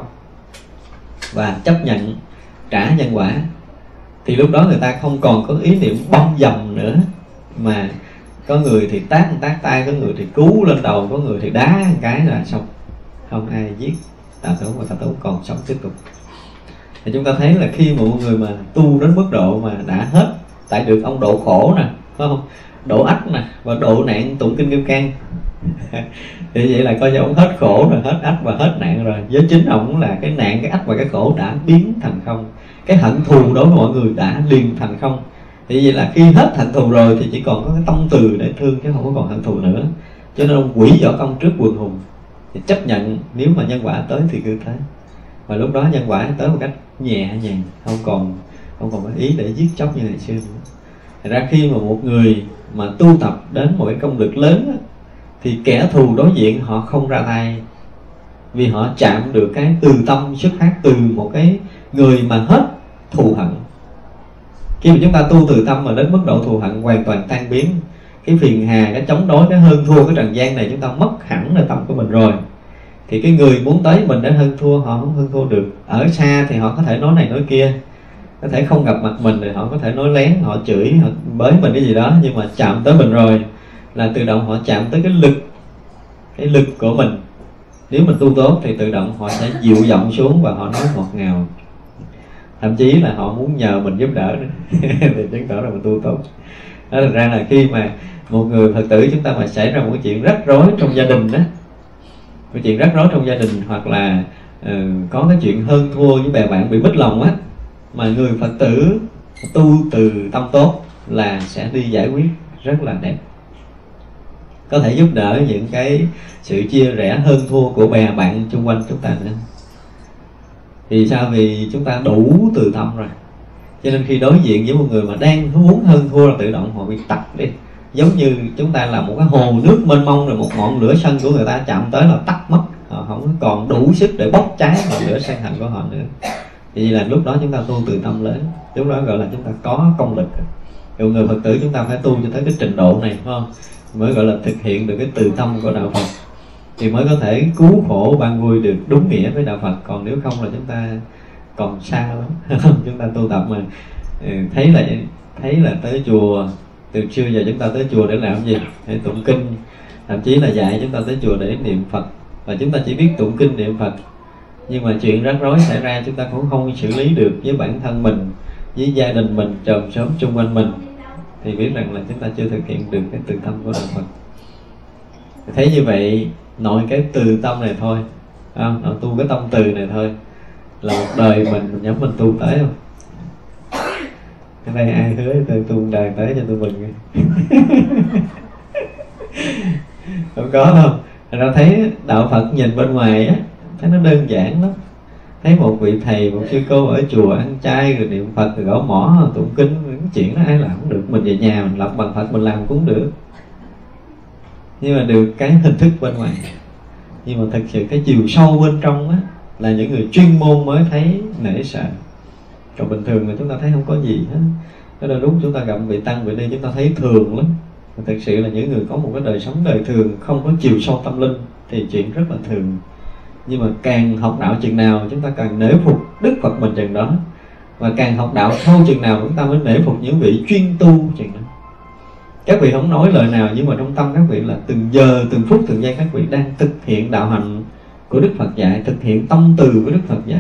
và chấp nhận trả nhân quả. Thì lúc đó người ta không còn có ý niệm băm dầm nữa, mà có người thì tát một tát tay, có người thì cứu lên đầu, có người thì đá một cái là xong, không ai giết Tạ Tốn, và Tạ Tốn còn sống tiếp tục. Thì chúng ta thấy là khi một người mà tu đến mức độ mà đã hết, tại được ông Độ Khổ nè, phải không, Độ Ách nè và Độ Nạn tụng Kinh Kim Cang thì vậy là coi như ông hết khổ rồi, hết ách và hết nạn rồi. Với chính ông là cái nạn, cái ách và cái khổ đã biến thành không. cái hận thù đối với mọi người đã liền thành không. Thì vậy là khi hết hận thù rồi thì chỉ còn có cái tâm từ để thương, chứ không có còn hận thù nữa. Cho nên ông quỷ võ công trước quần hùng, thì chấp nhận nếu mà nhân quả tới thì cứ thế. Và lúc đó nhân quả tới một cách nhẹ nhàng, không còn không còn có ý để giết chóc như ngày xưa nữa. Thật ra khi mà một người mà tu tập đến một cái công lực lớn á, thì kẻ thù đối diện họ không ra tay, vì họ chạm được cái từ tâm xuất phát từ một cái người mà hết thù hận. Khi mà chúng ta tu từ tâm mà đến mức độ thù hận hoàn toàn tan biến, cái phiền hà, cái chống đối, cái hơn thua, cái trần gian này chúng ta mất hẳn nơi tâm của mình rồi, thì cái người muốn tới mình để hơn thua họ không hơn thua được. Ở xa thì họ có thể nói này nói kia, có thể không gặp mặt mình thì họ có thể nói lén, họ chửi, họ bới mình cái gì đó, nhưng mà chạm tới mình rồi là tự động họ chạm tới cái lực, cái lực của mình. Nếu mình tu tốt thì tự động họ sẽ dịu giọng xuống và họ nói ngọt ngào, thậm chí là họ muốn nhờ mình giúp đỡ nữa thì chứng tỏ là mình tu tốt. Đó, thành ra là khi mà một người Phật tử chúng ta mà xảy ra một cái chuyện rắc rối trong gia đình đó, cái chuyện rắc rối trong gia đình, hoặc là uh, có cái chuyện hơn thua với bè bạn bị mất lòng á, mà người Phật tử tu từ tâm tốt là sẽ đi giải quyết rất là đẹp, có thể giúp đỡ những cái sự chia rẽ hơn thua của bè bạn xung quanh chúng ta nữa. Vì sao? Vì chúng ta đủ từ tâm rồi, cho nên khi đối diện với một người mà đang muốn hơn thua là tự động họ bị tắt đi. Giống như chúng ta là một cái hồ nước mênh mông, rồi một ngọn lửa sân của người ta chạm tới là tắt mất, họ không còn đủ sức để bốc cháy ngọn lửa sân hạnh của họ nữa. Thì là lúc đó chúng ta tu từ tâm lớn, lúc đó gọi là chúng ta có công lực. Rồi người Phật tử chúng ta phải tu cho tới cái trình độ này, phải không? Mới gọi là thực hiện được cái từ tâm của đạo Phật, thì mới có thể cứu khổ ban vui được đúng nghĩa với đạo Phật. Còn nếu không là chúng ta còn xa lắm. Chúng ta tu tập mà thấy là thấy là tới chùa, từ xưa giờ chúng ta tới chùa để làm gì? Để tụng kinh, thậm chí là dạy chúng ta tới chùa để niệm Phật, và chúng ta chỉ biết tụng kinh niệm Phật. Nhưng mà chuyện rắc rối xảy ra chúng ta cũng không xử lý được với bản thân mình, với gia đình mình, chòm xóm xung quanh mình, thì biết rằng là chúng ta chưa thực hiện được cái từ tâm của đạo Phật. Thấy như vậy, nội cái từ tâm này thôi, không? Nội tu cái tâm từ này thôi là một đời mình, mình nhắm mình tu tới không? Cái đây ai hứa tôi tu một đời tới cho tôi mừng. Không có đâu. Thành ra thấy đạo Phật nhìn bên ngoài á, thấy nó đơn giản lắm. Thấy một vị thầy, một sư cô ở chùa ăn chay rồi niệm Phật rồi gõ mõ tụng kinh, những chuyện đó ai làm cũng được. Mình về nhà mình lập bằng Phật mình làm cũng được, nhưng mà được cái hình thức bên ngoài. Nhưng mà thật sự cái chiều sâu bên trong á là những người chuyên môn mới thấy nể sợ. Còn bình thường là chúng ta thấy không có gì hết. Đó là lúc chúng ta gặp vị tăng vị ni chúng ta thấy thường lắm. Mà thật sự là những người có một cái đời sống đời thường, không có chiều sâu tâm linh thì chuyện rất là thường. Nhưng mà càng học đạo chừng nào chúng ta càng nể phục Đức Phật mình chừng đó. Và càng học đạo sâu chừng nào chúng ta mới nể phục những vị chuyên tu chừng đó. Các vị không nói lời nào, nhưng mà trong tâm các vị là từng giờ, từng phút, từng giây các vị đang thực hiện đạo hạnh của Đức Phật dạy, thực hiện tâm từ của Đức Phật dạy.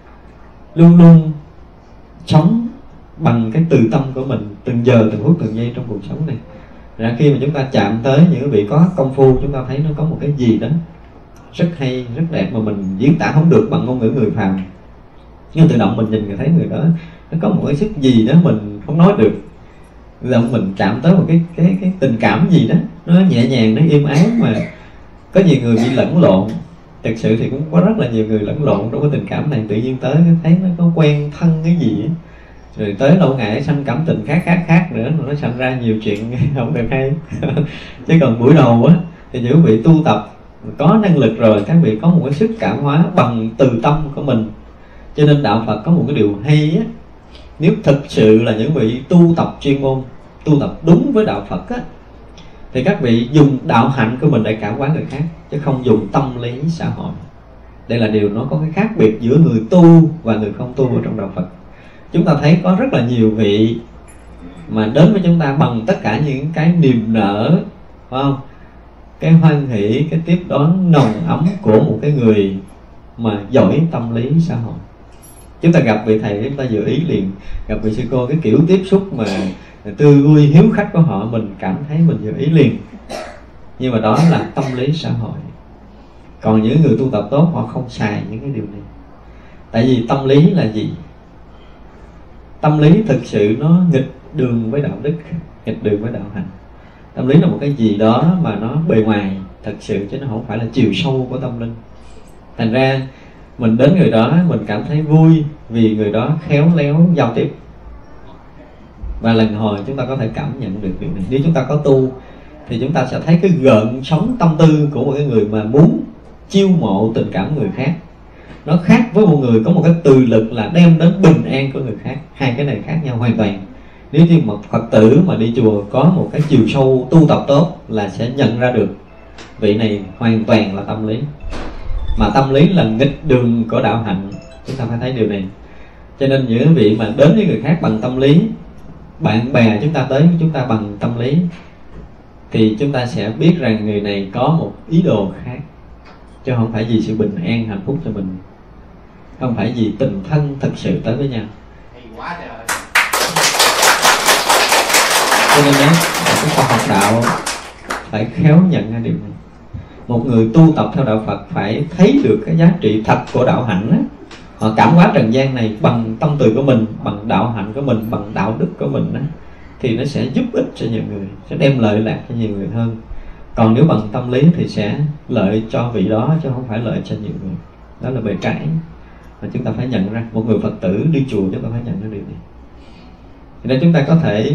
Luôn luôn sống bằng cái từ tâm của mình, từng giờ, từng phút, từng giây trong cuộc sống này. Ra khi mà chúng ta chạm tới những vị có công phu, chúng ta thấy nó có một cái gì đó rất hay, rất đẹp mà mình diễn tả không được bằng ngôn ngữ người phàm. Nhưng tự động mình nhìn người thấy người đó nó có một cái sức gì đó mình không nói được. Tự mình chạm tới một cái cái cái tình cảm gì đó, nó nhẹ nhàng, nó êm ái. Mà có nhiều người bị lẫn lộn, thực sự thì cũng có rất là nhiều người lẫn lộn trong cái tình cảm này. Tự nhiên tới thấy nó có quen thân cái gì ấy, rồi tới lâu ngày sanh cảm tình khác khác khác nữa, nó sanh ra nhiều chuyện không được hay. Chứ còn buổi đầu á thì những vị tu tập có năng lực rồi, các vị có một cái sức cảm hóa bằng từ tâm của mình. Cho nên đạo Phật có một cái điều hay á, nếu thực sự là những vị tu tập chuyên môn, tu tập đúng với đạo Phật á, thì các vị dùng đạo hạnh của mình để cảm hóa người khác, chứ không dùng tâm lý xã hội. Đây là điều nó có cái khác biệt giữa người tu và người không tu ở trong đạo Phật. Chúng ta thấy có rất là nhiều vị mà đến với chúng ta bằng tất cả những cái niềm nở, phải không? Cái hoan hỷ, cái tiếp đón nồng ấm của một cái người mà giỏi tâm lý xã hội. Chúng ta gặp vị thầy chúng ta dự ý liền, gặp vị sư cô cái kiểu tiếp xúc mà tươi vui hiếu khách của họ, mình cảm thấy mình dự ý liền. Nhưng mà đó là tâm lý xã hội. Còn những người tu tập tốt họ không xài những cái điều này. Tại vì tâm lý là gì? tâm lý thực sự nó nghịch đường với đạo đức, nghịch đường với đạo hạnh. Tâm lý là một cái gì đó mà nó bề ngoài thật sự, chứ nó không phải là chiều sâu của tâm linh. Thành ra mình đến người đó mình cảm thấy vui vì người đó khéo léo giao tiếp, và lần hồi chúng ta có thể cảm nhận được việc này. Nếu chúng ta có tu thì chúng ta sẽ thấy cái gợn sóng tâm tư của một cái người mà muốn chiêu mộ tình cảm người khác. Nó khác với một người có một cái từ lực là đem đến bình an của người khác. Hai cái này khác nhau hoàn toàn. Nếu như một Phật tử mà đi chùa có một cái chiều sâu tu tập tốt là sẽ nhận ra được vị này hoàn toàn là tâm lý. Mà tâm lý là nghịch đường của đạo hạnh, chúng ta phải thấy điều này. Cho nên những vị mà đến với người khác bằng tâm lý, bạn bè chúng ta tới với chúng ta bằng tâm lý, thì chúng ta sẽ biết rằng người này có một ý đồ khác, chứ không phải vì sự bình an hạnh phúc cho mình, không phải vì tình thân thật sự tới với nhau. Cho nên đó, chúng ta học đạo phải khéo nhận ra điều này. Một người tu tập theo đạo Phật phải thấy được cái giá trị thật của đạo hạnh đó. Họ cảm hóa trần gian này bằng tâm từ của mình, bằng đạo hạnh của mình, bằng đạo đức của mình đó, thì nó sẽ giúp ích cho nhiều người, sẽ đem lợi lạc cho nhiều người hơn. Còn nếu bằng tâm lý thì sẽ lợi cho vị đó, chứ không phải lợi cho nhiều người. Đó là bề trái mà chúng ta phải nhận ra. Một người Phật tử đi chùa chúng ta phải nhận ra điều này. Thì nên chúng ta có thể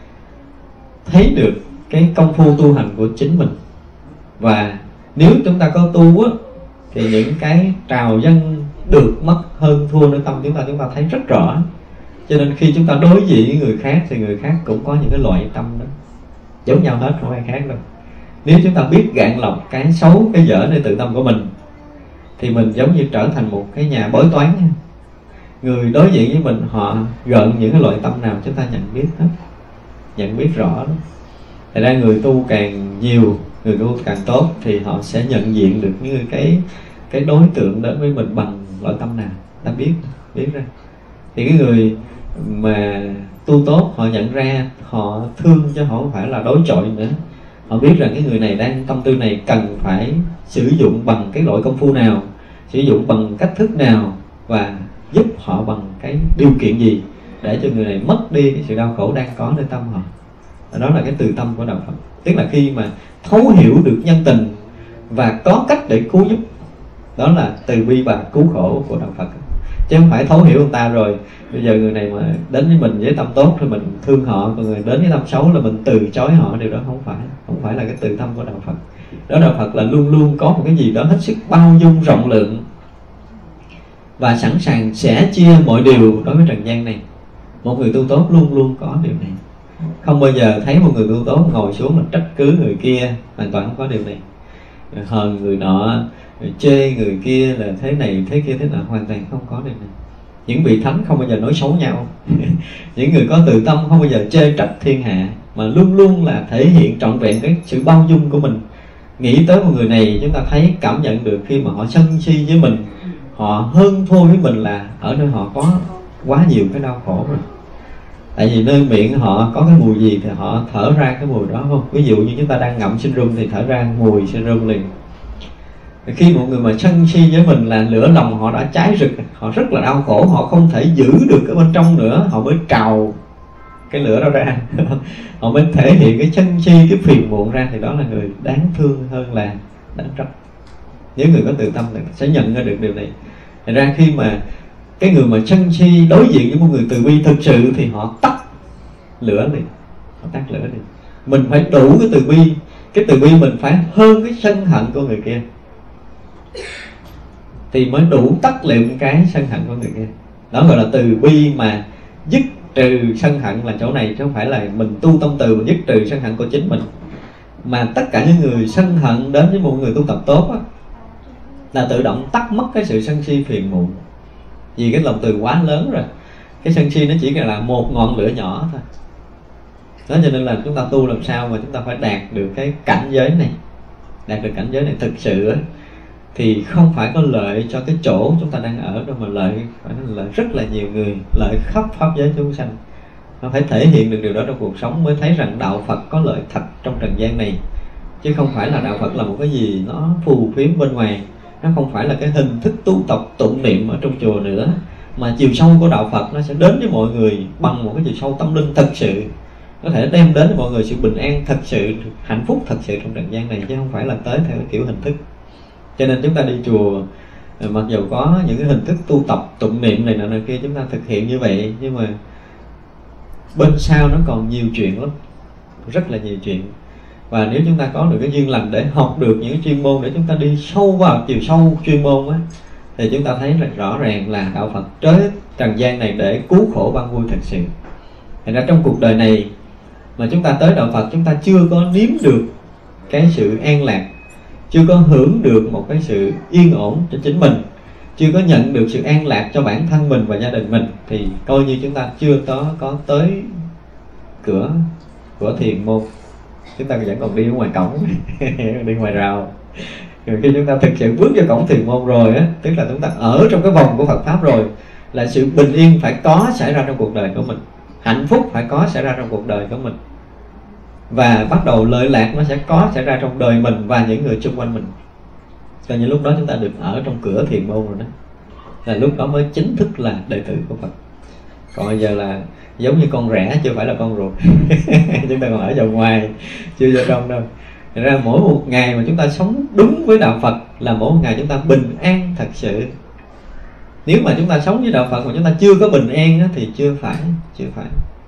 thấy được cái công phu tu hành của chính mình. Và nếu chúng ta có tu á, thì những cái trào dâng được mất hơn thua nơi tâm chúng ta, chúng ta thấy rất rõ. Cho nên khi chúng ta đối diện với người khác thì người khác cũng có những cái loại tâm đó, giống nhau hết, không ai khác đâu. Nếu chúng ta biết gạn lọc cái xấu, cái dở nơi tự tâm của mình, thì mình giống như trở thành một cái nhà bói toán. Người đối diện với mình họ gợn những cái loại tâm nào chúng ta nhận biết hết, nhận biết rõ đó. Thật ra người tu càng nhiều, người tu càng tốt, thì họ sẽ nhận diện được những cái cái đối tượng đến với mình bằng loại tâm nào, ta biết biết ra. Thì cái người mà tu tốt họ nhận ra, họ thương chứ họ không phải là đối chọi nữa. Họ biết rằng cái người này đang tâm tư này cần phải sử dụng bằng cái loại công phu nào, sử dụng bằng cách thức nào, và giúp họ bằng cái điều kiện gì để cho người này mất đi cái sự đau khổ đang có nơi tâm họ. Đó là cái từ tâm của đạo Phật. Tức là khi mà thấu hiểu được nhân tình và có cách để cứu giúp, đó là từ bi và cứu khổ của đạo Phật. Chứ không phải thấu hiểu người ta rồi bây giờ người này mà đến với mình với tâm tốt thì mình thương họ, còn người đến với tâm xấu là mình từ chối họ. Điều đó không phải, không phải là cái từ tâm của đạo Phật. Đó, đạo Phật là luôn luôn có một cái gì đó hết sức bao dung rộng lượng và sẵn sàng sẻ chia mọi điều đối với trần gian này. Một người tu tốt luôn luôn có điều này, không bao giờ thấy một người tu tốt ngồi xuống là trách cứ người kia, hoàn toàn không có điều này. Hờn người nọ, chê người kia là thế này thế kia thế nào, hoàn toàn không có điều này. Những vị thánh không bao giờ nói xấu nhau. Những người có tự tâm không bao giờ chê trách thiên hạ, mà luôn luôn là thể hiện trọn vẹn cái sự bao dung của mình. Nghĩ tới một người này chúng ta thấy, cảm nhận được khi mà họ sân si với mình, họ hơn thua với mình là ở nơi họ có quá nhiều cái đau khổ rồi. Tại vì nơi miệng họ có cái mùi gì thì họ thở ra cái mùi đó không. Ví dụ như chúng ta đang ngậm sinh rum thì thở ra mùi sinh rum liền. Khi một người mà sân si với mình là lửa lòng họ đã cháy rực, họ rất là đau khổ, họ không thể giữ được ở bên trong nữa, họ mới trào cái lửa đó ra. Họ mới thể hiện cái sân si, cái phiền muộn ra, thì đó là người đáng thương hơn là đáng trách. Nếu người có tự tâm thì sẽ nhận ra được điều này. Thật ra khi mà cái người mà sân si đối diện với một người từ bi thực sự thì họ tắt lửa liền, họ tắt lửa liền. Mình phải đủ cái từ bi, cái từ bi mình phải hơn cái sân hận của người kia thì mới đủ tắt liệm cái sân hận của người kia. Đó gọi là từ bi mà dứt trừ sân hận là chỗ này, chứ không phải là mình tu tâm từ mình dứt trừ sân hận của chính mình. Mà tất cả những người sân hận đến với một người tu tập tốt á, là tự động tắt mất cái sự sân si phiền muộn. Vì cái lòng từ quá lớn rồi, cái sân si nó chỉ là một ngọn lửa nhỏ thôi. Đó cho nên là chúng ta tu làm sao mà chúng ta phải đạt được cái cảnh giới này. Đạt được cảnh giới này thực sự á, thì không phải có lợi cho cái chỗ chúng ta đang ở đâu, mà lợi phải là lợi rất là nhiều người, lợi khắp pháp giới chúng sanh. Nó phải thể hiện được điều đó trong cuộc sống mới thấy rằng đạo Phật có lợi thật trong trần gian này, chứ không phải là đạo Phật là một cái gì nó phù phiếm bên ngoài. Nó không phải là cái hình thức tu tập tụng niệm ở trong chùa nữa, mà chiều sâu của đạo Phật nó sẽ đến với mọi người bằng một cái chiều sâu tâm linh thật sự, có thể đem đến cho mọi người sự bình an thật sự, hạnh phúc thật sự trong trần gian này, chứ không phải là tới theo cái kiểu hình thức. Cho nên chúng ta đi chùa, mặc dù có những cái hình thức tu tập tụng niệm này nọ này kia chúng ta thực hiện như vậy, nhưng mà bên sau nó còn nhiều chuyện lắm, rất là nhiều chuyện. Và nếu chúng ta có được cái duyên lành để học được những chuyên môn để chúng ta đi sâu vào chiều sâu chuyên môn á, thì chúng ta thấy rõ ràng là đạo Phật tới trần gian này để cứu khổ ban vui thật sự. Thành ra trong cuộc đời này mà chúng ta tới đạo Phật, chúng ta chưa có nếm được cái sự an lạc, chưa có hưởng được một cái sự yên ổn cho chính mình, chưa có nhận được sự an lạc cho bản thân mình và gia đình mình, thì coi như chúng ta chưa có có tới cửa của thiền môn. Chúng ta vẫn còn đi ở ngoài cổng đi ngoài rào. Rồi khi chúng ta thực sự bước vào cổng thiền môn rồi á, tức là chúng ta ở trong cái vòng của Phật pháp rồi, là sự bình yên phải có xảy ra trong cuộc đời của mình, hạnh phúc phải có xảy ra trong cuộc đời của mình, và bắt đầu lợi lạc nó sẽ có xảy ra trong đời mình và những người xung quanh mình. Coi như lúc đó chúng ta được ở trong cửa thiền môn rồi đó, là lúc đó mới chính thức là đệ tử của Phật. Còn bây giờ là giống như con rẻ, chưa phải là con ruột chúng ta còn ở vào ngoài, chưa vào trong đâu. Thật ra mỗi một ngày mà chúng ta sống đúng với đạo Phật là mỗi một ngày chúng ta bình an thật sự. Nếu mà chúng ta sống với đạo Phật mà chúng ta chưa có bình an á, thì chưa phải chưa phải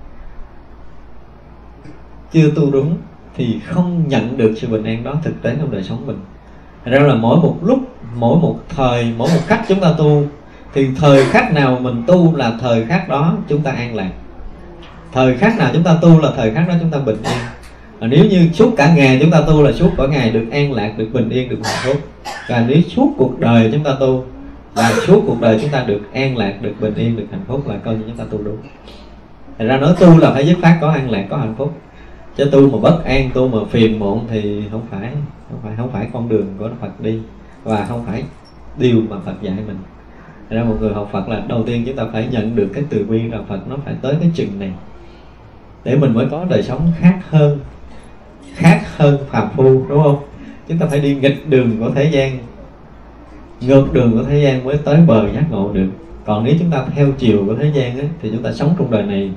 chưa tu đúng, thì không nhận được sự bình an đó thực tế trong đời sống mình. Thật ra là mỗi một lúc, mỗi một thời, mỗi một cách chúng ta tu, thì thời khắc nào mình tu là thời khắc đó chúng ta an lạc, thời khắc nào chúng ta tu là thời khắc đó chúng ta bình yên. Và nếu như suốt cả ngày chúng ta tu là suốt cả ngày được an lạc, được bình yên, được hạnh phúc. Và nếu suốt cuộc đời chúng ta tu là suốt cuộc đời chúng ta được an lạc, được bình yên, được hạnh phúc, là coi như chúng ta tu đúng. Thật ra nói tu là phải dứt khoát có an lạc, có hạnh phúc. Chứ tu mà bất an, tu mà phiền muộn thì không phải không phải không phải con đường của Phật đi, và không phải điều mà Phật dạy mình. Thật ra một người học Phật là đầu tiên chúng ta phải nhận được cái từ bi đạo Phật nó phải tới cái chừng này, để mình mới có đời sống khác hơn, khác hơn phàm phu, đúng không? Chúng ta phải đi nghịch đường của thế gian, ngược đường của thế gian mới tới bờ giác ngộ được. Còn nếu chúng ta theo chiều của thế gian á, thì chúng ta sống trong đời này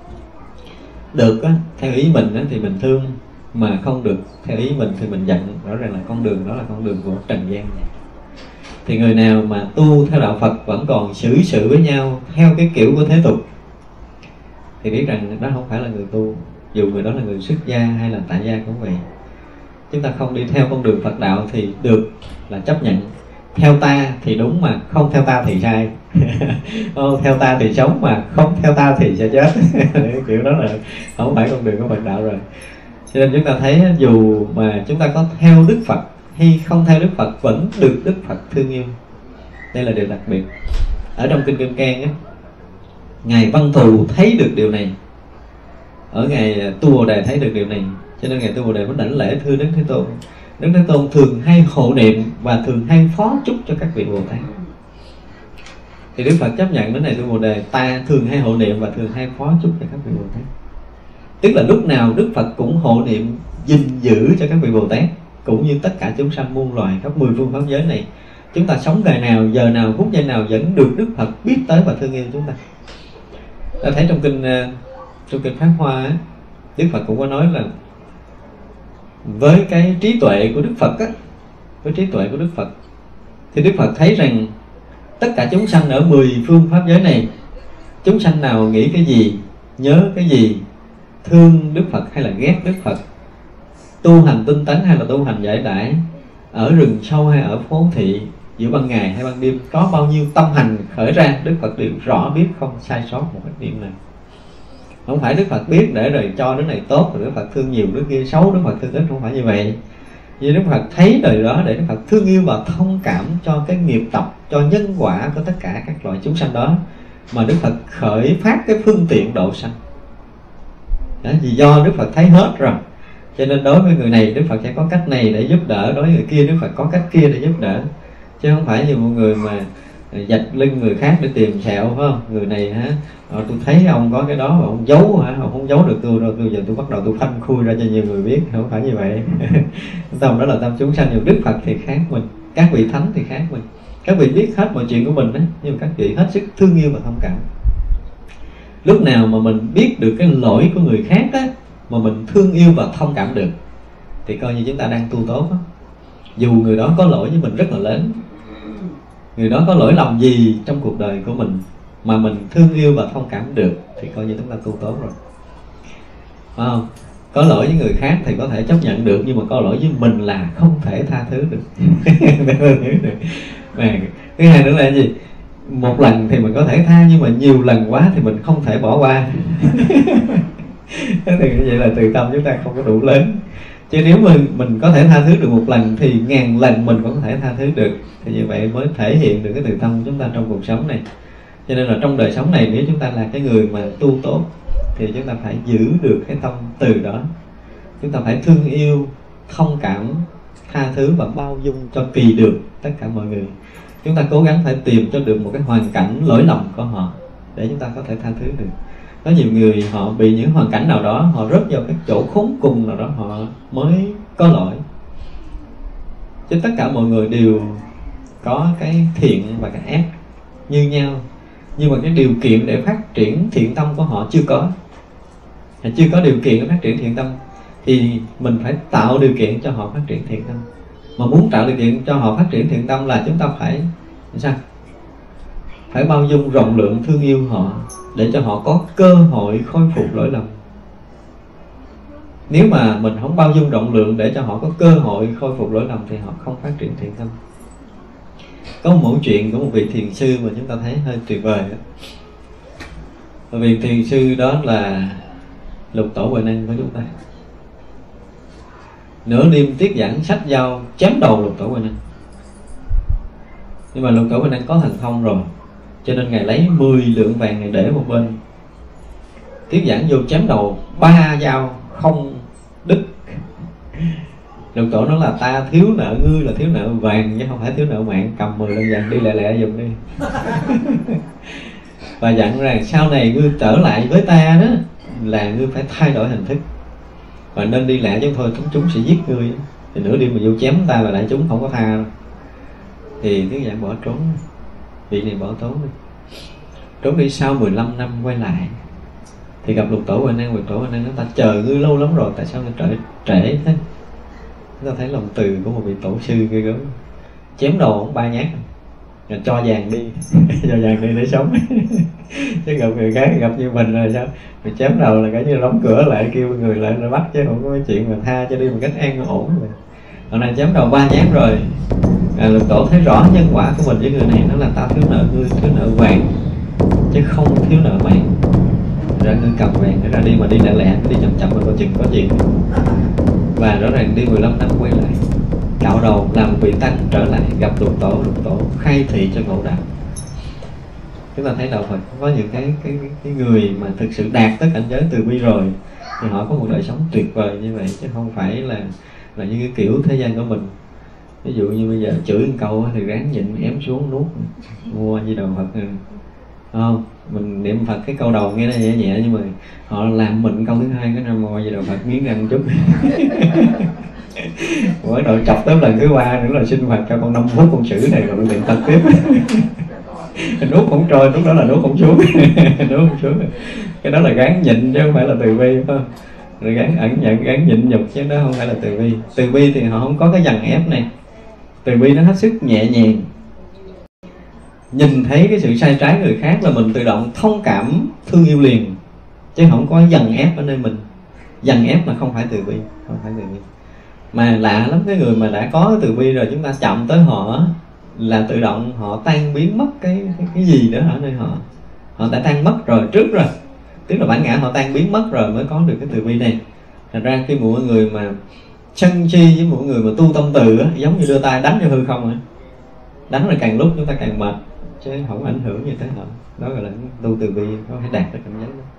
được á, theo ý mình á, thì mình thương, mà không được theo ý mình thì mình giận. Rõ ràng là con đường đó là con đường của trần gian này. Thì người nào mà tu theo đạo Phật vẫn còn xử sự với nhau theo cái kiểu của thế tục thì biết rằng đó không phải là người tu, dù người đó là người xuất gia hay là tại gia cũng vậy. Chúng ta không đi theo con đường Phật đạo thì được là chấp nhận. Theo ta thì đúng mà không theo ta thì sai. Theo ta thì sống mà không theo ta thì sẽ chết. Kiểu đó là không phải con đường của Phật đạo rồi. Cho nên chúng ta thấy dù mà chúng ta có theo Đức Phật hay không theo Đức Phật vẫn được Đức Phật thương yêu. Đây là điều đặc biệt. Ở trong Kinh Kim Cang á, Ngài Văn Thù thấy được điều này, ở Ngài Tu Bồ Đề thấy được điều này, cho nên Ngài Tu Bồ Đề mới đảnh lễ thưa Đức Thế Tôn. Đức Thế Tôn thường hay hộ niệm và thường hay phó chúc cho các vị Bồ Tát. Thì Đức Phật chấp nhận đến này Tu Bồ Đề, ta thường hay hộ niệm và thường hay phó chúc cho các vị Bồ Tát. Tức là lúc nào Đức Phật cũng hộ niệm gìn giữ cho các vị Bồ Tát, cũng như tất cả chúng sanh muôn loài khắp mười phương pháp giới này. Chúng ta sống ngày nào, giờ nào, phút giây nào vẫn được Đức Phật biết tới và thương yêu chúng ta. Ta thấy trong kinh trong kinh Pháp Hoa á, Đức Phật cũng có nói là với cái trí tuệ của Đức Phật á, với trí tuệ của Đức Phật thì Đức Phật thấy rằng tất cả chúng sanh ở mười phương pháp giới này, chúng sanh nào nghĩ cái gì, nhớ cái gì, thương Đức Phật hay là ghét Đức Phật, tu hành tinh tấn hay là tu hành giải đãi, ở rừng sâu hay ở phố thị, giữa ban ngày hay ban đêm, có bao nhiêu tâm hành khởi ra, Đức Phật đều rõ biết, không sai sót một cái điểm nào. Không phải Đức Phật biết để rồi cho đứa này tốt rồi Đức Phật thương nhiều, đứa kia xấu, Đức Phật thương ít, không phải như vậy. Vì Đức Phật thấy đời đó để Đức Phật thương yêu và thông cảm cho cái nghiệp tập, cho nhân quả của tất cả các loại chúng sanh đó, mà Đức Phật khởi phát cái phương tiện độ sanh. Đó, vì do Đức Phật thấy hết rồi, cho nên đối với người này Đức Phật sẽ có cách này để giúp đỡ, đối với người kia Đức Phật có cách kia để giúp đỡ. Chứ không phải như một người mà dạch lưng người khác để tìm sẹo, phải không? Người này hả, ờ, tôi thấy ông có cái đó mà ông giấu hả, ông không giấu được tôi đâu, tôi giờ tôi bắt đầu tôi phanh khui ra cho nhiều người biết. Không phải như vậy. Tâm đó là tâm chúng sanh, nhưng Đức Phật thì khác mình, các vị thánh thì khác mình. Các vị biết hết mọi chuyện của mình đấy, nhưng mà các vị hết sức thương yêu và thông cảm. Lúc nào mà mình biết được cái lỗi của người khác á, mà mình thương yêu và thông cảm được, thì coi như chúng ta đang tu tốt đó. Dù người đó có lỗi với mình rất là lớn, người đó có lỗi lầm gì trong cuộc đời của mình, mà mình thương yêu và thông cảm được, thì coi như chúng ta tu tốt rồi. Phải không? Có lỗi với người khác thì có thể chấp nhận được, nhưng mà có lỗi với mình là không thể tha thứ được. Mà thứ hai nữa là cái gì? Một lần thì mình có thể tha, nhưng mà nhiều lần quá thì mình không thể bỏ qua. Thế thì như vậy là từ tâm chúng ta không có đủ lớn. Chứ nếu mình, mình có thể tha thứ được một lần thì ngàn lần mình cũng có thể tha thứ được. Thì như vậy mới thể hiện được cái từ tâm của chúng ta trong cuộc sống này. Cho nên là trong đời sống này, nếu chúng ta là cái người mà tu tốt thì chúng ta phải giữ được cái tâm từ đó. Chúng ta phải thương yêu, thông cảm, tha thứ và bao dung cho tùy được tất cả mọi người. Chúng ta cố gắng phải tìm cho được một cái hoàn cảnh lỗi lầm của họ để chúng ta có thể tha thứ được. Có nhiều người họ bị những hoàn cảnh nào đó, họ rớt vào cái chỗ khốn cùng nào đó, họ mới có lỗi. Chứ tất cả mọi người đều có cái thiện và cái ác như nhau, nhưng mà cái điều kiện để phát triển thiện tâm của họ chưa có. Chưa có điều kiện để phát triển thiện tâm thì mình phải tạo điều kiện cho họ phát triển thiện tâm. Mà muốn tạo điều kiện cho họ phát triển thiện tâm là chúng ta phải sao? Phải bao dung, rộng lượng, thương yêu họ để cho họ có cơ hội khôi phục lỗi lầm. Nếu mà mình không bao dung, rộng lượng để cho họ có cơ hội khôi phục lỗi lầm thì họ không phát triển thiện tâm. Có một mẫu chuyện của một vị thiền sư mà chúng ta thấy hơi tuyệt vời đó. Vị thiền sư đó là Lục Tổ Huệ Năng của chúng ta. Nửa đêm tiết giảng sách giao chém đầu Lục Tổ Huệ Năng. Nhưng mà Lục Tổ Huệ Năng có thần thông rồi, cho nên Ngài lấy mười lượng vàng Ngài để một bên. Tiết giảng vô chém đầu ba dao không đứt. Lục Tổ nói là ta thiếu nợ ngươi là thiếu nợ vàng chứ không phải thiếu nợ mạng, cầm mười lượng vàng đi lẹ lẹ giùm đi. Và dặn rằng sau này ngươi trở lại với ta đó là ngươi phải thay đổi hình thức, và nên đi lẹ chứ thôi chúng chúng sẽ giết ngươi. Thì nửa đêm mà vô chém ta là đại chúng không có tha đâu. Thì Tiết giảng bỏ trốn, vị này bỏ trốn đi. Trốn đi sau mười lăm năm quay lại thì gặp Lục Tổ Huệ Năng. Lục Tổ Huệ Năng nói ta chờ ngươi lâu lắm rồi, tại sao ngươi trễ trễ thế? Chúng ta thấy lòng từ của một vị tổ sư ghê gớm. Chém đầu ông ba nhát rồi cho vàng đi. Cho vàng đi để sống. Chứ gặp người khác gặp như mình rồi sao? Mình chém đầu là cái như đóng cửa lại, kêu người lại nó bắt, chứ không có cái chuyện mà tha cho đi một cách an ổn. Hôm nay chém đầu ba nhát rồi, à, Lục Tổ thấy rõ nhân quả của mình với người này, nó là ta thiếu nợ ngươi, thiếu nợ vàng chứ không thiếu nợ mạng. Ra ngươi cầm vàng ra đi, mà đi lẹ lẹ, đi chậm chậm mà coi chừng có chuyện. Và rõ ràng đi mười lăm năm quay lại, cạo đầu làm vị tăng trở lại gặp Lục Tổ. Lục Tổ khai thị cho ngộ đạo. Chúng ta thấy đạo Phật có những cái, cái, cái người mà thực sự đạt tới cảnh giới từ bi rồi thì họ có một đời sống tuyệt vời như vậy, chứ không phải là là như cái kiểu thế gian của mình. Ví dụ như bây giờ chửi một câu thì ráng nhịn ém xuống nuốt, mua như đạo Phật này. Không, mình niệm Phật cái câu đầu nghe nó nhẹ nhẹ, nhưng mà họ làm mình câu thứ hai cái Nam Mô A Di Đà Phật nghiến răng chút. Mỗi đội chọc tới lần thứ ba nữa là xin Phật cho con năm phút con xử này rồi luyện tập tiếp. Nuốt không trôi, lúc đó là nuốt không xuống. Nuốt không xuống. Cái đó là gán nhịn chứ không phải là từ bi, phải không? Rồi gán ẩn nhận, gán nhịn nhục chứ đó không phải là từ bi. Từ bi thì họ không có cái dằn ép này. Từ bi nó hết sức nhẹ nhàng. Nhìn thấy cái sự sai trái người khác là mình tự động thông cảm, thương yêu liền, chứ không có dằn ép ở nơi mình. Dằn ép là không phải từ bi, không phải từ bi. Mà lạ lắm, cái người mà đã có từ bi rồi chúng ta chậm tới họ là tự động họ tan biến mất cái cái, cái gì đó ở nơi họ. Họ đã tan mất rồi, trước rồi. Tức là bản ngã họ tan biến mất rồi mới có được cái từ bi này. Thành ra khi mỗi người mà sân chi với mỗi người mà tu tâm từ á, giống như đưa tay đánh cho hư không á. Đánh rồi càng lúc chúng ta càng mệt, chứ không ảnh hưởng như thế nào. Đó gọi là tu từ bi, có thể đạt tới cảm giác đó.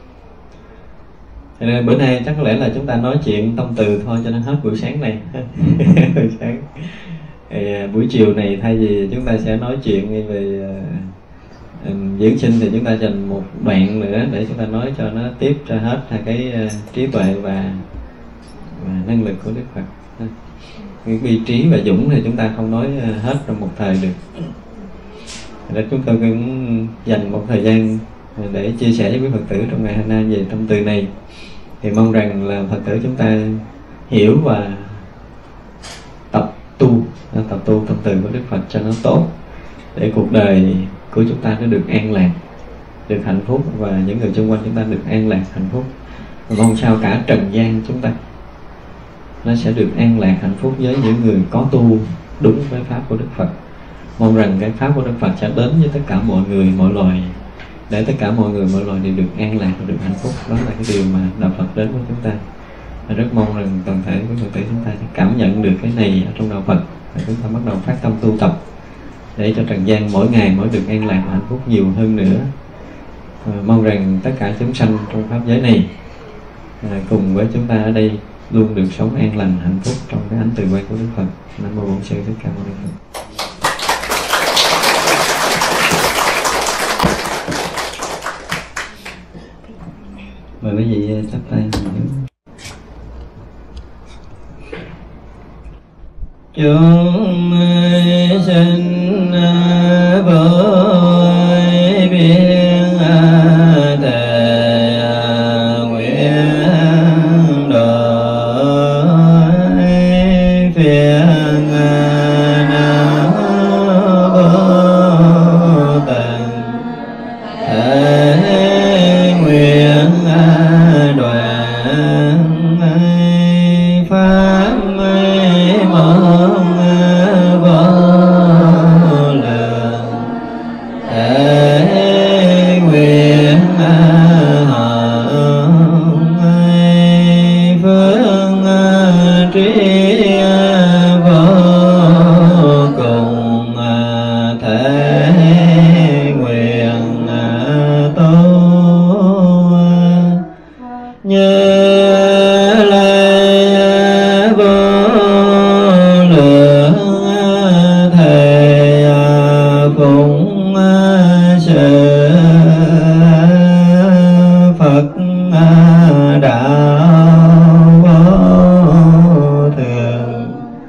Cho nên bữa nay chắc có lẽ là chúng ta nói chuyện tâm từ thôi cho nên hết buổi sáng này. Buổi sáng. Thì, buổi chiều này thay vì chúng ta sẽ nói chuyện về uh, dưỡng sinh thì chúng ta dành một đoạn nữa để chúng ta nói cho nó tiếp cho hết hai cái uh, trí tuệ và, và năng lực của Đức Phật. cái bi trí và dũng thì chúng ta không nói hết trong một thời được. Nên chúng tôi cũng dành một thời gian để chia sẻ với quý Phật tử trong ngày hôm nay về tâm từ này. Thì mong rằng là Phật tử chúng ta hiểu và tập tu, tập tu tâm từ của Đức Phật cho nó tốt, để cuộc đời của chúng ta nó được an lạc, được hạnh phúc, và những người xung quanh chúng ta được an lạc, hạnh phúc. Và mong sao cả trần gian chúng ta nó sẽ được an lạc, hạnh phúc với những người có tu đúng với Pháp của Đức Phật. Mong rằng cái Pháp của Đức Phật sẽ đến với tất cả mọi người, mọi loài, để tất cả mọi người, mọi loài đều được an lạc và được hạnh phúc. Đó là cái điều mà Đạo Phật đến với chúng ta. Và rất mong rằng toàn thể quý Phật tử chúng ta sẽ cảm nhận được cái này ở trong Đạo Phật, và chúng ta bắt đầu phát tâm tu tập để cho trần gian mỗi ngày mỗi được an lạc và hạnh phúc nhiều hơn nữa. À, mong rằng tất cả chúng sanh trong Pháp giới này à, cùng với chúng ta ở đây luôn được sống an lành, hạnh phúc trong cái ánh từ bi của Đức Phật. Nam mô Bổn Sư Thích Ca Mâu Ni Phật. Mời quý vị chắp tay. Chúng sinh với biên thề nguyện đổi phiền não vô tận, thể nguyện đoạn pháp mong vô lượng, thể nguyện hồng phương trí vô cùng, thể nguyện tu như lai vô lượng, thầy phụng sự Phật đạo vô thường,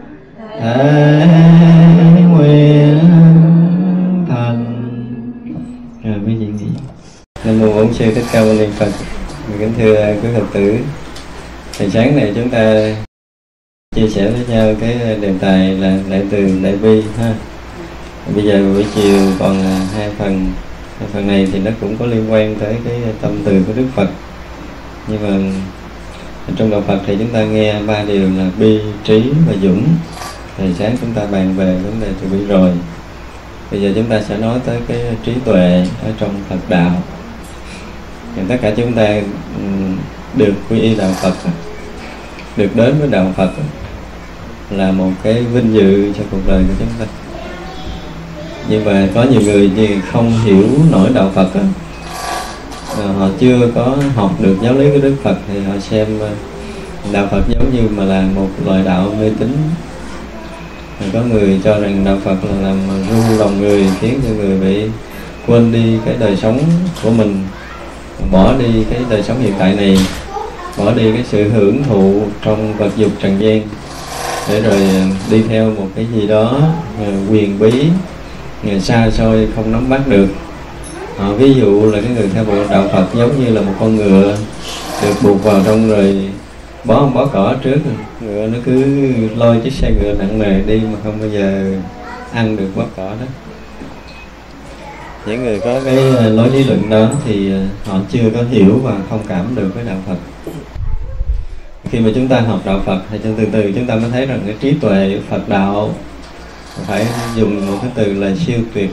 thể nguyện thành. Rồi quý vị nghĩ. Nam mô Bổn Sư Thích Ca Mâu Ni Phật. Kính thưa quý Phật tử, hồi sáng này chúng ta chia sẻ với nhau cái đề tài là đại từ đại bi ha. Bây giờ buổi chiều còn hai phần. Hai phần này thì nó cũng có liên quan tới cái tâm từ của Đức Phật. Nhưng mà trong Đạo Phật thì chúng ta nghe ba điều là bi, trí và dũng. Hồi sáng chúng ta bàn về vấn đề từ bi rồi. Bây giờ chúng ta sẽ nói tới cái trí tuệ ở trong Phật đạo. Thì tất cả chúng ta được quy y Đạo Phật, được đến với Đạo Phật là một cái vinh dự cho cuộc đời của chúng ta. Nhưng mà có nhiều người thì không hiểu nổi Đạo Phật đó. Họ chưa có học được giáo lý của Đức Phật thì họ xem Đạo Phật giống như mà là một loại đạo mê tín. Có người cho rằng Đạo Phật là làm ru lòng người, khiến cho người bị quên đi cái đời sống của mình, bỏ đi cái đời sống hiện tại này, bỏ đi cái sự hưởng thụ trong vật dục trần gian, để rồi đi theo một cái gì đó quyền bí, xa xôi không nắm bắt được. À, ví dụ là cái người theo bộ Đạo Phật giống như là một con ngựa được buộc vào trong rồi bó không bó cỏ trước, ngựa nó cứ lôi chiếc xe ngựa nặng nề đi mà không bao giờ ăn được bó cỏ đó. Những người có cái lối lý luận đó thì họ chưa có hiểu và thông cảm được với Đạo Phật. Khi mà chúng ta học Đạo Phật thì từ từ chúng ta mới thấy rằng cái trí tuệ Phật đạo phải dùng một cái từ là siêu tuyệt.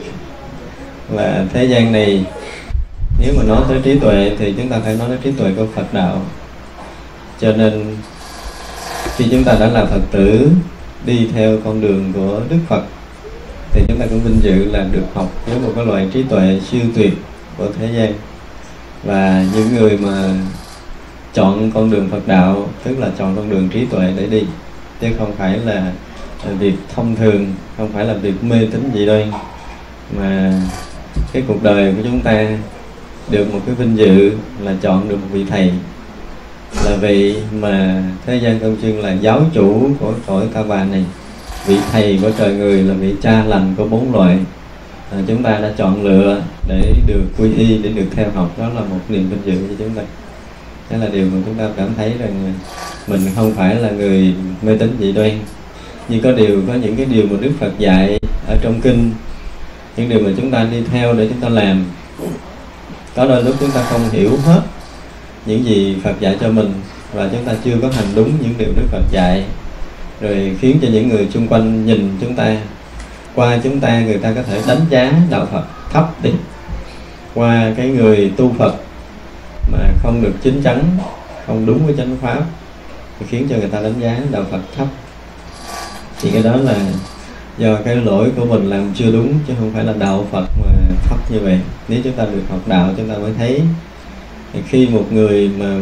Và thế gian này nếu mà nói tới trí tuệ thì chúng ta phải nói tới trí tuệ của Phật đạo. Cho nên khi chúng ta đã là Phật tử đi theo con đường của Đức Phật thì chúng ta cũng vinh dự là được học với một cái loại trí tuệ siêu tuyệt của thế gian. Và những người mà chọn con đường Phật đạo tức là chọn con đường trí tuệ để đi, chứ không phải là việc thông thường, không phải là việc mê tín dị đoan, mà cái cuộc đời của chúng ta được một cái vinh dự là chọn được một vị thầy là vị mà thế gian công xưng là giáo chủ của cõi Ta Bà này, vị thầy của trời người, là vị cha lành của bốn loài. À, chúng ta đã chọn lựa để được quy y, để được theo học, đó là một niềm vinh dự cho chúng ta. Đó là điều mà chúng ta cảm thấy rằng mình không phải là người mê tín dị đoan, nhưng có điều có những cái điều mà Đức Phật dạy ở trong kinh, những điều mà chúng ta đi theo để chúng ta làm. Có đôi lúc chúng ta không hiểu hết những gì Phật dạy cho mình, và chúng ta chưa có hành đúng những điều Đức Phật dạy, rồi khiến cho những người xung quanh nhìn chúng ta, qua chúng ta người ta có thể đánh giá đạo Phật thấp đi, qua cái người tu Phật mà không được chín chắn, không đúng với chánh pháp, thì khiến cho người ta đánh giá đạo Phật thấp. Thì cái đó là do cái lỗi của mình làm chưa đúng, chứ không phải là đạo Phật mà thấp như vậy. Nếu chúng ta được học đạo, chúng ta mới thấy khi một người mà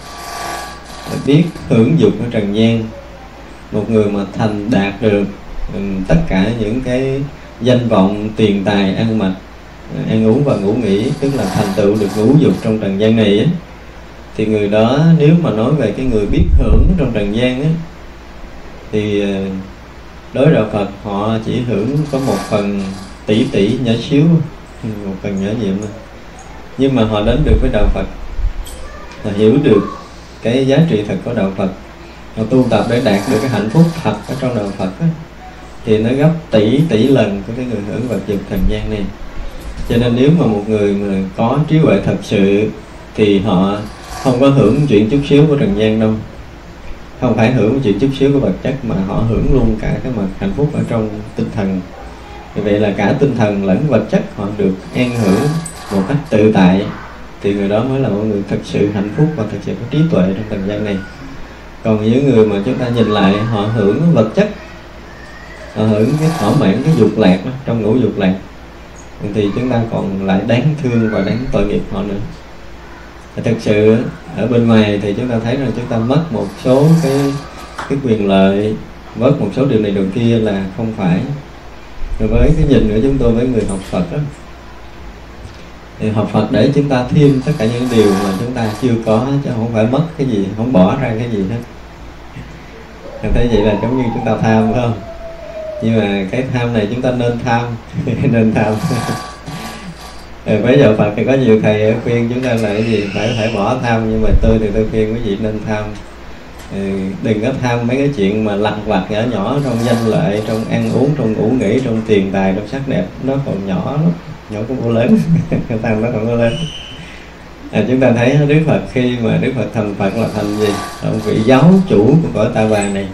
biết hưởng dục ở trần gian, một người mà thành đạt được tất cả những cái danh vọng, tiền tài, ăn mặc, ăn uống và ngủ nghỉ, tức là thành tựu được ngũ dục trong trần gian này á, thì người đó nếu mà nói về cái người biết hưởng trong trần gian á, thì đối đạo Phật họ chỉ hưởng có một phần tỷ tỷ nhỏ xíu, một phần nhỏ nhiệm thôi. Nhưng mà họ đến được với đạo Phật, họ hiểu được cái giá trị thật của đạo Phật, họ tu tập để đạt được cái hạnh phúc thật ở trong đạo Phật á, thì nó gấp tỷ tỷ lần của cái người hưởng vật dục trần gian này. Cho nên nếu mà một người mà có trí huệ thật sự thì họ không có hưởng chuyện chút xíu của trần gian đâu, không phải hưởng chuyện chút xíu của vật chất, mà họ hưởng luôn cả cái mặt hạnh phúc ở trong tinh thần. Vì vậy là cả tinh thần lẫn vật chất họ được an hưởng một cách tự tại, thì người đó mới là một người thật sự hạnh phúc và thật sự có trí tuệ trong trần gian này. Còn những người mà chúng ta nhìn lại họ hưởng vật chất, họ hưởng cái thỏa mãn, cái dục lạc đó, trong ngũ dục lạc, thì chúng ta còn lại đáng thương và đáng tội nghiệp họ nữa. Thực sự ở bên ngoài thì chúng ta thấy rằng chúng ta mất một số cái cái quyền lợi, mất một số điều này điều kia là không phải. Rồi với cái nhìn của chúng tôi với người học Phật đó, thì học Phật để chúng ta thêm tất cả những điều mà chúng ta chưa có, chứ không phải mất cái gì, không bỏ ra cái gì hết. Thì thấy vậy là giống như chúng ta tham, phải không? Nhưng mà cái tham này chúng ta nên tham, nên tham. Bây giờ Phật thì có nhiều thầy ở khuyên chúng ta là cái gì phải phải bỏ tham, nhưng mà tôi thì tôi khuyên quý vị nên tham. Đừng có tham mấy cái chuyện mà lặt vặt nhỏ nhỏ trong danh lợi, trong ăn uống, trong ngủ nghỉ, trong tiền tài, trong sắc đẹp, nó còn nhỏ lắm, nhỏ cũng có lớn. Tham nó còn có lớn. À, chúng ta thấy Đức Phật khi mà Đức Phật thành Phật là thành gì? Ông vị giáo chủ của cõi Ta Bà này,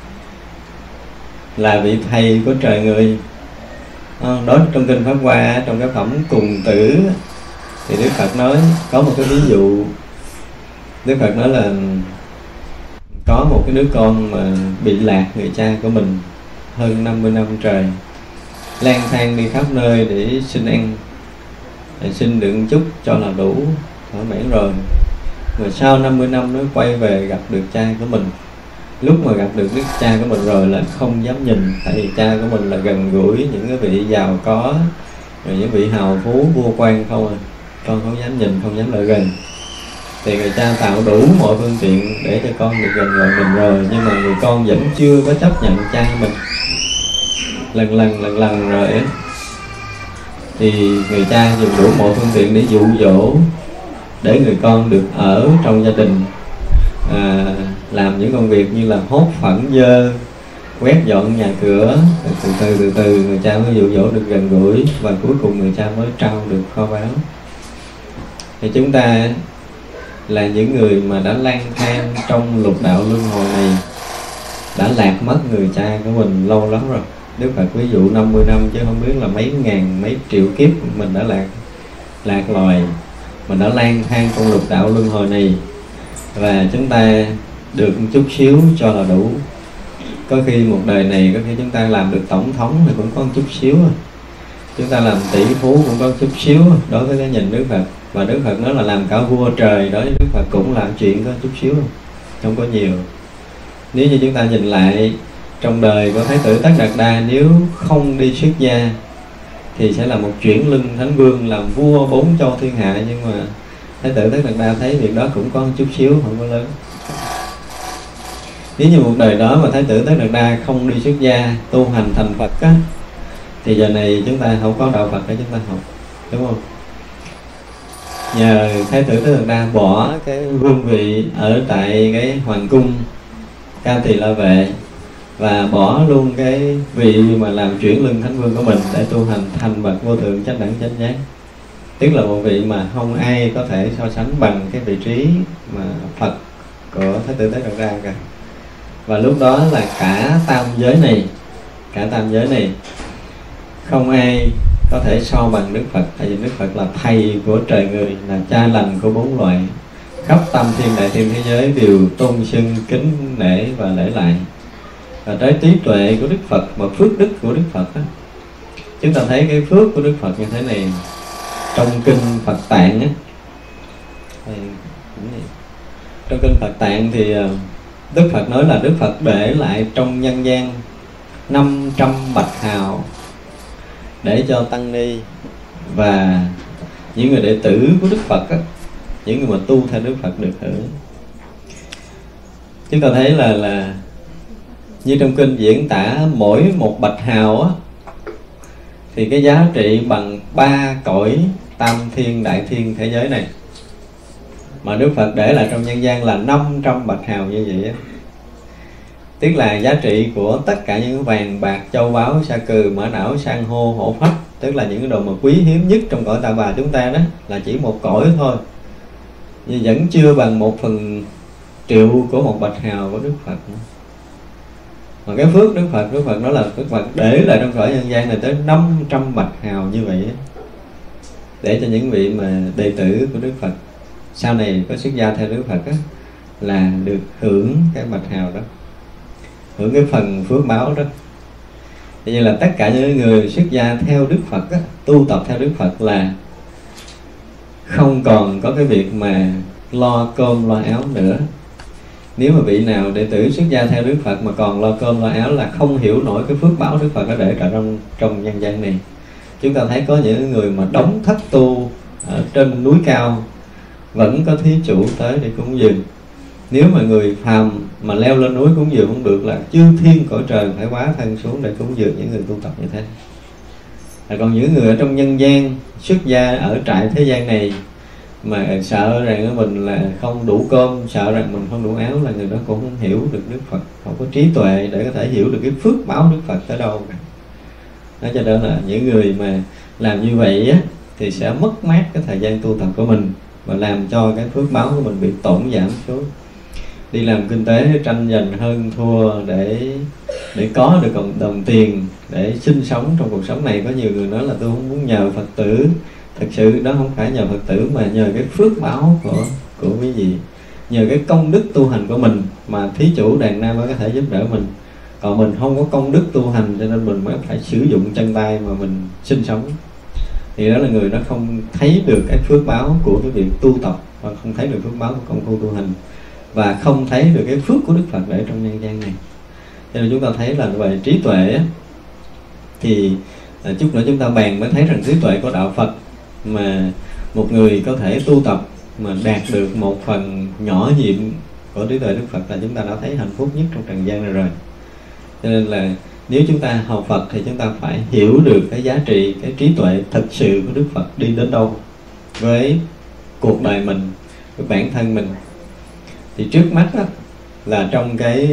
là vị thầy của trời người. À, đó trong kinh Pháp Hoa, trong cái phẩm Cùng Tử thì Đức Phật nói có một cái ví dụ. Đức Phật nói là có một cái đứa con mà bị lạc người cha của mình hơn năm mươi năm trời, lang thang đi khắp nơi để xin ăn, để xin được chút cho là đủ, thỏa mãn rồi. Mà sau năm mươi năm nó quay về gặp được cha của mình. Lúc mà gặp được đức cha của mình rồi là không dám nhìn, tại vì cha của mình là gần gũi những cái vị giàu có, rồi những vị hào phú vua quan không à, con không dám nhìn, không dám lại gần. Thì người cha tạo đủ mọi phương tiện để cho con được gần gần mình rồi, nhưng mà người con vẫn chưa có chấp nhận cha mình. Lần lần lần lần rồi ấy, thì người cha dùng đủ mọi phương tiện để dụ dỗ, để người con được ở trong gia đình, à, làm những công việc như là hốt phẫn dơ, quét dọn nhà cửa. Từ từ từ từ người cha mới dụ dỗ được gần gũi, và cuối cùng người cha mới trao được kho báu. Thì chúng ta là những người mà đã lang thang trong lục đạo luân hồi này, đã lạc mất người cha của mình lâu lắm rồi. Đức Phật ví dụ năm mươi năm chứ không biết là mấy ngàn, mấy triệu kiếp mình đã lạc lạc loài, mình đã lang thang trong lục đạo luân hồi này, và chúng ta được một chút xíu cho là đủ. Có khi một đời này, có khi chúng ta làm được tổng thống thì cũng có một chút xíu, chúng ta làm tỷ phú cũng có một chút xíu đối với cái nhìn Đức Phật. Và Đức Phật nói là làm cả vua trời, đối với Đức Phật cũng làm chuyện có chút xíu, không có nhiều. Nếu như chúng ta nhìn lại trong đời của Thái tử Tất Đạt Đa, nếu không đi xuất gia thì sẽ là một chuyển lưng thánh vương, làm vua bốn châu thiên hạ. Nhưng mà Thái tử Tất Đạt Đa thấy việc đó cũng có một chút xíu, không có lớn. Nếu như một đời đó mà Thái tử Tất Đạt Đa không đi xuất gia tu hành thành Phật á, thì giờ này chúng ta không có đạo Phật để chúng ta học, đúng không? Nhờ Thái tử Tất Đạt Đa bỏ cái vương vị ở tại cái hoàng cung Cao Tỳ La Vệ và bỏ luôn cái vị mà làm chuyển lưng thánh vương của mình để tu hành thành bậc vô thượng chánh đẳng chánh giác, tức là một vị mà không ai có thể so sánh bằng cái vị trí mà Phật của Thái tử Tất Đạt Đa cả. Và lúc đó là cả tam giới này, cả tam giới này không ai có thể so bằng Đức Phật, tại vì Đức Phật là thầy của trời người, là cha lành của bốn loài, khắp tam thiên đại thiên thế giới đều tôn xưng kính nể và lễ lại. Và tới trí tuệ của Đức Phật và phước đức của Đức Phật đó, chúng ta thấy cái phước của Đức Phật như thế này trong kinh Phật Tạng á. Trong kinh Phật Tạng thì Đức Phật nói là Đức Phật để lại trong nhân gian năm trăm bạch hào để cho tăng ni và những người đệ tử của Đức Phật á, những người mà tu theo Đức Phật được hưởng. Chúng ta thấy là là như trong kinh diễn tả mỗi một bạch hào á, thì cái giá trị bằng ba cõi tam thiên đại thiên thế giới này, mà Đức Phật để lại trong nhân gian là năm trăm bạch hào như vậy á. Tức là giá trị của tất cả những vàng bạc châu báu sa cừ mã não san hô hổ phách, tức là những cái đồ mà quý hiếm nhất trong cõi Ta Bà chúng ta đó, là chỉ một cõi thôi, nhưng vẫn chưa bằng một phần triệu của một bạch hào của Đức Phật nữa. Mà cái phước Đức Phật, Đức Phật nói là Đức Phật để lại trong cõi nhân gian này tới năm trăm bạch hào như vậy á, để cho những vị mà đệ tử của Đức Phật sau này có xuất gia theo Đức Phật á, là được hưởng cái bạch hào đó, hưởng cái phần phước báo đó. Thì như là tất cả những người xuất gia theo Đức Phật á, tu tập theo Đức Phật là không còn có cái việc mà lo cơm lo áo nữa. Nếu mà vị nào đệ tử xuất gia theo Đức Phật mà còn lo cơm lo áo là không hiểu nổi cái phước báo Đức Phật đã để ở trong trong nhân gian này. Chúng ta thấy có những người mà đóng thất tu ở trên núi cao vẫn có thí chủ tới để cúng dường. Nếu mà người phàm mà leo lên núi cúng dường không được là chư thiên cõi trời phải hóa thân xuống để cúng dường những người tu tập như thế. À, còn những người ở trong nhân gian xuất gia ở trại thế gian này mà sợ rằng mình là không đủ cơm, sợ rằng mình không đủ áo, là người đó cũng không hiểu được Đức Phật, không có trí tuệ để có thể hiểu được cái phước báo Đức Phật tới đâu. Đó, cho nên là những người mà làm như vậy á, thì sẽ mất mát cái thời gian tu tập của mình và làm cho cái phước báo của mình bị tổn giảm xuống. Đi làm kinh tế tranh giành hơn thua để để có được đồng, đồng tiền để sinh sống trong cuộc sống này. Có nhiều người nói là tôi không muốn nhờ Phật tử. Thật sự đó không phải nhờ Phật tử mà nhờ cái phước báo của của quý vị, nhờ cái công đức tu hành của mình mà thí chủ đàn nam mới có thể giúp đỡ mình. Còn mình không có công đức tu hành cho nên mình mới phải sử dụng chân tay mà mình sinh sống. Thì đó là người nó không thấy được cái phước báo của cái việc tu tập, và không thấy được phước báo của công phu tu hành, và không thấy được cái phước của Đức Phật để trong nhân gian này. Cho nên chúng ta thấy là về trí tuệ á, thì chút nữa chúng ta bàn mới thấy rằng trí tuệ của đạo Phật mà một người có thể tu tập mà đạt được một phần nhỏ nhiệm của trí tuệ Đức Phật là chúng ta đã thấy hạnh phúc nhất trong trần gian này rồi. Cho nên là nếu chúng ta học Phật thì chúng ta phải hiểu được cái giá trị, cái trí tuệ thực sự của Đức Phật đi đến đâu với cuộc đời mình, với bản thân mình. Thì trước mắt đó, là trong cái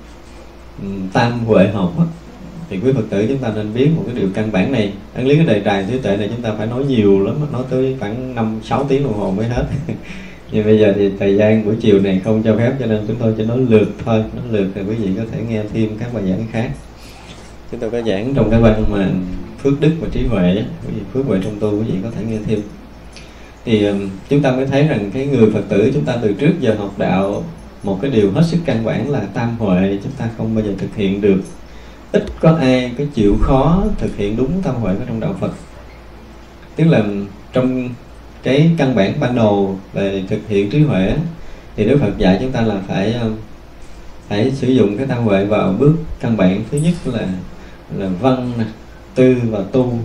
um, tam huệ học đó, thì quý Phật tử chúng ta nên biết một cái điều căn bản này. Đáng lý cái đề tài trí tuệ này chúng ta phải nói nhiều lắm, nói tới khoảng năm sáu tiếng đồng hồ mới hết. Nhưng bây giờ thì thời gian buổi chiều này không cho phép, cho nên chúng tôi chỉ nói lượt thôi. Nói lượt thì quý vị có thể nghe thêm các bài giảng khác. Chúng tôi có giảng trong cái văn mà phước đức và trí huệ, quý vị phước huệ trong tu quý vị có thể nghe thêm. Thì um, chúng ta mới thấy rằng cái người Phật tử chúng ta từ trước giờ học đạo, một cái điều hết sức căn bản là tam huệ chúng ta không bao giờ thực hiện được. Ít có ai có chịu khó thực hiện đúng tam huệ ở trong đạo Phật. Tức là trong cái căn bản ban đầu về thực hiện trí huệ thì Đức Phật dạy chúng ta là phải phải sử dụng cái tam huệ vào bước căn bản. Thứ nhất là là văn, tư và tu.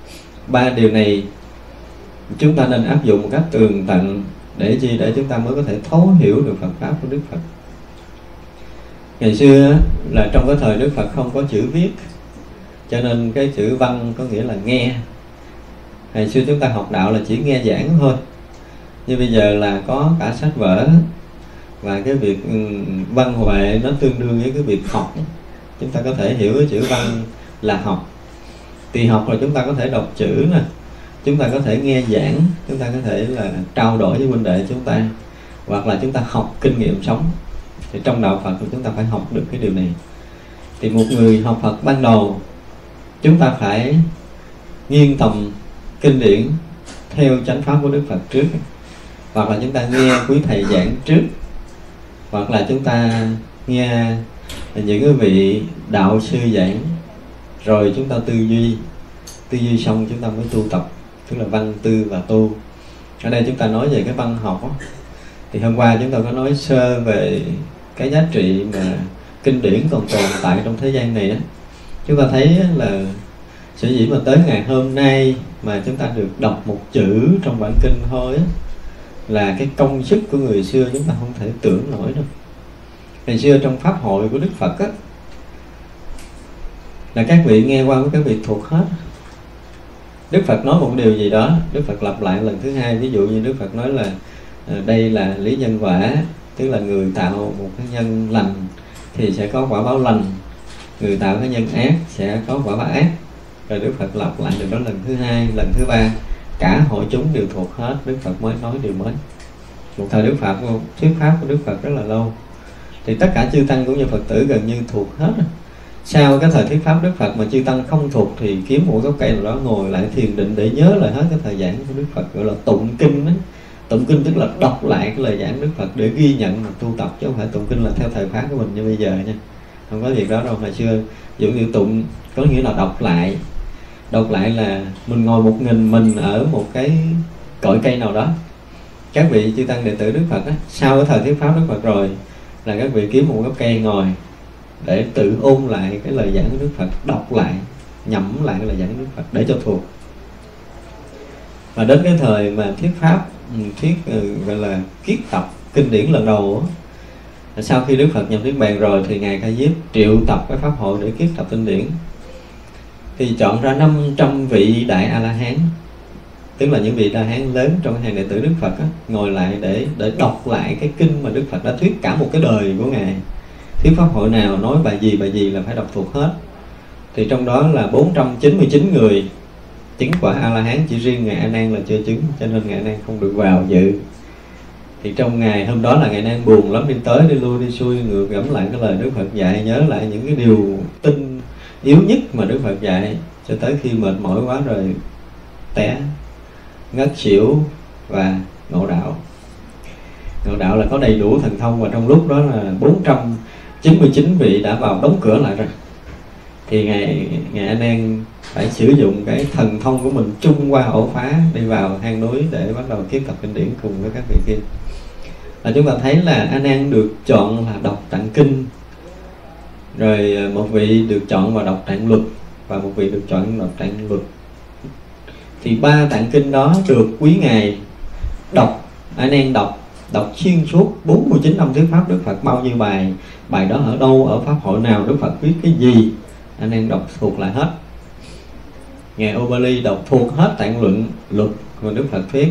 Ba điều này chúng ta nên áp dụng một cách tường tận để chi để chúng ta mới có thể thấu hiểu được Phật pháp của Đức Phật. Ngày xưa là trong cái thời Đức Phật không có chữ viết, cho nên cái chữ văn có nghĩa là nghe. Ngày xưa chúng ta học đạo là chỉ nghe giảng thôi, nhưng bây giờ là có cả sách vở, và cái việc văn huệ nó tương đương với cái việc học. Chúng ta có thể hiểu cái chữ văn là học. Thì học là chúng ta có thể đọc chữ nè, chúng ta có thể nghe giảng, chúng ta có thể là trao đổi với huynh đệ chúng ta, hoặc là chúng ta học kinh nghiệm sống. Thì trong đạo Phật thì chúng ta phải học được cái điều này. Thì một người học Phật ban đầu, chúng ta phải nghiêng tầm kinh điển theo chánh pháp của Đức Phật trước, hoặc là chúng ta nghe quý thầy giảng trước, hoặc là chúng ta nghe những cái vị đạo sư giảng, rồi chúng ta tư duy. Tư duy xong chúng ta mới tu tập, tức là văn tư và tu. Ở đây chúng ta nói về cái văn học đó. Thì hôm qua chúng ta có nói sơ về cái giá trị mà kinh điển còn tồn tại trong thế gian này đó. Chúng ta thấy là sở dĩ mà tới ngày hôm nay mà chúng ta được đọc một chữ trong bản kinh thôi á, là cái công sức của người xưa chúng ta không thể tưởng nổi đâu. Ngày xưa trong pháp hội của Đức Phật á, là các vị nghe qua với các vị thuộc hết. Đức Phật nói một điều gì đó, Đức Phật lặp lại lần thứ hai. Ví dụ như Đức Phật nói là đây là lý nhân quả, tức là người tạo một cái nhân lành thì sẽ có quả báo lành, người tạo cái nhân ác sẽ có quả báo ác. Rồi Đức Phật lặp lại điều đó lần thứ hai, lần thứ ba, cả hội chúng đều thuộc hết. Đức Phật mới nói điều mới. Một thời Đức Phật, một thuyết pháp của Đức Phật rất là lâu, thì tất cả chư tăng cũng như Phật tử gần như thuộc hết. Sau cái thời thuyết pháp Đức Phật mà chư tăng không thuộc thì kiếm một gốc cây nào đó ngồi lại thiền định để nhớ lại hết cái thời giảng của Đức Phật, gọi là tụng kinh đó. Tụng kinh tức là đọc lại cái lời giảng Đức Phật để ghi nhận và tu tập, chứ không phải tụng kinh là theo thời pháp của mình như bây giờ nha. Không có việc đó đâu. Hồi xưa dụ như tụng có nghĩa là đọc lại. Đọc lại là mình ngồi một nghìn mình ở một cái cội cây nào đó. Các vị chư tăng đệ tử Đức Phật á, sau cái thời thuyết pháp Đức Phật rồi là các vị kiếm một gốc cây ngồi để tự ôn lại cái lời giảng của Đức Phật, đọc lại, nhẩm lại cái lời giảng của Đức Phật để cho thuộc. Và đến cái thời mà thuyết pháp, thuyết gọi là kiết tập kinh điển lần đầu á, sau khi Đức Phật nhập niết bàn rồi thì ngài Ca Diếp triệu tập cái pháp hội để kiết tập kinh điển. Thì chọn ra năm trăm vị đại A La Hán, tức là những vị đại hán lớn trong hàng đệ tử Đức Phật á, ngồi lại để để đọc lại cái kinh mà Đức Phật đã thuyết cả một cái đời của ngài. Thuyết pháp hội nào nói bài gì bài gì là phải đọc thuộc hết. Thì trong đó là bốn trăm chín mươi chín người chứng quả A La Hán, chỉ riêng ngài A Nan là chưa chứng, cho nên ngài A Nan không được vào dự. Thì trong ngày hôm đó là ngài A Nan buồn lắm, đi tới đi lui đi xuôi ngược gẫm lại cái lời Đức Phật dạy, nhớ lại những cái điều tinh yếu nhất mà Đức Phật dạy, cho tới khi mệt mỏi quá rồi té ngất xỉu và ngộ đạo. Ngộ đạo là có đầy đủ thần thông, và trong lúc đó là bốn trăm chín mươi chín vị đã vào đóng cửa lại rồi. Thì ngài ngài A Nan phải sử dụng cái thần thông của mình trung qua ổ phá đi vào hang núi để bắt đầu kiết tập kinh điển cùng với các vị kia. Và chúng ta thấy là A Nan được chọn là đọc tạng kinh, rồi một vị được chọn vào đọc tạng luật, và một vị được chọn đọc tạng luật. Thì ba tạng kinh đó được quý ngài đọc, A Nan đọc đọc xuyên suốt bốn mươi chín năm thuyết pháp Đức Phật. Bao nhiêu bài, bài đó ở đâu, ở pháp hội nào, Đức Phật viết cái gì, A Nan đọc thuộc lại hết. Ngài Ubali đọc thuộc hết tạng luận luật của Đức Phật thuyết,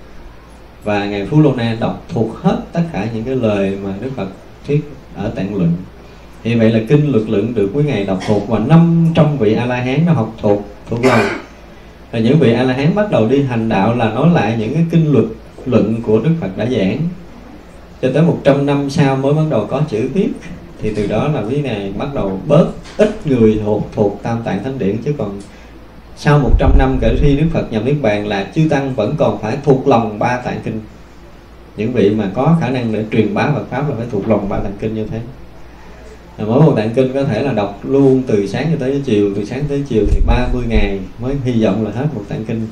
và ngài Phú Lô Na đọc thuộc hết tất cả những cái lời mà Đức Phật thuyết ở tạng luận. Thì vậy là kinh luật luận được quý ngài đọc thuộc, và năm trăm vị A La Hán nó học thuộc thuộc lòng. Và những vị A La Hán bắt đầu đi hành đạo là nói lại những cái kinh luật luận của Đức Phật đã giảng. Cho tới một trăm năm sau mới bắt đầu có chữ viết. Thì từ đó là quý ngài bắt đầu bớt ít người thuộc thuộc Tam Tạng Thánh Điển, chứ còn sau một trăm năm kể khi Đức Phật nhập niết bàn là chư tăng vẫn còn phải thuộc lòng ba tạng kinh. Những vị mà có khả năng để truyền bá Phật pháp là phải thuộc lòng ba tạng kinh như thế. Mỗi một tạng kinh có thể là đọc luôn từ sáng cho tới chiều, từ sáng tới chiều thì ba mươi ngày mới hy vọng là hết một tạng kinh.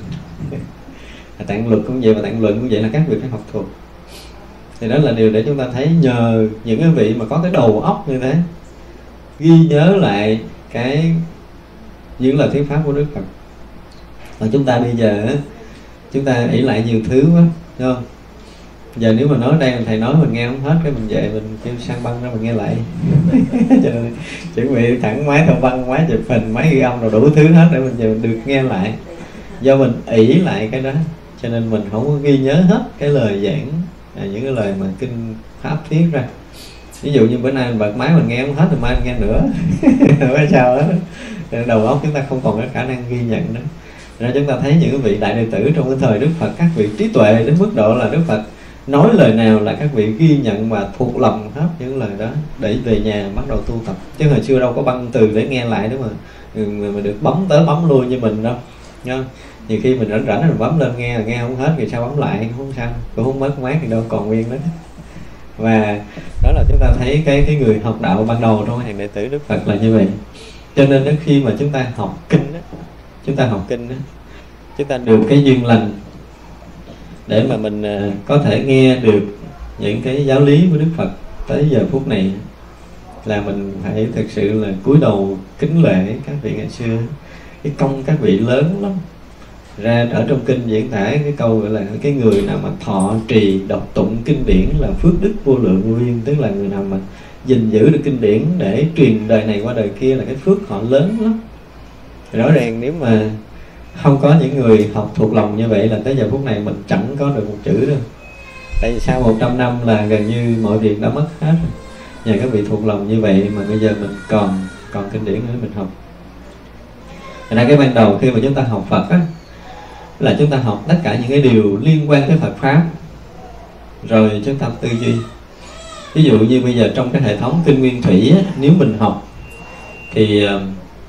Tạng luật cũng vậy, và tạng luận cũng vậy, là các vị phải học thuộc. Thì đó là điều để chúng ta thấy nhờ những cái vị mà có cái đầu óc như thế, ghi nhớ lại cái những lời thuyết pháp của Đức Phật. Và chúng ta bây giờ chúng ta ỷ lại nhiều thứ quá, đúng không? Giờ nếu mà nói đây thầy nói mình nghe không hết, cái mình về mình kêu sang băng ra mình nghe lại. Cho nên chuẩn bị thẳng máy thâu băng, máy chụp hình, máy ghi âm rồi đủ thứ hết để mình về mình được nghe lại. Do mình ỷ lại cái đó cho nên mình không có ghi nhớ hết cái lời giảng, à, những cái lời mà kinh pháp thuyết ra. Ví dụ như bữa nay mình bật máy mình nghe không hết thì mai mình nghe nữa. Không có sao hết. Đầu óc chúng ta không còn cái khả năng ghi nhận nữa. Nên chúng ta thấy những cái vị đại đệ tử trong cái thời Đức Phật, các vị trí tuệ đến mức độ là Đức Phật nói lời nào là các vị ghi nhận và thuộc lòng hết những lời đó để về nhà bắt đầu tu tập. Chứ hồi xưa đâu có băng từ để nghe lại đúng không? Mà được bấm tới bấm lui như mình đâu. Nha. Nhiều khi mình rảnh rảnh mình bấm lên nghe, nghe không hết thì sao bấm lại không sao, cũng không mất mát thì đâu còn nguyên đó. Và đó là chúng ta thấy cái cái người học đạo ban đầu trong hàng đệ tử Đức Phật là như vậy. Cho nên đến khi mà chúng ta học kinh đó, chúng ta học kinh đó, chúng ta được cái duyên lành để mà mình có thể nghe được những cái giáo lý của Đức Phật tới giờ phút này, là mình phải thực sự là cúi đầu kính lễ các vị ngày xưa. Cái công các vị lớn lắm. Ra ở trong kinh diễn tả cái câu gọi là cái người nào mà thọ trì đọc tụng kinh điển là phước đức vô lượng vô biên, tức là người nào mà gìn giữ được kinh điển để truyền đời này qua đời kia là cái phước họ lớn lắm. Rõ ràng nếu mà không có những người học thuộc lòng như vậy là tới giờ phút này mình chẳng có được một chữ đâu. Tại vì sau một trăm năm là gần như mọi việc đã mất hết rồi. Nhờ các vị thuộc lòng như vậy mà bây giờ mình còn còn kinh điển nữa mình học. Thành ra cái ban đầu khi mà chúng ta học Phật á, là chúng ta học tất cả những cái điều liên quan tới Phật Pháp, rồi chúng ta tư duy. Ví dụ như bây giờ trong cái hệ thống kinh Nguyên Thủy á, nếu mình học thì uh,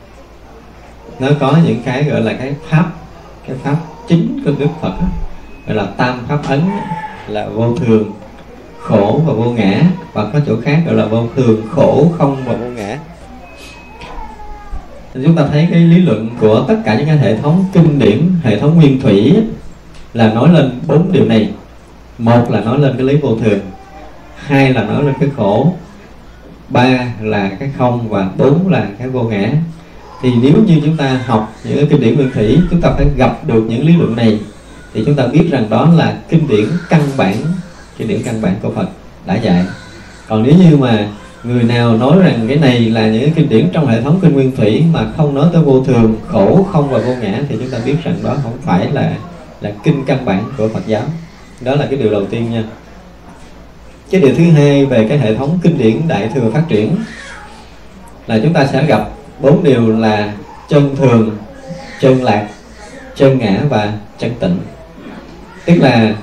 nó có những cái gọi là cái pháp, cái pháp chính của Đức Phật á, gọi là tam pháp ấn, là vô thường, khổ và vô ngã, và có chỗ khác gọi là vô thường, khổ, không và vô ngã. Chúng ta thấy cái lý luận của tất cả những cái hệ thống kinh điển, hệ thống Nguyên Thủy là nói lên bốn điều này. Một là nói lên cái lý vô thường, hai là nói lên cái khổ, ba là cái không, và bốn là cái vô ngã. Thì nếu như chúng ta học những cái kinh điển Nguyên Thủy, chúng ta phải gặp được những lý luận này thì chúng ta biết rằng đó là kinh điển căn bản, kinh điển căn bản của Phật đã dạy. Còn nếu như mà người nào nói rằng cái này là những kinh điển trong hệ thống kinh Nguyên Thủy mà không nói tới vô thường, khổ, không và vô ngã, thì chúng ta biết rằng đó không phải là là kinh căn bản của Phật giáo. Đó là cái điều đầu tiên nha. Cái điều thứ hai về cái hệ thống kinh điển Đại Thừa phát triển là chúng ta sẽ gặp bốn điều là chân thường, chân lạc, chân ngã và chân tịnh. Tức là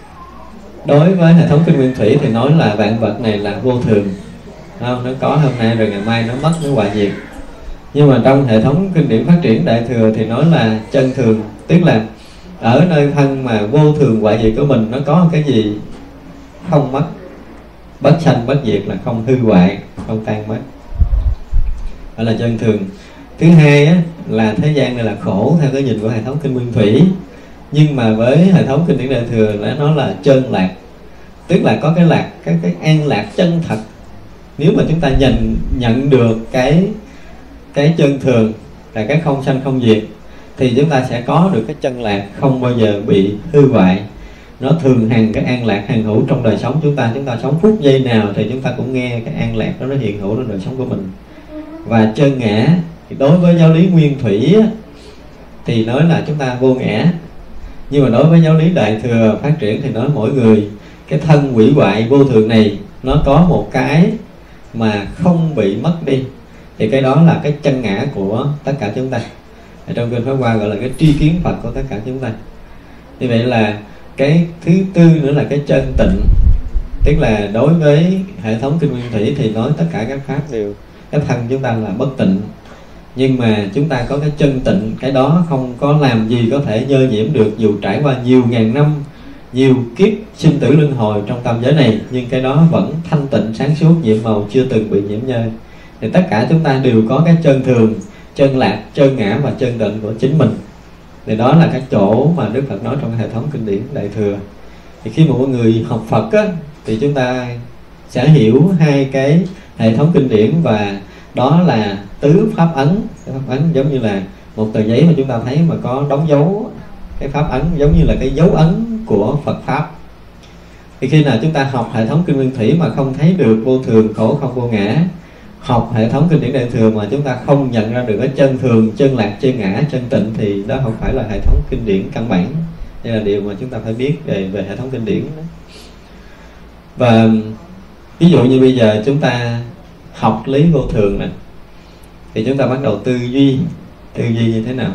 đối với hệ thống kinh Nguyên Thủy thì nói là vạn vật này là vô thường, không, nó có hôm nay rồi ngày mai nó mất, nó hoại diệt. Nhưng mà trong hệ thống kinh điển phát triển Đại Thừa thì nói là chân thường, tức là ở nơi thân mà vô thường hoại diệt của mình nó có cái gì không mất, bất sanh bất diệt, là không hư hoại, không tan mất, đó là chân thường. Thứ hai á, là thế gian này là khổ theo cái nhìn của hệ thống kinh Nguyên Thủy, nhưng mà với hệ thống kinh điển Đại Thừa là nó là chân lạc, tức là có cái lạc, cái cái an lạc chân thật. Nếu mà chúng ta nhận nhận được cái cái chân thường là cái không sanh không diệt thì chúng ta sẽ có được cái chân lạc không bao giờ bị hư hoại. Nó thường hằng cái an lạc hằng hữu trong đời sống chúng ta. Chúng ta sống phút giây nào thì chúng ta cũng nghe cái an lạc đó nó hiện hữu trong đời sống của mình. Và chân ngã thì đối với giáo lý Nguyên Thủy á, thì nói là chúng ta vô ngã. Nhưng mà đối với giáo lý Đại Thừa phát triển thì nói mỗi người cái thân hủy hoại vô thường này nó có một cái mà không bị mất đi, thì cái đó là cái chân ngã của tất cả chúng ta. Ở trong kinh Pháp Hoa gọi là cái tri kiến Phật của tất cả chúng ta. Như vậy là cái thứ tư nữa là cái chân tịnh, tức là đối với hệ thống kinh Nguyên Thủy thì nói tất cả các pháp đều cái thân chúng ta là bất tịnh, nhưng mà chúng ta có cái chân tịnh, cái đó không có làm gì có thể nhơ nhiễm được, dù trải qua nhiều ngàn năm, nhiều kiếp sinh tử luân hồi trong tam giới này, nhưng cái đó vẫn thanh tịnh sáng suốt, nhiệm màu, chưa từng bị nhiễm nhơ. Thì tất cả chúng ta đều có cái chân thường, chân lạc, chân ngã và chân tịnh của chính mình. Thì đó là cái chỗ mà Đức Phật nói trong hệ thống kinh điển Đại Thừa. Thì khi một người học Phật á, thì chúng ta sẽ hiểu hai cái hệ thống kinh điển, và đó là tứ pháp ấn. Cái pháp ấn giống như là một tờ giấy mà chúng ta thấy mà có đóng dấu, cái pháp ấn giống như là cái dấu ấn của Phật Pháp. Thì khi nào chúng ta học hệ thống kinh nguyên thủy mà không thấy được vô thường, khổ không, vô ngã, học hệ thống kinh điển đại thừa mà chúng ta không nhận ra được cái chân thường, chân lạc, chân ngã, chân tịnh, thì đó không phải là hệ thống kinh điển căn bản. Đây là điều mà chúng ta phải biết về, về hệ thống kinh điển đó. Và ví dụ như bây giờ chúng ta học lý vô thường này, thì chúng ta bắt đầu tư duy. Tư duy như thế nào?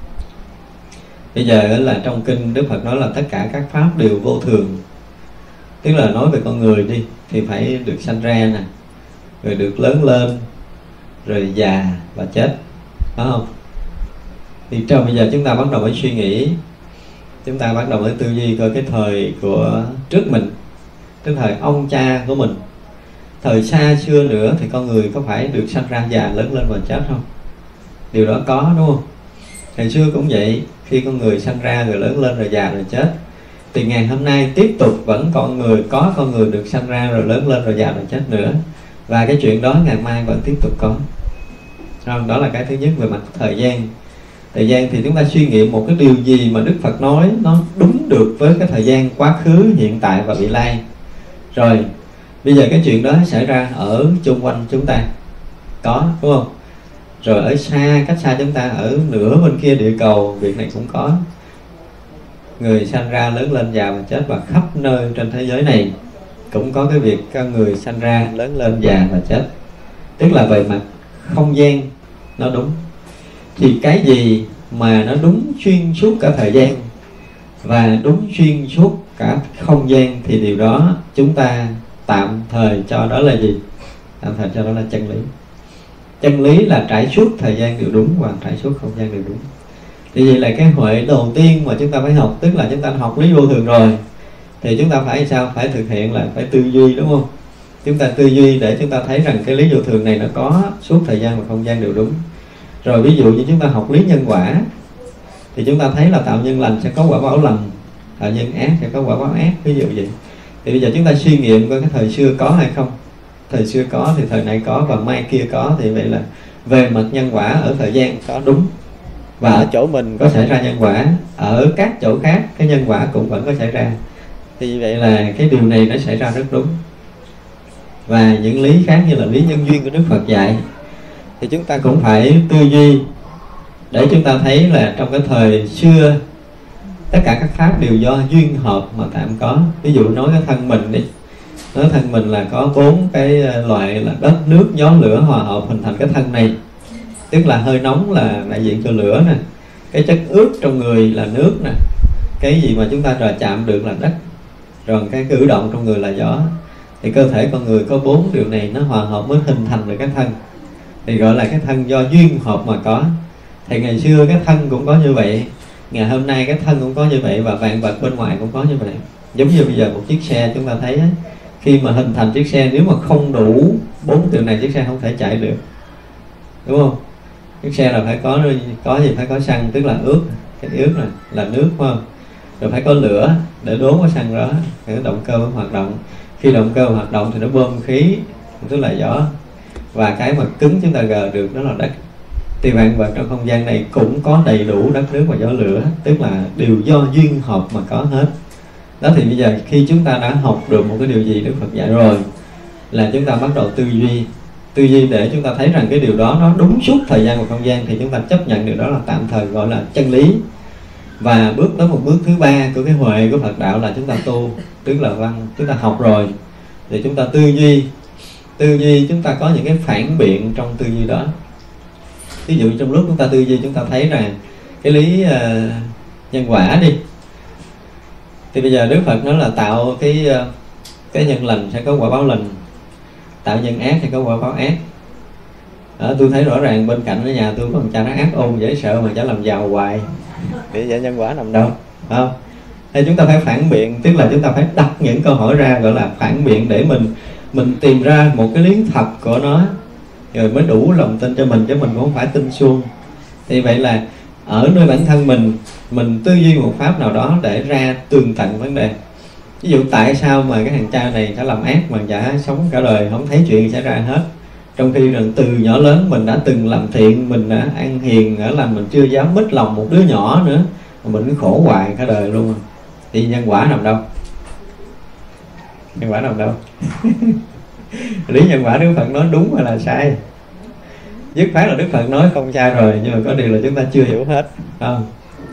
Bây giờ là trong kinh Đức Phật nói là tất cả các pháp đều vô thường. Tức là nói về con người đi, thì phải được sanh ra nè, rồi được lớn lên, rồi già và chết, phải không? Thì trong bây giờ chúng ta bắt đầu mới suy nghĩ, chúng ta bắt đầu mới tư duy coi cái thời của trước mình, cái thời ông cha của mình, thời xa xưa nữa thì con người có phải được sanh ra, già, lớn lên và chết không? Điều đó có, đúng không? Thời xưa cũng vậy, khi con người sanh ra rồi lớn lên rồi già rồi chết, thì ngày hôm nay tiếp tục vẫn con người, có con người được sanh ra rồi lớn lên rồi già rồi chết nữa. Và cái chuyện đó ngày mai vẫn tiếp tục có. Không? Đó là cái thứ nhất về mặt thời gian. Thời gian thì chúng ta suy nghiệm một cái điều gì mà Đức Phật nói nó đúng được với cái thời gian quá khứ, hiện tại và vị lai. Rồi bây giờ cái chuyện đó xảy ra ở chung quanh chúng ta, có, đúng không? Rồi ở xa, cách xa chúng ta, ở nửa bên kia địa cầu, việc này cũng có. Người sanh ra, lớn lên, già và chết, và khắp nơi trên thế giới này cũng có cái việc con người sanh ra, lớn lên, già và chết. Tức là về mặt không gian nó đúng. Thì cái gì mà nó đúng xuyên suốt cả thời gian và đúng xuyên suốt cả không gian, thì điều đó chúng ta tạm thời cho đó là gì? Tạm thời cho đó là chân lý. Chân lý là trải suốt thời gian đều đúng và trải suốt không gian đều đúng. Thì vậy là cái huệ đầu tiên mà chúng ta phải học. Tức là chúng ta học lý vô thường rồi, thì chúng ta phải sao? Phải thực hiện là phải tư duy, đúng không? Chúng ta tư duy để chúng ta thấy rằng cái lý vô thường này nó có suốt thời gian và không gian đều đúng. Rồi ví dụ như chúng ta học lý nhân quả, thì chúng ta thấy là tạo nhân lành sẽ có quả báo lành, tạo nhân ác sẽ có quả báo ác, ví dụ vậy. Thì bây giờ chúng ta suy nghiệm coi cái thời xưa có hay không. Thời xưa có thì thời này có, và mai kia có. Thì vậy là về mặt nhân quả ở thời gian có đúng, và ở chỗ mình có xảy ra nhân quả, ở các chỗ khác cái nhân quả cũng vẫn có xảy ra. Thì vậy là cái điều này nó xảy ra rất đúng. Và những lý khác như là lý nhân duyên của Đức Phật dạy, thì chúng ta cũng phải tư duy để chúng ta thấy là trong cái thời xưa tất cả các pháp đều do duyên hợp mà tạm có. Ví dụ nói cái thân mình đi, nói thân mình là có bốn cái loại là đất, nước, gió, lửa hòa hợp hình thành cái thân này. Tức là hơi nóng là đại diện cho lửa nè, cái chất ướt trong người là nước nè, cái gì mà chúng ta rờ chạm được là đất, rồi cái cử động trong người là gió. Thì cơ thể con người có bốn điều này nó hòa hợp mới hình thành được cái thân, thì gọi là cái thân do duyên hợp mà có. Thì ngày xưa cái thân cũng có như vậy, ngày hôm nay cái thân cũng có như vậy, và vạn vật bên ngoài cũng có như vậy. Giống như bây giờ một chiếc xe chúng ta thấy á, khi mà hình thành chiếc xe, nếu mà không đủ bốn điều này chiếc xe không thể chạy được, đúng không? Chiếc xe là phải có có gì phải có xăng, tức là ướt, cái ướt này là nước, phải không? Rồi phải có lửa để đốn cái xăng đó, cái động cơ mới hoạt động. Khi động cơ hoạt động thì nó bơm khí, tức là gió, và cái mà cứng chúng ta gờ được đó là đất. Thì vạn vật trong không gian này cũng có đầy đủ đất, nước và gió, lửa, tức là đều do duyên hợp mà có hết. Đó, thì bây giờ khi chúng ta đã học được một cái điều gì Đức Phật dạy rồi, là chúng ta bắt đầu tư duy. Tư duy để chúng ta thấy rằng cái điều đó nó đúng suốt thời gian và không gian, thì chúng ta chấp nhận điều đó là tạm thời, gọi là chân lý. Và bước tới một bước thứ ba của cái huệ của Phật đạo là chúng ta tu, tức là văn. Chúng ta học rồi thì chúng ta tư duy. Tư duy chúng ta có những cái phản biện trong tư duy đó. Ví dụ trong lúc chúng ta tư duy, chúng ta thấy rằng cái lý uh, nhân quả đi, thì bây giờ Đức Phật nói là tạo cái uh, cái nhân lành sẽ có quả báo lành, tạo nhân ác sẽ có quả báo ác. Đó, tôi thấy rõ ràng bên cạnh ở nhà tôi có một cha nó ác ôn dễ sợ mà chả làm giàu hoài. Để vậy nhân quả nằm đâu, phải không? Thì chúng ta phải phản biện, tức là chúng ta phải đặt những câu hỏi ra, gọi là phản biện, để mình mình tìm ra một cái lý thật của nó, rồi mới đủ lòng tin cho mình, chứ mình cũng không phải tin suông. Thì vậy là ở nơi bản thân mình, mình tư duy một pháp nào đó để ra tường tận vấn đề. Ví dụ tại sao mà cái thằng cha này sẽ làm ác mà chả sống cả đời, không thấy chuyện xảy ra hết, trong khi rằng từ nhỏ lớn mình đã từng làm thiện, mình đã ăn hiền, ở là mình chưa dám mít lòng một đứa nhỏ nữa, mà mình cứ khổ hoài cả đời luôn. Thì nhân quả nằm đâu? Nhân quả nào đâu. Lý nhân quả Đức Phật nói đúng hay là sai? Dứt khoát là Đức Phật nói không sai rồi, nhưng mà có điều là chúng ta chưa hiểu hết, không?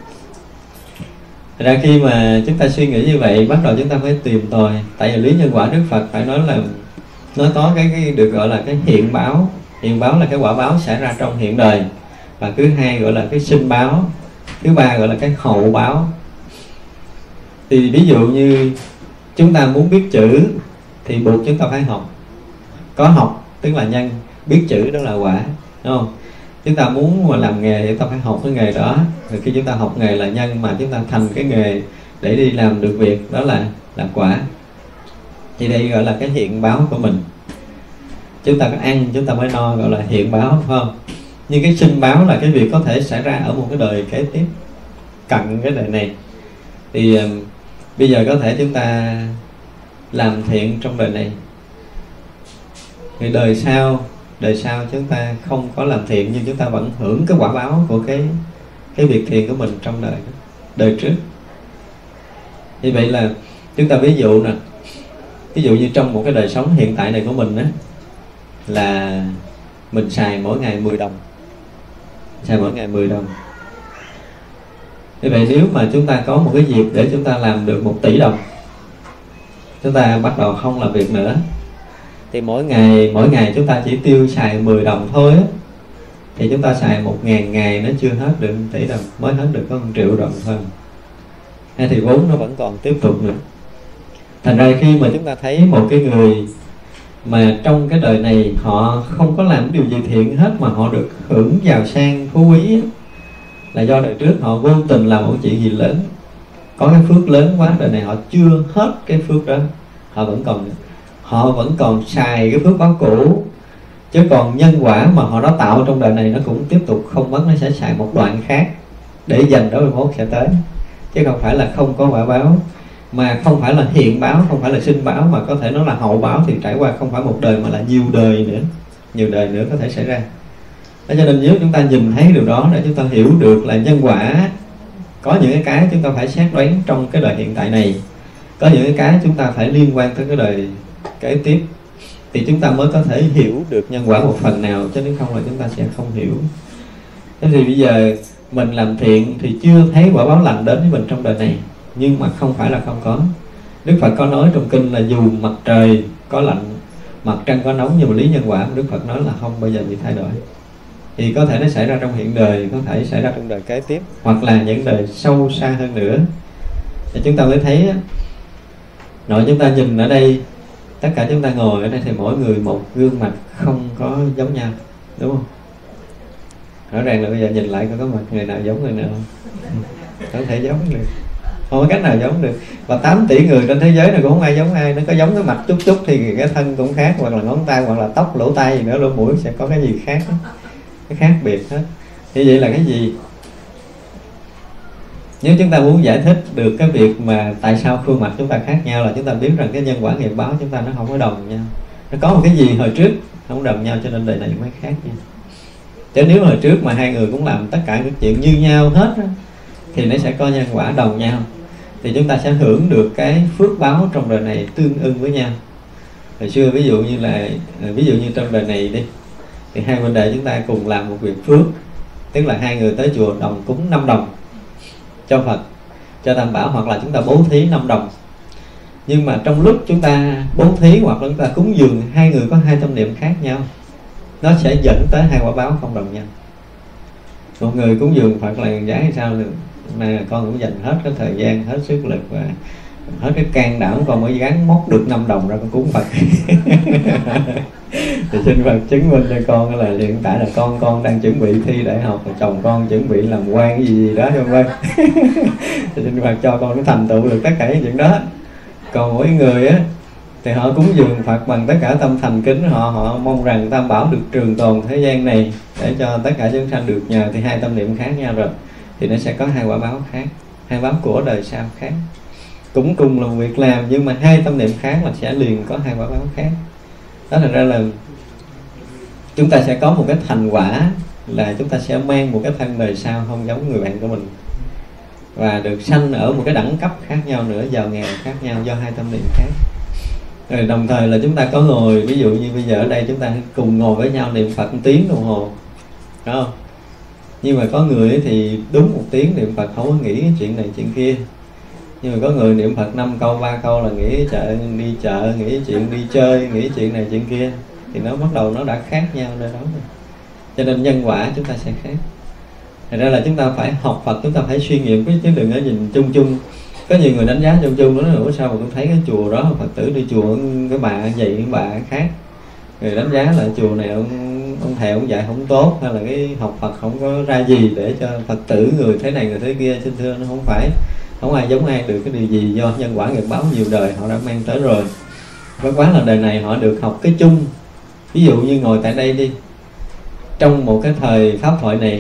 Thật ra khi mà chúng ta suy nghĩ như vậy, bắt đầu chúng ta phải tìm tòi. Tại vì lý nhân quả Đức Phật phải nói là nó có cái, cái được gọi là cái hiện báo. Hiện báo là cái quả báo xảy ra trong hiện đời. Và thứ hai gọi là cái sinh báo. Thứ ba gọi là cái hậu báo. Thì ví dụ như chúng ta muốn biết chữ thì buộc chúng ta phải học. Có học tức là nhân, biết chữ đó là quả, đúng không? Chúng ta muốn mà làm nghề thì chúng ta phải học cái nghề đó. Rồi khi chúng ta học nghề là nhân, mà chúng ta thành cái nghề để đi làm được việc đó là là quả. Thì đây gọi là cái hiện báo của mình. Chúng ta có ăn chúng ta mới no, gọi là hiện báo, phải không? Nhưng cái sinh báo là cái việc có thể xảy ra ở một cái đời kế tiếp, cận cái đời này. Thì uh, bây giờ có thể chúng ta làm thiện trong đời này, thì đời sau đời sau chúng ta không có làm thiện, nhưng chúng ta vẫn hưởng cái quả báo của cái cái việc thiện của mình trong đời đời trước. Như vậy là chúng ta ví dụ nè, ví dụ như trong một cái đời sống hiện tại này của mình á, là mình xài mỗi ngày mười đồng, xài mỗi ngày mười đồng. Như vậy nếu mà chúng ta có một cái dịp để chúng ta làm được một tỷ đồng, chúng ta bắt đầu không làm việc nữa, thì mỗi ngày mỗi ngày chúng ta chỉ tiêu xài mười đồng thôi á, thì chúng ta xài một ngàn ngày nó chưa hết được tỷ đồng, mới hết được có một triệu đồng thôi. Hay thì vốn nó vẫn còn tiếp tục nữa. Thành ra khi mà chúng ta thấy một cái người mà trong cái đời này họ không có làm điều gì thiện hết, mà họ được hưởng giàu sang phú quý, là do đời trước họ vô tình làm một chuyện gì lớn, có cái phước lớn quá, đời này họ chưa hết cái phước đó, họ vẫn còn họ vẫn còn xài cái phước báo cũ. Chứ còn nhân quả mà họ đã tạo trong đời này nó cũng tiếp tục không mất, nó sẽ xài một đoạn khác để dành đó mai mốt sẽ tới. Chứ không phải là không có quả báo, mà không phải là hiện báo, không phải là sinh báo, mà có thể nói là hậu báo, thì trải qua không phải một đời mà là nhiều đời nữa, nhiều đời nữa có thể xảy ra. Đó, cho nên nếu chúng ta nhìn thấy điều đó để chúng ta hiểu được là nhân quả có những cái cái chúng ta phải xét đoán trong cái đời hiện tại này, có những cái cái chúng ta phải liên quan tới cái đời kế tiếp, thì chúng ta mới có thể hiểu được nhân quả một phần nào, chứ nếu không là chúng ta sẽ không hiểu. Thế thì bây giờ mình làm thiện thì chưa thấy quả báo lành đến với mình trong đời này, nhưng mà không phải là không có. Đức Phật có nói trong kinh là dù mặt trời có lạnh, mặt trăng có nóng, nhưng mà lý nhân quả Đức Phật nói là không bao giờ bị thay đổi. Thì có thể nó xảy ra trong hiện đời, có thể xảy ra trong đời kế tiếp, hoặc là những đời sâu xa hơn nữa. Thì chúng ta mới thấy nội chúng ta nhìn ở đây, tất cả chúng ta ngồi ở đây thì mỗi người một gương mặt không có giống nhau, đúng không? Rõ ràng là bây giờ nhìn lại có mặt người nào giống người nào không? Không thể giống được, không có cách nào giống được. Và tám tỷ người trên thế giới này cũng không ai giống ai. Nó có giống cái mặt chút chút thì cái thân cũng khác, hoặc là ngón tay, hoặc là tóc, lỗ tai gì nữa, lỗ mũi sẽ có cái gì khác đó. Cái khác biệt hết. Như vậy là cái gì? Nếu chúng ta muốn giải thích được cái việc mà tại sao khuôn mặt chúng ta khác nhau, là chúng ta biết rằng cái nhân quả nghiệp báo chúng ta nó không có đồng nhau. Nó có một cái gì hồi trước không đồng nhau, cho nên đời này mới khác nhau. Chứ nếu hồi trước mà hai người cũng làm tất cả các chuyện như nhau hết á, thì nó sẽ có nhân quả đồng nhau, thì chúng ta sẽ hưởng được cái phước báo trong đời này tương ưng với nhau. Hồi xưa ví dụ như là ví dụ như trong đời này đi, thì hai huynh đệ chúng ta cùng làm một việc phước, tức là hai người tới chùa đồng cúng năm đồng cho Phật, cho Tam Bảo, hoặc là chúng ta bố thí năm đồng. Nhưng mà trong lúc chúng ta bố thí hoặc là chúng ta cúng dường, hai người có hai tâm niệm khác nhau, nó sẽ dẫn tới hai quả báo không đồng nhau. Một người cúng dường Phật là giá hay sao được, mà con cũng dành hết cái thời gian, hết sức lực và hết cái can đảm, con mới gắn móc được năm đồng ra con cúng Phật. Thì xin Phật chứng minh cho con là hiện tại là con con đang chuẩn bị thi đại học, và chồng con chuẩn bị làm quan gì gì đó, vân vân. Thì xin Phật cho con nó thành tựu được tất cả những chuyện đó. Còn mỗi người á thì họ cúng dường Phật bằng tất cả tâm thành kính, họ họ mong rằng Tam Bảo được trường tồn thế gian này để cho tất cả chúng sanh được nhờ, thì hai tâm niệm khác nhau rồi, thì nó sẽ có hai quả báo khác, hai báo của đời sau khác. Cũng cùng là một việc làm, nhưng mà hai tâm niệm khác là sẽ liền có hai quả báo khác. Đó thành ra là chúng ta sẽ có một cái thành quả là chúng ta sẽ mang một cái thân đời sau không giống người bạn của mình, và được sanh ở một cái đẳng cấp khác nhau nữa, giàu nghèo khác nhau do hai tâm niệm khác. Rồi đồng thời là chúng ta có ngồi, ví dụ như bây giờ ở đây chúng ta cùng ngồi với nhau niệm Phật một tiếng đồng hồ, đúng không? Nhưng mà có người thì đúng một tiếng niệm Phật không có nghĩ cái chuyện này chuyện kia. Nhưng mà có người niệm Phật năm câu, ba câu là nghĩ chợ, đi chợ, nghĩ chuyện đi chơi, nghĩ chuyện này chuyện kia. Thì nó bắt đầu nó đã khác nhau nơi đó rồi. Cho nên nhân quả chúng ta sẽ khác. Thật ra là chúng ta phải học Phật, chúng ta phải suy nghiệm, chứ đừng có nhìn chung chung. Có nhiều người đánh giá chung chung, nó nói ủa sao mà tôi thấy cái chùa đó Phật tử đi chùa cái bà vậy, cái bà khác. Người đánh giá là chùa này ông ông thầy ông dạy không tốt, hay là cái học Phật không có ra gì để cho Phật tử người thế này người thế kia. Xin thưa, nó không phải, không ai giống ai được cái điều gì, do nhân quả nghiệp báo nhiều đời họ đã mang tới rồi. Bất quá là đời này họ được học cái chung. Ví dụ như ngồi tại đây đi, trong một cái thời pháp thoại này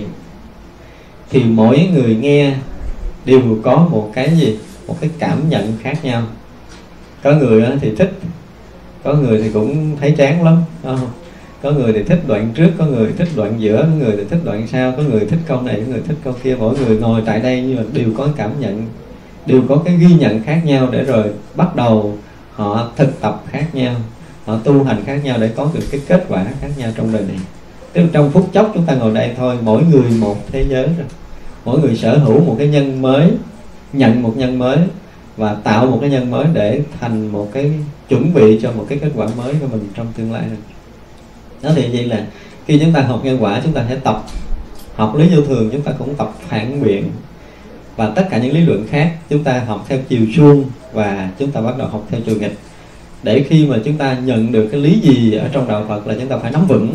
thì mỗi người nghe đều có một cái gì, một cái cảm nhận khác nhau. Có người thì thích, có người thì cũng thấy chán lắm, không? Có người thì thích đoạn trước, có người thích đoạn giữa, có người thì thích đoạn sau, có người thích câu này, có người thích câu kia. Mỗi người ngồi tại đây nhưng mà đều có cảm nhận, đều có cái ghi nhận khác nhau, để rồi bắt đầu họ thực tập khác nhau, họ tu hành khác nhau để có được cái kết quả khác nhau trong đời này. Tức là trong phút chốc chúng ta ngồi đây thôi, mỗi người một thế giới rồi. Mỗi người sở hữu một cái nhân mới, nhận một nhân mới và tạo một cái nhân mới để thành một cái chuẩn bị cho một cái kết quả mới của mình trong tương lai này. Đó thì vậy là khi chúng ta học nhân quả, chúng ta sẽ tập học lý vô thường, chúng ta cũng tập phản biện, và tất cả những lý luận khác chúng ta học theo chiều suông và chúng ta bắt đầu học theo chiều nghịch. Để khi mà chúng ta nhận được cái lý gì ở trong đạo Phật là chúng ta phải nắm vững.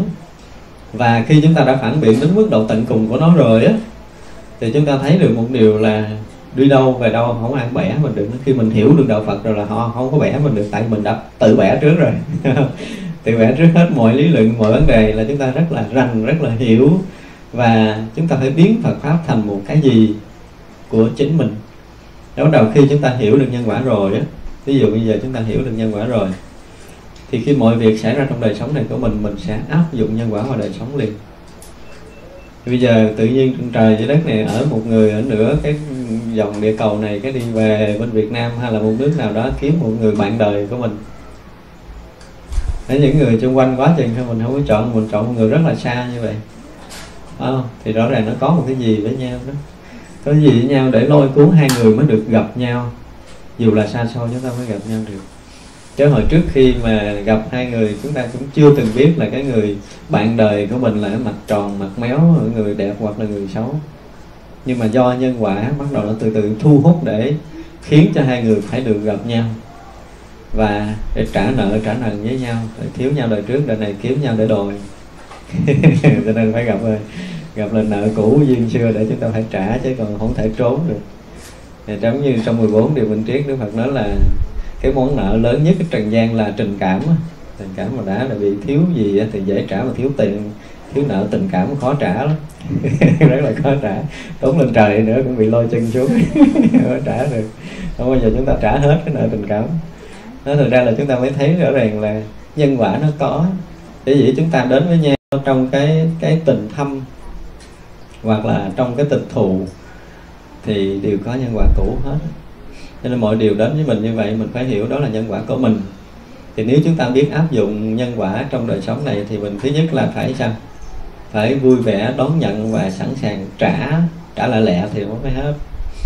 Và khi chúng ta đã phản biện đến mức độ tận cùng của nó rồi á, thì chúng ta thấy được một điều là đi đâu về đâu không ai bẻ mình được. Khi mình hiểu được đạo Phật rồi là họ không có bẻ mình được, tại mình đã tự bẻ trước rồi. Tự bẻ trước hết mọi lý luận, mọi vấn đề là chúng ta rất là rành, rất là hiểu. Và chúng ta phải biến Phật Pháp thành một cái gì của chính mình. Bắt đầu khi chúng ta hiểu được nhân quả rồi á, ví dụ bây giờ chúng ta hiểu được nhân quả rồi, thì khi mọi việc xảy ra trong đời sống này của mình, mình sẽ áp dụng nhân quả vào đời sống liền. Bây giờ tự nhiên trên trời dưới đất này ở một người ở nửa cái dòng địa cầu này, cái đi về bên Việt Nam hay là một nước nào đó kiếm một người bạn đời của mình. Để những người xung quanh quá chừng thôi, mình không có chọn, mình chọn một người rất là xa như vậy. À, thì rõ ràng nó có một cái gì với nhau đó, có gì với nhau để lôi cuốn hai người mới được gặp nhau. Dù là xa xôi chúng ta mới gặp nhau được. Chứ hồi trước khi mà gặp hai người, chúng ta cũng chưa từng biết là cái người bạn đời của mình là mặt tròn, mặt méo, người đẹp hoặc là người xấu. Nhưng mà do nhân quả bắt đầu nó từ từ thu hút để khiến cho hai người phải được gặp nhau, và để trả nợ trả nần với nhau. Để thiếu nhau đời trước, đời này kiếm nhau để đòi. Cho nên phải gặp rồi, gặp là nợ cũ duyên xưa để chúng ta phải trả, chứ còn không thể trốn được. Thì giống như trong mười bốn điều minh triết, Đức Phật nói là cái món nợ lớn nhất cái trần gian là tình cảm. Tình cảm mà đã là bị thiếu gì thì dễ trả, mà thiếu tiền, thiếu nợ tình cảm khó trả lắm. Rất là khó trả, tốn lên trời nữa cũng bị lôi chân xuống. Không trả được, không bao giờ chúng ta trả hết cái nợ tình cảm. Nó thực ra là chúng ta mới thấy rõ ràng là nhân quả nó có. Để vậy chúng ta đến với nhau trong cái cái tình thâm hoặc là trong cái tình thù thì đều có nhân quả cũ hết. Cho nên mọi điều đến với mình như vậy, mình phải hiểu đó là nhân quả của mình. Thì nếu chúng ta biết áp dụng nhân quả trong đời sống này, thì mình thứ nhất là phải sao? Phải vui vẻ đón nhận và sẵn sàng trả, trả lại lẹ thì mới phải hết.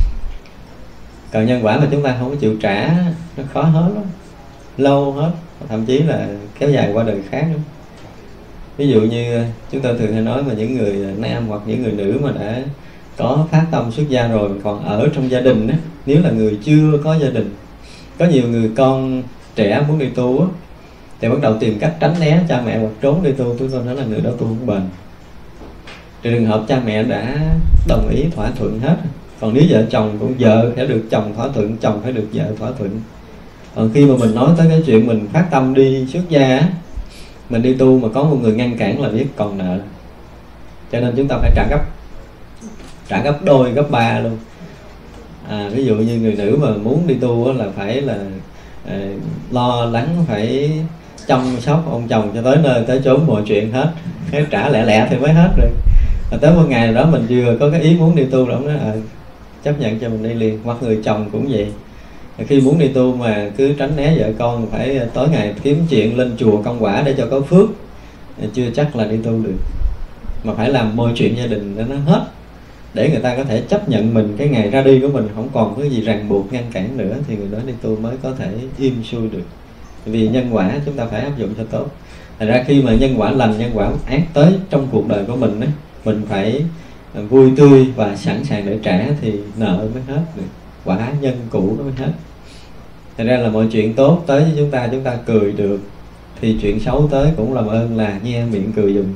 Còn nhân quả mà chúng ta không có chịu trả, nó khó hết lắm, lâu hết, thậm chí là kéo dài qua đời khác nữa. Ví dụ như chúng ta thường hay nói mà những người nam hoặc những người nữ mà đã có phát tâm xuất gia rồi, còn ở trong gia đình á, nếu là người chưa có gia đình, có nhiều người con trẻ muốn đi tu á, thì bắt đầu tìm cách tránh né cha mẹ hoặc trốn đi tu. Tôi nói là người đó tu không bền. Trường hợp cha mẹ đã đồng ý thỏa thuận hết. Còn nếu vợ chồng cũng vợ phải được chồng thỏa thuận, chồng phải được vợ thỏa thuận. Còn khi mà mình nói tới cái chuyện mình phát tâm đi xuất gia á, mình đi tu mà có một người ngăn cản là biết còn nợ. Cho nên chúng ta phải trả gấp, trả gấp đôi, gấp ba luôn. À, ví dụ như người nữ mà muốn đi tu là phải là à, lo lắng, phải chăm sóc ông chồng cho tới nơi tới chốn mọi chuyện hết. Cái trả lẹ lẹ thì mới hết rồi. Và tới một ngày đó mình vừa có cái ý muốn đi tu, rồi ông nói à, chấp nhận cho mình đi liền. Hoặc người chồng cũng vậy, Khi muốn đi tu mà cứ tránh né vợ con, phải tối ngày kiếm chuyện lên chùa công quả để cho có phước, chưa chắc là đi tu được. Mà phải làm mọi chuyện gia đình để nó hết, để người ta có thể chấp nhận mình, cái ngày ra đi của mình không còn cái gì ràng buộc ngăn cản nữa, thì người đó đi tu mới có thể im xuôi được. Vì nhân quả chúng ta phải áp dụng cho tốt. Thật ra khi mà nhân quả lành, nhân quả ác tới trong cuộc đời của mình ấy, mình phải vui tươi và sẵn sàng để trả thì nợ mới hết được, quả nhân cũ nó mới hết. Thật ra là mọi chuyện tốt tới với chúng ta, chúng ta cười được, thì chuyện xấu tới cũng làm ơn là nghe miệng cười dùm.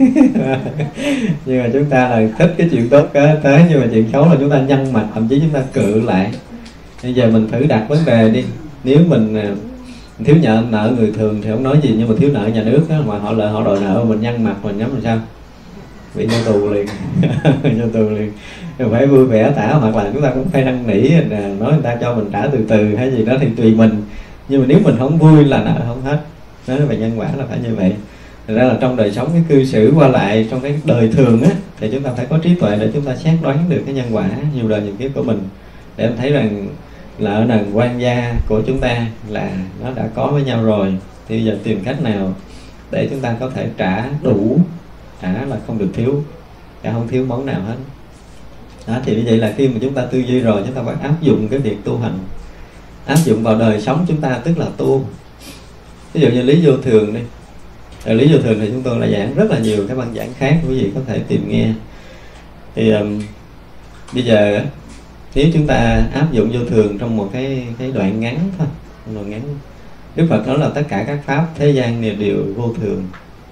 Nhưng mà chúng ta là thích cái chuyện tốt tới, nhưng mà chuyện xấu là chúng ta nhăn mặt, thậm chí chúng ta cự lại. Bây giờ mình thử đặt vấn đề đi, nếu mình thiếu nợ nợ người thường thì không nói gì, nhưng mà thiếu nợ nhà nước đó, mà họ lợi họ đòi nợ mình nhăn mặt, mình nhắm làm sao? Bị vô tù liền. Vô tù liền. Phải vui vẻ tả, hoặc là chúng ta cũng phải năn nỉ, nói người ta cho mình trả từ từ hay gì đó thì tùy mình. Nhưng mà nếu mình không vui là nợ không hết. Đó, về nhân quả là phải như vậy. Thật ra là trong đời sống, cái cư xử qua lại trong cái đời thường á, thì chúng ta phải có trí tuệ để chúng ta xét đoán được cái nhân quả nhiều đời nhiều kiếp của mình, để em thấy rằng nợ nần quan gia của chúng ta là nó đã có với nhau rồi, thì bây giờ tìm cách nào để chúng ta có thể trả đủ, trả là không được thiếu, trả không thiếu món nào hết. Đó, thì như vậy là khi mà chúng ta tư duy rồi, chúng ta phải áp dụng cái việc tu hành, áp dụng vào đời sống chúng ta, tức là tu. Ví dụ như lý vô thường đi, ở lý vô thường thì chúng tôi là giảng rất là nhiều các băng giảng khác, quý vị có thể tìm nghe. Thì um, bây giờ nếu chúng ta áp dụng vô thường trong một cái cái đoạn ngắn thôi, đoạn ngắn, Đức Phật nói là tất cả các pháp thế gian này đều vô thường.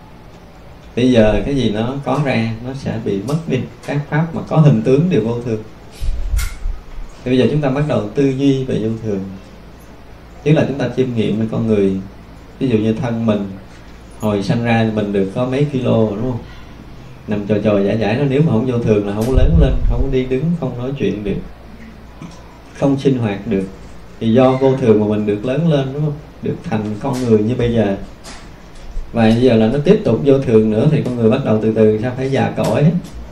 Bây giờ cái gì nó có ra nó sẽ bị mất đi, các pháp mà có hình tướng đều vô thường. Thì bây giờ chúng ta bắt đầu tư duy về vô thường, tức là chúng ta chiêm nghiệm về con người. Ví dụ như thân mình, hồi sanh ra mình được có mấy kilo, đúng không? Nằm trò trò giả giải nó, nếu mà không vô thường là không có lớn lên, không có đi đứng, không nói chuyện được, không sinh hoạt được. Thì do vô thường mà mình được lớn lên, đúng không? Được thành con người như bây giờ. Và bây giờ là nó tiếp tục vô thường nữa, thì con người bắt đầu từ từ sao phải già cỗi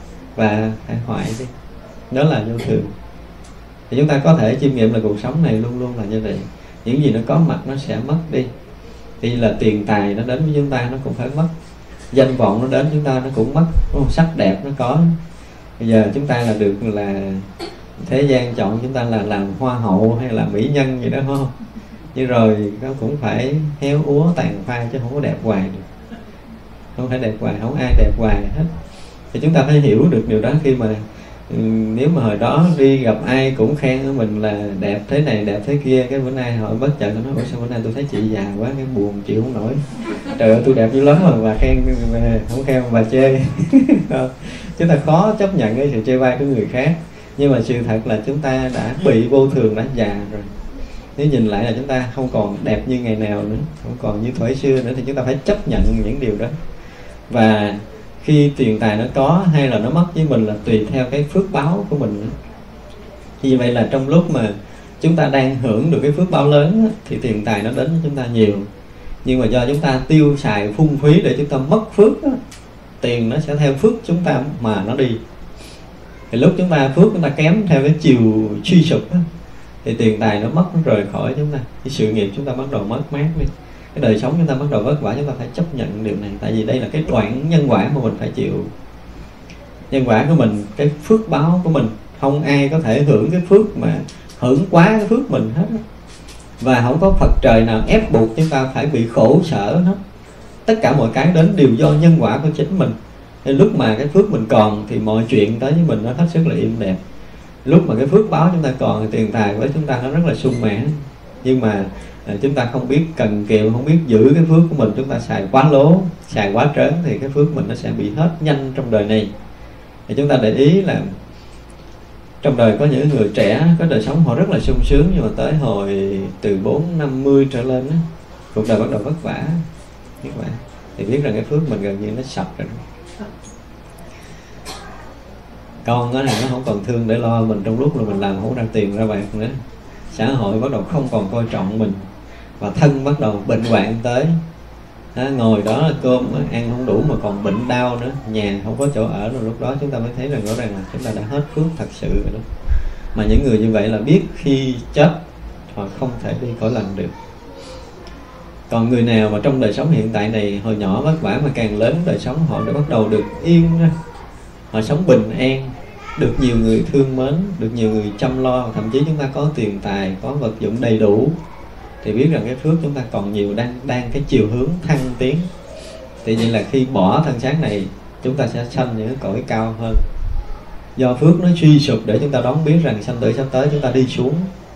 và phải hoại đi. Đó là vô thường. Thì chúng ta có thể chiêm nghiệm là cuộc sống này luôn luôn là như vậy. Những gì nó có mặt nó sẽ mất đi. Thì là tiền tài nó đến với chúng ta nó cũng phải mất, danh vọng nó đến chúng ta nó cũng mất, đúng không? Sắc đẹp nó có. Bây giờ chúng ta là được là thế gian chọn chúng ta là làm hoa hậu hay là mỹ nhân gì đó, không? Nhưng rồi nó cũng phải héo úa tàn phai, chứ không có đẹp hoài được. Không phải đẹp hoài, không ai đẹp hoài hết. Thì chúng ta phải hiểu được điều đó. Khi mà nếu mà hồi đó đi gặp ai cũng khen mình là đẹp thế này đẹp thế kia, cái bữa nay hỏi bất chợt nó nói ủa sao bữa nay tôi thấy chị già quá, cái buồn chịu không nổi. Trời ơi tôi đẹp dữ lắm mà bà khen, không khen bà chê. Chúng ta khó chấp nhận cái sự chê bai của người khác. Nhưng mà sự thật là chúng ta đã bị vô thường, đã già rồi. Nếu nhìn lại là chúng ta không còn đẹp như ngày nào nữa, không còn như thuở xưa nữa, thì chúng ta phải chấp nhận những điều đó. Và khi tiền tài nó có hay là nó mất với mình là tùy theo cái phước báo của mình nữa. Vì vậy là trong lúc mà chúng ta đang hưởng được cái phước báo lớn thì tiền tài nó đến với chúng ta nhiều. Nhưng mà do chúng ta tiêu xài phung phí để chúng ta mất phước, tiền nó sẽ theo phước chúng ta mà nó đi. Thì lúc chúng ta phước chúng ta kém theo cái chiều suy sụp thì tiền tài nó mất, nó rời khỏi chúng ta. Cái sự nghiệp chúng ta bắt đầu mất mát đi. Cái đời sống chúng ta bắt đầu vất vả, chúng ta phải chấp nhận điều này. Tại vì đây là cái đoạn nhân quả mà mình phải chịu. Nhân quả của mình, cái phước báo của mình, không ai có thể hưởng cái phước mà hưởng quá cái phước mình hết. Và không có Phật trời nào ép buộc chúng ta phải bị khổ sở hết. Tất cả mọi cái đến đều do nhân quả của chính mình. Nên lúc mà cái phước mình còn thì mọi chuyện tới với mình nó hết sức là êm đẹp. Lúc mà cái phước báo chúng ta còn thì tiền tài với chúng ta nó rất là sung mãn. Nhưng mà à, chúng ta không biết cần kiệm, không biết giữ cái phước của mình, chúng ta xài quá lố, xài quá trớn thì cái phước mình nó sẽ bị hết nhanh trong đời này. Thì chúng ta để ý là trong đời có những người trẻ có đời sống họ rất là sung sướng, nhưng mà tới hồi từ bốn năm mươi trở lên đó, cuộc đời bắt đầu vất vả, vất vả thì biết rằng cái phước mình gần như nó sập rồi. Con đó này nó không còn thương để lo mình trong lúc là mình làm không ra tiền ra bạc nữa. Xã hội bắt đầu không còn coi trọng mình, và thân bắt đầu bệnh hoạn tới. Đó, ngồi đó là cơm ăn không đủ mà còn bệnh đau nữa, nhà không có chỗ ở, rồi lúc đó chúng ta mới thấy rằng rõ ràng là chúng ta đã hết phước thật sự rồi đó. Mà những người như vậy là biết khi chết họ không thể đi cõi lành được. Còn người nào mà trong đời sống hiện tại này hồi nhỏ vất vả mà càng lớn đời sống họ đã bắt đầu được yên ra, họ sống bình an, được nhiều người thương mến, được nhiều người chăm lo, thậm chí chúng ta có tiền tài, có vật dụng đầy đủ, thì biết rằng cái phước chúng ta còn nhiều, đang đang cái chiều hướng thăng tiến. Thì vậy là khi bỏ thân xác này, chúng ta sẽ sanh những cái cõi cao hơn. Do phước nó suy sụp để chúng ta đón biết rằng sanh tử sắp tới chúng ta đi xuống,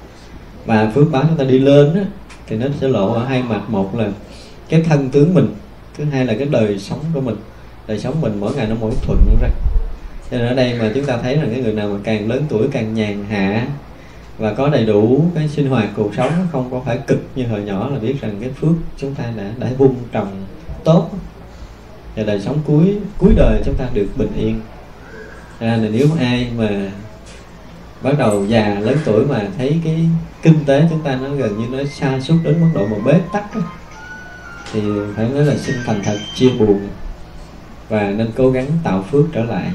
và phước báo chúng ta đi lên á, thì nó sẽ lộ ở hai mặt. Một là cái thân tướng mình, thứ hai là cái đời sống của mình. Đời sống mình mỗi ngày nó mỗi thuận ra. Cho nên ở đây mà chúng ta thấy rằng cái người nào mà càng lớn tuổi càng nhàn hạ và có đầy đủ cái sinh hoạt cuộc sống, không có phải cực như hồi nhỏ, là biết rằng cái phước chúng ta đã đã vun trồng tốt, và đời sống cuối cuối đời chúng ta được bình yên. Ra là nếu ai mà bắt đầu già lớn tuổi mà thấy cái kinh tế chúng ta nó gần như nó sa sút đến mức độ mà bế tắc đó, thì phải nói là xin thành thật chia buồn và nên cố gắng tạo phước trở lại,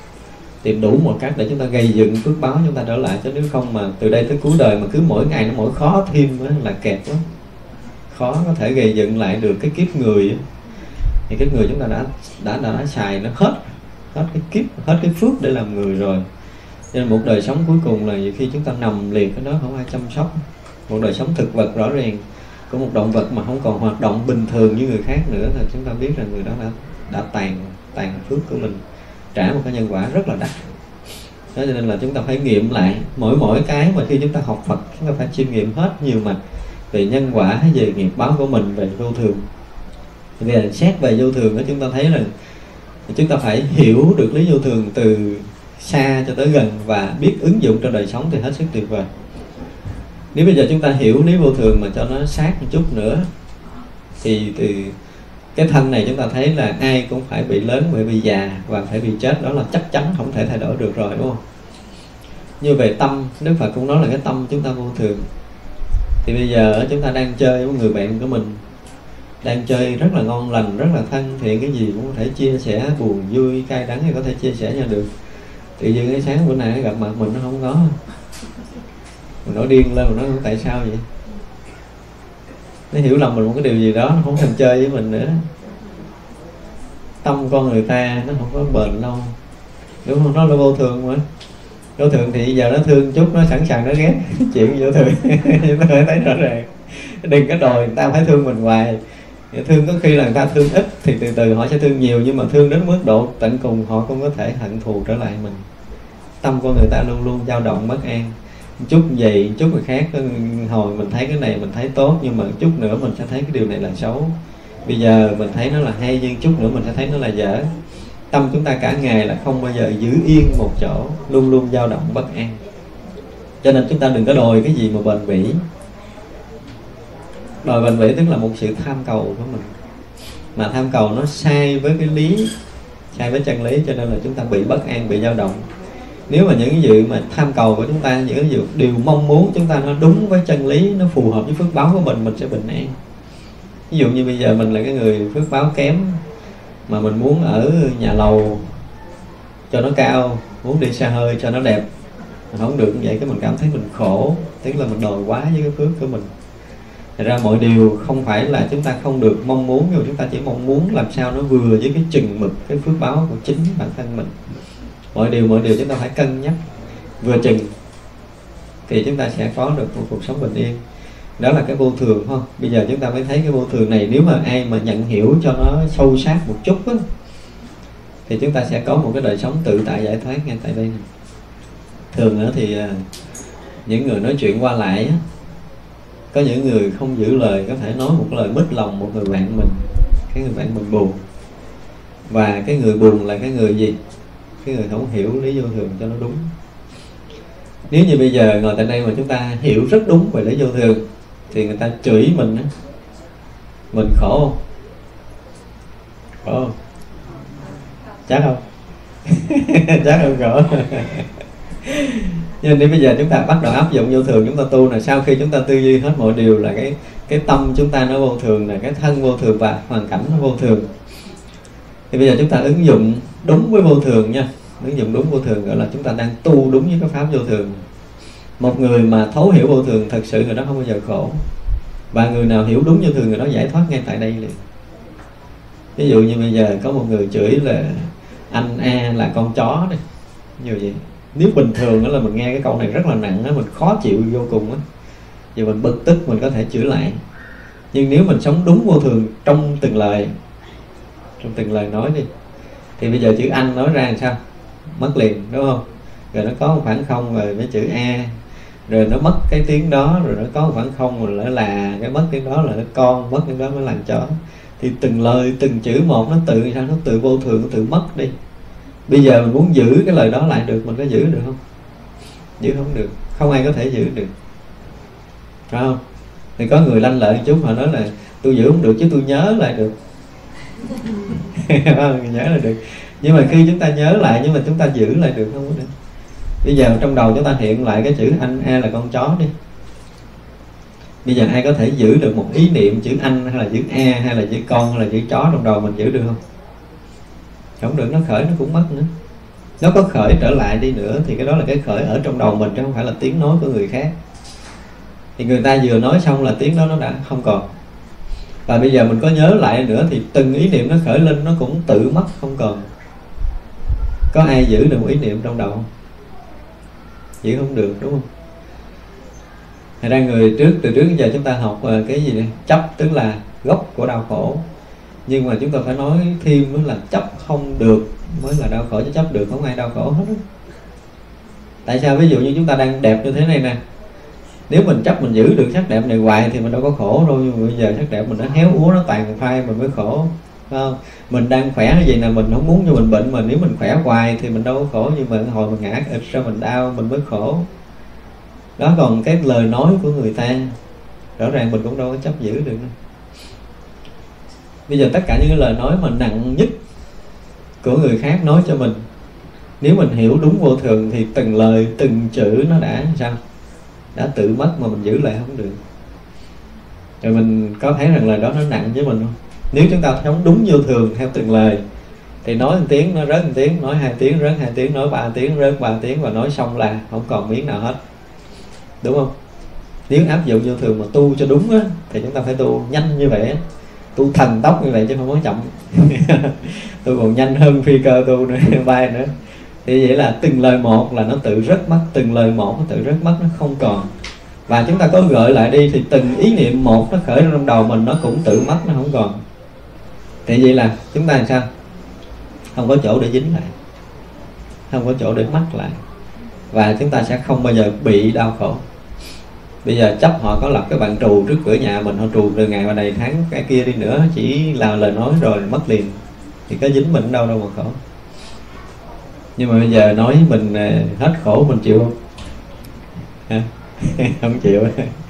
tìm đủ một cách để chúng ta gây dựng phước báo chúng ta trở lại. Chứ nếu không mà từ đây tới cuối đời mà cứ mỗi ngày nó mỗi khó thêm đó, là kẹt lắm, khó có thể gây dựng lại được cái kiếp người đó. Thì kiếp người chúng ta đã đã đã, đã xài nó hết hết cái kiếp, hết cái phước để làm người rồi. Cho nên một đời sống cuối cùng là nhiều khi chúng ta nằm liệt ở đó không ai chăm sóc. Một đời sống thực vật rõ ràng của một động vật mà không còn hoạt động bình thường như người khác nữa, thì chúng ta biết rằng người đó đã đã tàn tàn phước của mình, trả một cái nhân quả rất là đắt. Đó, cho nên là chúng ta phải nghiệm lại mỗi mỗi cái mà khi chúng ta học Phật, chúng ta phải chiêm nghiệm hết nhiều mặt về nhân quả, về nghiệp báo của mình, về vô thường. Vì là xét về vô thường đó, chúng ta thấy là chúng ta phải hiểu được lý vô thường từ xa cho tới gần và biết ứng dụng trong đời sống thì hết sức tuyệt vời. Nếu bây giờ chúng ta hiểu lý vô thường mà cho nó sát một chút nữa, thì từ cái thân này chúng ta thấy là ai cũng phải bị lớn, phải bị già và phải bị chết, đó là chắc chắn không thể thay đổi được rồi, đúng không? Như về tâm, Đức Phật cũng nói là cái tâm chúng ta vô thường. Thì bây giờ chúng ta đang chơi với người bạn của mình, đang chơi rất là ngon lành, rất là thân thiện, cái gì cũng có thể chia sẻ, buồn vui cay đắng thì có thể chia sẻ nhau được. Tự nhiên cái sáng bữa nay gặp mặt mình nó không có, mình nổi điên lên, mình nói tại sao vậy? Nó hiểu lầm mình một cái điều gì đó, nó không thèm chơi với mình nữa. Tâm con người ta nó không có bền lâu, đúng không? Nó là vô thường mà. Vô thường thì giờ nó thương chút, nó sẵn sàng nó ghét. Chuyện vô thường chúng ta phải thấy rõ ràng. Đừng có đòi người ta phải thương mình hoài. Thương có khi là người ta thương ít thì từ từ họ sẽ thương nhiều, nhưng mà thương đến mức độ tận cùng họ không có thể hận thù trở lại mình. Tâm con người ta luôn luôn dao động bất an, chút vậy chút người khác, hồi mình thấy cái này mình thấy tốt, nhưng mà chút nữa mình sẽ thấy cái điều này là xấu. Bây giờ mình thấy nó là hay, nhưng chút nữa mình sẽ thấy nó là dở. Tâm chúng ta cả ngày là không bao giờ giữ yên một chỗ, luôn luôn dao động bất an. Cho nên chúng ta đừng có đòi cái gì mà bền bỉ. Đòi bền bỉ tức là một sự tham cầu của mình, mà tham cầu nó sai với cái lý, sai với chân lý, cho nên là chúng ta bị bất an, bị dao động. Nếu mà những cái gì mà tham cầu của chúng ta, những cái gì điều mong muốn chúng ta nó đúng với chân lý, nó phù hợp với phước báo của mình, mình sẽ bình an. Ví dụ như bây giờ mình là cái người phước báo kém, mà mình muốn ở nhà lầu cho nó cao, muốn đi xe hơi cho nó đẹp, mình không được như vậy, cái mình cảm thấy mình khổ, tức là mình đòi quá với cái phước của mình. Thật ra mọi điều không phải là chúng ta không được mong muốn, nhưng chúng ta chỉ mong muốn làm sao nó vừa với cái chừng mực, cái phước báo của chính bản thân mình. Mọi điều mọi điều chúng ta phải cân nhắc vừa chừng thì chúng ta sẽ có được một cuộc sống bình yên. Đó là cái vô thường, không? Bây giờ chúng ta mới thấy cái vô thường này, nếu mà ai mà nhận hiểu cho nó sâu sát một chút á, thì chúng ta sẽ có một cái đời sống tự tại giải thoát ngay tại đây này. Thường nữa thì những người nói chuyện qua lại á, có những người không giữ lời, có thể nói một lời mít lòng một người bạn mình, cái người bạn mình buồn. Và cái người buồn là cái người gì? Cái người không hiểu lý vô thường cho nó đúng. Nếu như bây giờ ngồi tại đây mà chúng ta hiểu rất đúng về lý vô thường, thì người ta chửi mình á, mình khổ không? Khổ không? Chắc không? Chắc không khổ. Nhưng nếu bây giờ chúng ta bắt đầu áp dụng vô thường, chúng ta tu là sau khi chúng ta tư duy hết mọi điều là cái cái tâm chúng ta nó vô thường, là cái thân vô thường và hoàn cảnh nó vô thường, thì bây giờ chúng ta ứng dụng đúng với vô thường nha, ứng dụng đúng vô thường, gọi là chúng ta đang tu đúng với cái pháp vô thường. Một người mà thấu hiểu vô thường thật sự người đó không bao giờ khổ. Và người nào hiểu đúng vô thường người đó giải thoát ngay tại đây liền. Ví dụ như bây giờ có một người chửi là anh A là con chó đi, như vậy. Nếu bình thường đó là mình nghe cái câu này rất là nặng đó, mình khó chịu vô cùng á, giờ mình bực tức mình có thể chửi lại. Nhưng nếu mình sống đúng vô thường trong từng lời, trong từng lời nói đi, thì bây giờ chữ anh nói ra làm sao? Mất liền, đúng không? Rồi nó có một khoảng không rồi với chữ A, rồi nó mất cái tiếng đó, rồi nó có một khoảng không rồi nó là cái mất tiếng đó là nó con, mất tiếng đó mới làm chó. Thì từng lời từng chữ một nó tự sao? Nó tự vô thường, nó tự mất đi. Bây giờ mình muốn giữ cái lời đó lại được, mình có giữ được không? Giữ không được, không ai có thể giữ được, phải không? Thì có người lanh lợi chút họ nói là tôi giữ không được chứ tôi nhớ lại được. Nhớ lại được. Nhưng mà khi chúng ta nhớ lại, nhưng mà chúng ta giữ lại được không? Được. Bây giờ trong đầu chúng ta hiện lại cái chữ anh A là con chó đi. Bây giờ ai có thể giữ được một ý niệm chữ anh hay là chữ A hay là chữ con hay là chữ chó trong đầu mình giữ được không? Không được, nó khởi nó cũng mất nữa. Nó có khởi trở lại đi nữa thì cái đó là cái khởi ở trong đầu mình chứ không phải là tiếng nói của người khác. Thì người ta vừa nói xong là tiếng đó nó đã không còn. Và bây giờ mình có nhớ lại nữa thì từng ý niệm nó khởi lên nó cũng tự mất không còn. Có ai giữ được một ý niệm trong đầu không? Giữ không được, đúng không? Thật ra người trước, từ trước đến giờ chúng ta học cái gì đây? Chấp tức là gốc của đau khổ. Nhưng mà chúng ta phải nói thêm nữa là chấp không được mới là đau khổ, chứ chấp được không ai đau khổ hết đó. Tại sao? Ví dụ như chúng ta đang đẹp như thế này nè, nếu mình chấp mình giữ được sắc đẹp này hoài thì mình đâu có khổ đâu. Nhưng mà bây giờ sắc đẹp mình nó héo úa, nó tàn phai mình mới khổ, phải không? Mình đang khỏe như vậy là mình không muốn cho mình bệnh, mà nếu mình khỏe hoài thì mình đâu có khổ. Nhưng mà hồi mình ngã ịt ra mình đau mình mới khổ. Đó, còn cái lời nói của người ta rõ ràng mình cũng đâu có chấp giữ được đâu. Bây giờ tất cả những cái lời nói mà nặng nhất của người khác nói cho mình, nếu mình hiểu đúng vô thường thì từng lời từng chữ nó đã sao? Đã tự mất mà mình giữ lại không được. Rồi mình có thấy rằng lời đó nó nặng với mình không? Nếu chúng ta sống đúng vô thường theo từng lời thì nói một tiếng nó rớt một tiếng, nói hai tiếng rớt hai tiếng, nói ba tiếng rớt ba tiếng, và nói xong là không còn miếng nào hết, đúng không? Nếu áp dụng vô thường mà tu cho đúng á, thì chúng ta phải tu nhanh như vậy, tu thần tốc như vậy chứ không có chậm. Tu còn nhanh hơn phi cơ tu nữa, bay nữa. Thì vậy là từng lời một là nó tự rớt mất, từng lời một nó tự rớt mất, nó không còn. Và chúng ta có gợi lại đi thì từng ý niệm một nó khởi trong đầu mình nó cũng tự mất, nó không còn. Thì vậy là chúng ta làm sao? Không có chỗ để dính lại, không có chỗ để mắc lại, và chúng ta sẽ không bao giờ bị đau khổ. Bây giờ chấp họ có lập cái bàn trù trước cửa nhà mình, họ trù từ ngày qua này tháng cái kia đi nữa, chỉ là lời nói rồi mất liền, thì có dính mình đâu đâu mà khổ. Nhưng mà bây giờ nói mình hết khổ mình chịu không? Hả? Không chịu.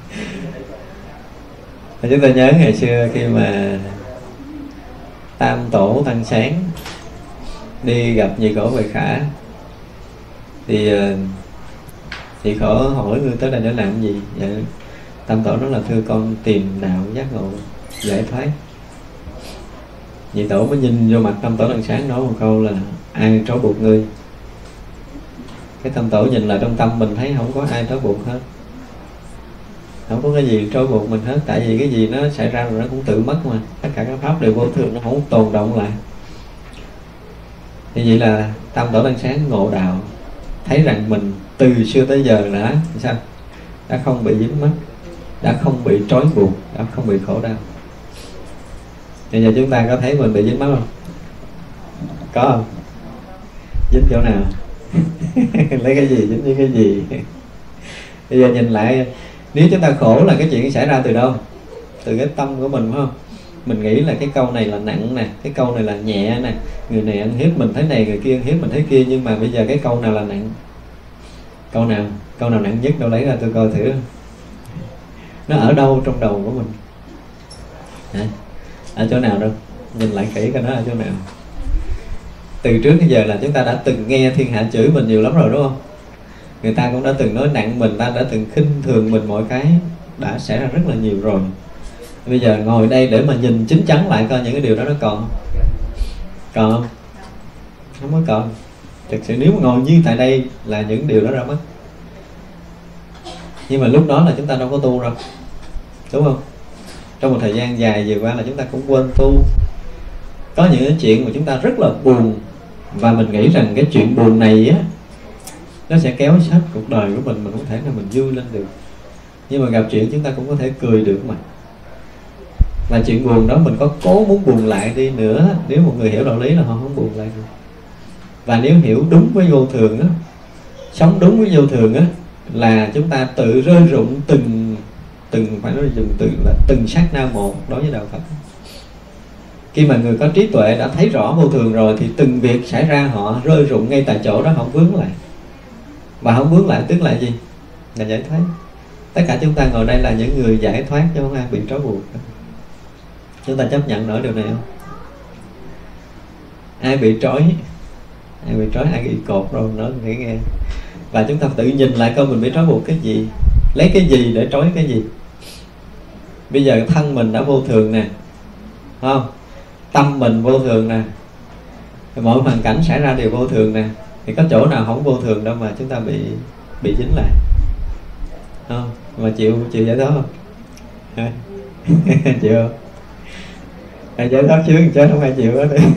Chúng ta nhớ ngày xưa khi mà Tam Tổ Tăng Sáng đi gặp Nhị Khổ Huệ Khả, thì Nhị Khổ hỏi người tới đây để làm gì? Dạ, Tam Tổ nói là thưa con tìm đạo giác ngộ giải thoát. Nhị Tổ mới nhìn vô mặt Tam Tổ Tăng Sáng nói một câu là ai trói buộc ngươi? Cái Tam Tổ nhìn lại trong tâm mình thấy không có ai trói buộc hết, không có cái gì trói buộc mình hết. Tại vì cái gì nó xảy ra rồi nó cũng tự mất mà, tất cả các pháp đều vô thường, nó không tồn động lại. Thì vậy là Tam Tổ Tăng Sáng ngộ đạo, thấy rằng mình từ xưa tới giờ đã sao? Đã không bị dính mắc, đã không bị trói buộc, đã không bị khổ đau. Bây giờ chúng ta có thấy mình bị dính mắc không? Có không? Dính chỗ nào? Lấy cái gì dính với cái gì? Bây giờ nhìn lại, nếu chúng ta khổ là cái chuyện xảy ra từ đâu? Từ cái tâm của mình, phải không? Mình nghĩ là cái câu này là nặng nè, cái câu này là nhẹ nè, người này ăn hiếp mình thế này, người kia ăn hiếp mình thế kia. Nhưng mà bây giờ cái câu nào là nặng? Câu nào? Câu nào nặng nhất đâu, lấy ra tôi coi thử. Nó ở đâu trong đầu của mình? Hả? Ở chỗ nào đâu? Nhìn lại kỹ coi nó ở chỗ nào. Từ trước đến giờ là chúng ta đã từng nghe thiên hạ chửi mình nhiều lắm rồi, đúng không? Người ta cũng đã từng nói nặng mình, ta đã từng khinh thường mình, mọi cái đã xảy ra rất là nhiều rồi. Bây giờ ngồi đây để mà nhìn chín chắn lại coi những cái điều đó nó còn không? Còn không? Không có còn. Thực sự nếu mà ngồi như tại đây là những điều đó ra mất. Nhưng mà lúc đó là chúng ta đâu có tu đâu, đúng không? Trong một thời gian dài vừa qua là chúng ta cũng quên tu. Có những cái chuyện mà chúng ta rất là buồn, và mình nghĩ rằng cái chuyện buồn này á nó sẽ kéo hết cuộc đời của mình, mình không thể nào mình vui lên được. Nhưng mà gặp chuyện chúng ta cũng có thể cười được mà. Và chuyện buồn đó mình có cố muốn buồn lại đi nữa, nếu một người hiểu đạo lý là họ không buồn lại được. Và nếu hiểu đúng với vô thường á, sống đúng với vô thường á, là chúng ta tự rơi rụng từng từng phải nói dùng từ là từng sát na một đối với đạo Phật. Khi mà người có trí tuệ đã thấy rõ vô thường rồi thì từng việc xảy ra họ rơi rụng ngay tại chỗ đó, không vướng lại. Và không vướng lại tức là gì? Là giải thoát. Tất cả chúng ta ngồi đây là những người giải thoát chứ không ai bị trói buộc. Chúng ta chấp nhận nổi điều này không? Ai bị trói, ai bị trói, ai bị cột rồi nói nghĩ nghe. Và chúng ta tự nhìn lại coi mình bị trói buộc cái gì, lấy cái gì để trói cái gì. Bây giờ thân mình đã vô thường nè, không? Tâm mình vô thường nè, mọi hoàn cảnh xảy ra đều vô thường nè, thì có chỗ nào không vô thường đâu mà chúng ta bị bị dính lại, không? Mà chịu chịu giải thoát không? Chịu không? Ai giải thoát chứ chết không ai chịu đó đi.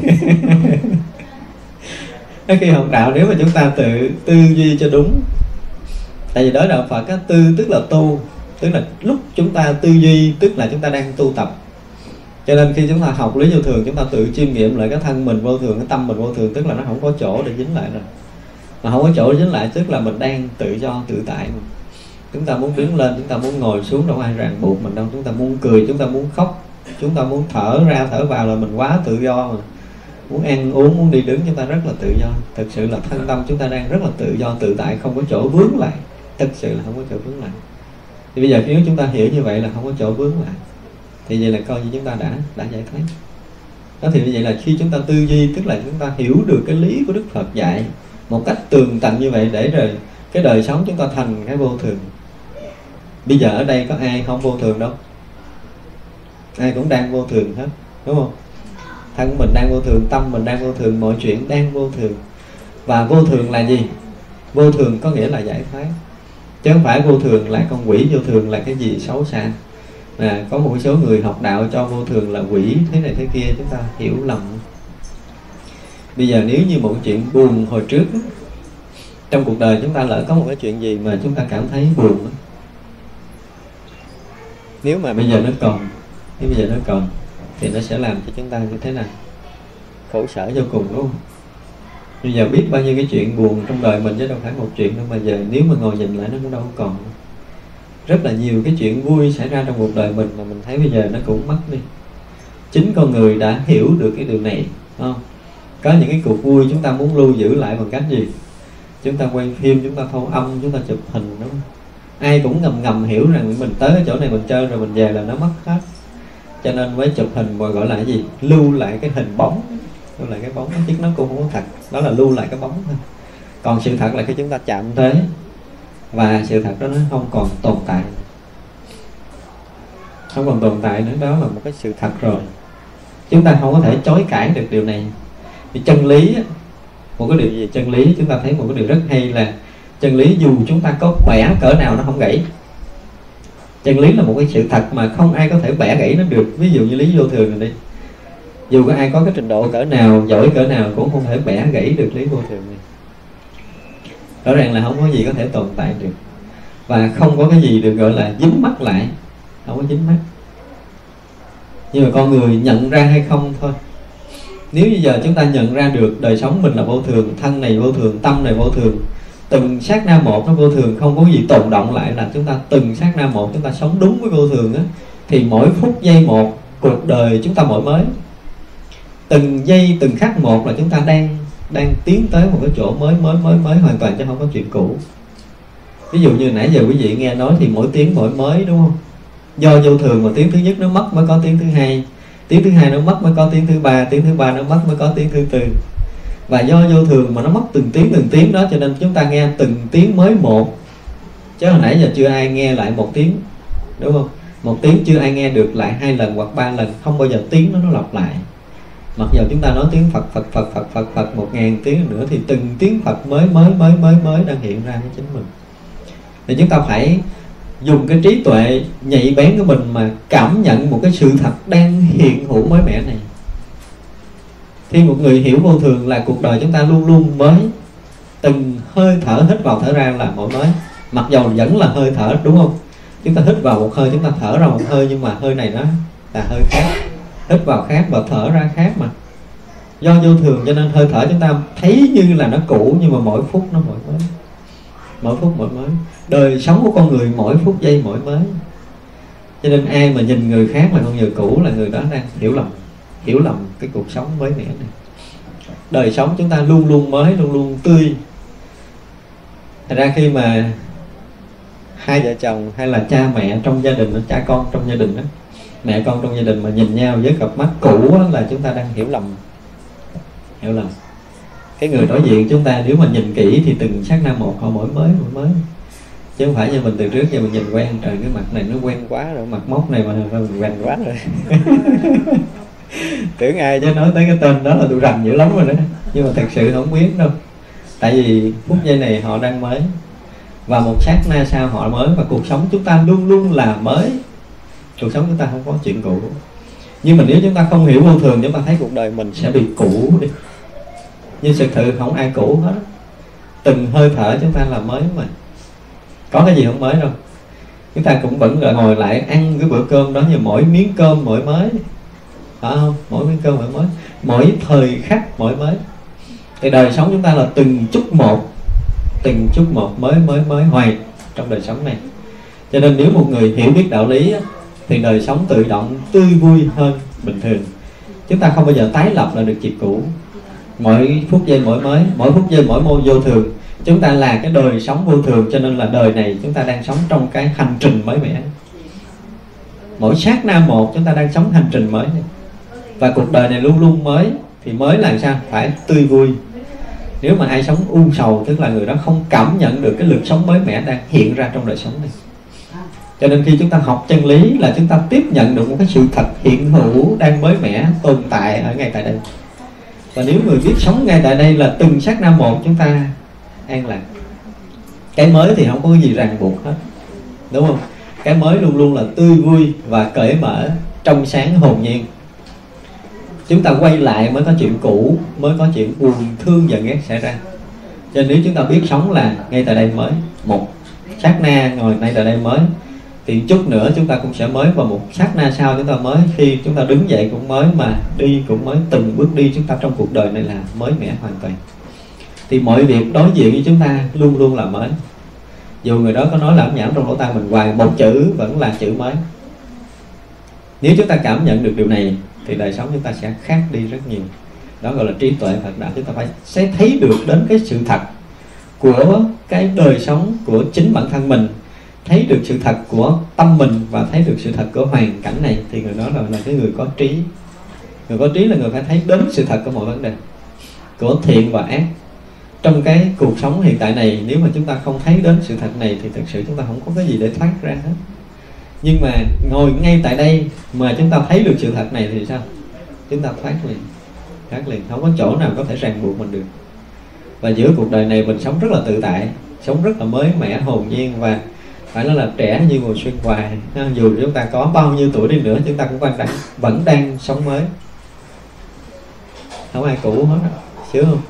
Khi học đạo, nếu mà chúng ta tự tư duy cho đúng, tại vì đối đạo Phật á, tư tức là tu, tức là lúc chúng ta tư duy tức là chúng ta đang tu tập. Cho nên khi chúng ta học lý vô thường, chúng ta tự chiêm nghiệm lại cái thân mình vô thường, cái tâm mình vô thường, tức là nó không có chỗ để dính lại rồi. Mà không có chỗ để dính lại tức là mình đang tự do tự tại mà. Chúng ta muốn đứng lên, chúng ta muốn ngồi xuống, đâu ai ràng buộc mình đâu. Chúng ta muốn cười, chúng ta muốn khóc, chúng ta muốn thở ra thở vào là mình quá tự do mà. Muốn ăn uống, muốn đi đứng chúng ta rất là tự do. Thực sự là thân tâm chúng ta đang rất là tự do tự tại, không có chỗ vướng lại. Thực sự là không có chỗ vướng lại. Thì bây giờ nếu chúng ta hiểu như vậy là không có chỗ vướng lại, thì vậy là coi như chúng ta đã đã giải thoát. Đó, thì như vậy là khi chúng ta tư duy tức là chúng ta hiểu được cái lý của Đức Phật dạy một cách tường tận như vậy, để rồi cái đời sống chúng ta thành cái vô thường. Bây giờ ở đây có ai không vô thường đâu, ai cũng đang vô thường hết, đúng không? Thân mình đang vô thường, tâm mình đang vô thường, mọi chuyện đang vô thường. Và vô thường là gì? Vô thường có nghĩa là giải thoát, chứ không phải vô thường là con quỷ, vô thường là cái gì xấu xa. À, có một số người học đạo cho vô thường là quỷ thế này thế kia, chúng ta hiểu lầm. Bây giờ nếu như một chuyện buồn hồi trước trong cuộc đời chúng ta lỡ có một cái chuyện gì mà chúng ta cảm thấy buồn, nếu mà bây giờ nó còn, nếu bây giờ nó còn thì nó sẽ làm cho chúng ta như thế nào? Khổ sở vô cùng, đúng không? Bây giờ biết bao nhiêu cái chuyện buồn trong đời mình chứ đâu phải một chuyện đâu, mà giờ nếu mà ngồi nhìn lại nó cũng đâu còn. Rất là nhiều cái chuyện vui xảy ra trong cuộc đời mình mà mình thấy bây giờ nó cũng mất đi. Chính con người đã hiểu được cái điều này, không? Có những cái cuộc vui chúng ta muốn lưu giữ lại bằng cách gì? Chúng ta quay phim, chúng ta thu âm, chúng ta chụp hình, đúng không? Ai cũng ngầm ngầm hiểu rằng mình tới cái chỗ này mình chơi rồi mình về là nó mất hết. Cho nên mới chụp hình mà gọi là cái gì? Lưu lại cái hình bóng, lưu lại cái bóng, chứ nó cũng không có thật. Đó là lưu lại cái bóng thôi. Còn sự thật là khi chúng ta chạm tới, và sự thật đó nó không còn tồn tại, không còn tồn tại nữa, đó là một cái sự thật rồi. Chúng ta không có thể chối cãi được điều này. Thì chân lý, một cái điều gì chân lý, chúng ta thấy một cái điều rất hay là chân lý dù chúng ta có bẻ cỡ nào nó không gãy. Chân lý là một cái sự thật mà không ai có thể bẻ gãy nó được. Ví dụ như lý vô thường này đi, dù có ai có cái trình độ cỡ nào, giỏi cỡ nào cũng không thể bẻ gãy được lý vô thường này. Rõ ràng là không có gì có thể tồn tại được, và không có cái gì được gọi là dính mắc lại, không có dính mắc. Nhưng mà con người nhận ra hay không thôi. Nếu như giờ chúng ta nhận ra được đời sống mình là vô thường, thân này vô thường, tâm này vô thường, từng sát na một nó vô thường, không có gì tồn động lại, là chúng ta từng sát na một chúng ta sống đúng với vô thường á, thì mỗi phút giây một cuộc đời chúng ta mỗi mới. Từng giây từng khắc một là chúng ta đang đang tiến tới một cái chỗ mới mới mới mới hoàn toàn, chứ không có chuyện cũ. Ví dụ như nãy giờ quý vị nghe nói thì mỗi tiếng mỗi mới, đúng không? Do vô thường mà tiếng thứ nhất nó mất mới có tiếng thứ hai, tiếng thứ hai nó mất mới có tiếng thứ ba, tiếng thứ ba nó mất mới có tiếng thứ tư. Và do vô thường mà nó mất từng tiếng từng tiếng đó, cho nên chúng ta nghe từng tiếng mới một, chứ hồi nãy giờ chưa ai nghe lại một tiếng, đúng không? Một tiếng chưa ai nghe được lại hai lần hoặc ba lần, không bao giờ tiếng nó nó lặp lại. Mặc dù chúng ta nói tiếng Phật Phật Phật Phật Phật Phật một ngàn tiếng nữa, thì từng tiếng Phật mới mới mới mới mới đang hiện ra với chính mình. Thì chúng ta phải dùng cái trí tuệ nhạy bén của mình mà cảm nhận một cái sự thật đang hiện hữu mới mẻ này. Khi một người hiểu vô thường là cuộc đời chúng ta luôn luôn mới, từng hơi thở hít vào thở ra là mỗi mới, mặc dầu vẫn là hơi thở, đúng không? Chúng ta hít vào một hơi, chúng ta thở ra một hơi, nhưng mà hơi này nó là hơi khác, hít vào khác và thở ra khác mà. Do vô thường cho nên hơi thở chúng ta thấy như là nó cũ, nhưng mà mỗi phút nó mỗi mới, mỗi phút mỗi mới. Đời sống của con người mỗi phút giây mỗi mới. Cho nên ai mà nhìn người khác là con người cũ là người đó đang hiểu lầm, hiểu lầm cái cuộc sống mới mẻ này. Đời sống chúng ta luôn luôn mới, luôn luôn tươi. Thật ra khi mà hai vợ chồng hay là cha mẹ trong gia đình, cha con trong gia đình đó, mẹ con trong gia đình mà nhìn nhau với cặp mắt cũ đó, là chúng ta đang hiểu lầm, hiểu lầm. Cái người đối diện chúng ta nếu mà nhìn kỹ thì từng sát na một họ mỗi mới, mỗi mới. Chứ không phải như mình từ trước giờ mình nhìn quen, trời cái mặt này nó quen quá rồi, mặt mốc này mà mình quen quá rồi. Tưởng ai chứ nói tới cái tên đó là tôi rành dữ lắm rồi đó. Nhưng mà thật sự không biết đâu. Tại vì phút giây này họ đang mới, và một sát na sau họ mới. Và cuộc sống chúng ta luôn luôn là mới. Cuộc sống chúng ta không có chuyện cũ. Nhưng mà nếu chúng ta không hiểu vô thường, chúng ta thấy cuộc đời mình sẽ bị cũ đi. Nhưng sự thật không ai cũ hết. Từng hơi thở chúng ta là mới mà. Có cái gì không mới đâu. Chúng ta cũng vẫn ngồi lại ăn cái bữa cơm đó, như mỗi miếng cơm mỗi mới, phải không? Mỗi miếng cơm mỗi mới, mỗi thời khắc mỗi mới. Thì đời sống chúng ta là từng chút một, từng chút một mới mới mới hoài trong đời sống này. Cho nên nếu một người hiểu biết đạo lý thì đời sống tự động tươi vui hơn bình thường. Chúng ta không bao giờ tái lập lại được chuyện cũ. Mỗi phút giây mỗi mới, mỗi phút giây mỗi môn vô thường. Chúng ta là cái đời sống vô thường, cho nên là đời này chúng ta đang sống trong cái hành trình mới mẻ. Mỗi sát na một chúng ta đang sống hành trình mới. Và cuộc đời này luôn luôn mới. Thì mới là sao? Phải tươi vui. Nếu mà ai sống u sầu, tức là người đó không cảm nhận được cái lực sống mới mẻ đang hiện ra trong đời sống này. Cho nên khi chúng ta học chân lý là chúng ta tiếp nhận được một cái sự thật hiện hữu đang mới mẻ tồn tại ở ngay tại đây. Và nếu người biết sống ngay tại đây là từng sát na một chúng ta an lạc. Cái mới thì không có cái gì ràng buộc hết, đúng không? Cái mới luôn luôn là tươi vui và cởi mở, trong sáng hồn nhiên. Chúng ta quay lại mới có chuyện cũ, mới có chuyện buồn thương giận ghét xảy ra. Cho nên nếu chúng ta biết sống là ngay tại đây mới, một sát na ngồi ngay tại đây mới, thì chút nữa chúng ta cũng sẽ mới, và một sát na sau chúng ta mới. Khi chúng ta đứng dậy cũng mới, mà đi cũng mới. Từng bước đi chúng ta trong cuộc đời này là mới mẻ hoàn toàn. Thì mọi việc đối diện với chúng ta luôn luôn là mới. Dù người đó có nói lẩm nhẩm trong lỗ tai mình hoài, một chữ vẫn là chữ mới. Nếu chúng ta cảm nhận được điều này thì đời sống chúng ta sẽ khác đi rất nhiều. Đó gọi là trí tuệ Phật đạo. Chúng ta phải sẽ thấy được đến cái sự thật của cái đời sống của chính bản thân mình, thấy được sự thật của tâm mình, và thấy được sự thật của hoàn cảnh này. Thì người đó là, là cái người có trí. Người có trí là người phải thấy đến sự thật của mọi vấn đề, của thiện và ác. Trong cái cuộc sống hiện tại này, nếu mà chúng ta không thấy đến sự thật này thì thực sự chúng ta không có cái gì để thoát ra hết. Nhưng mà ngồi ngay tại đây mà chúng ta thấy được sự thật này thì sao? Chúng ta thoát liền, thoát liền, không có chỗ nào có thể ràng buộc mình được. Và giữa cuộc đời này mình sống rất là tự tại, sống rất là mới mẻ hồn nhiên, và phải nói là trẻ như mùa xuân hoài. Dù chúng ta có bao nhiêu tuổi đi nữa, chúng ta cũng vẫn đang, vẫn đang sống mới. Không ai cũ hết, sướng không?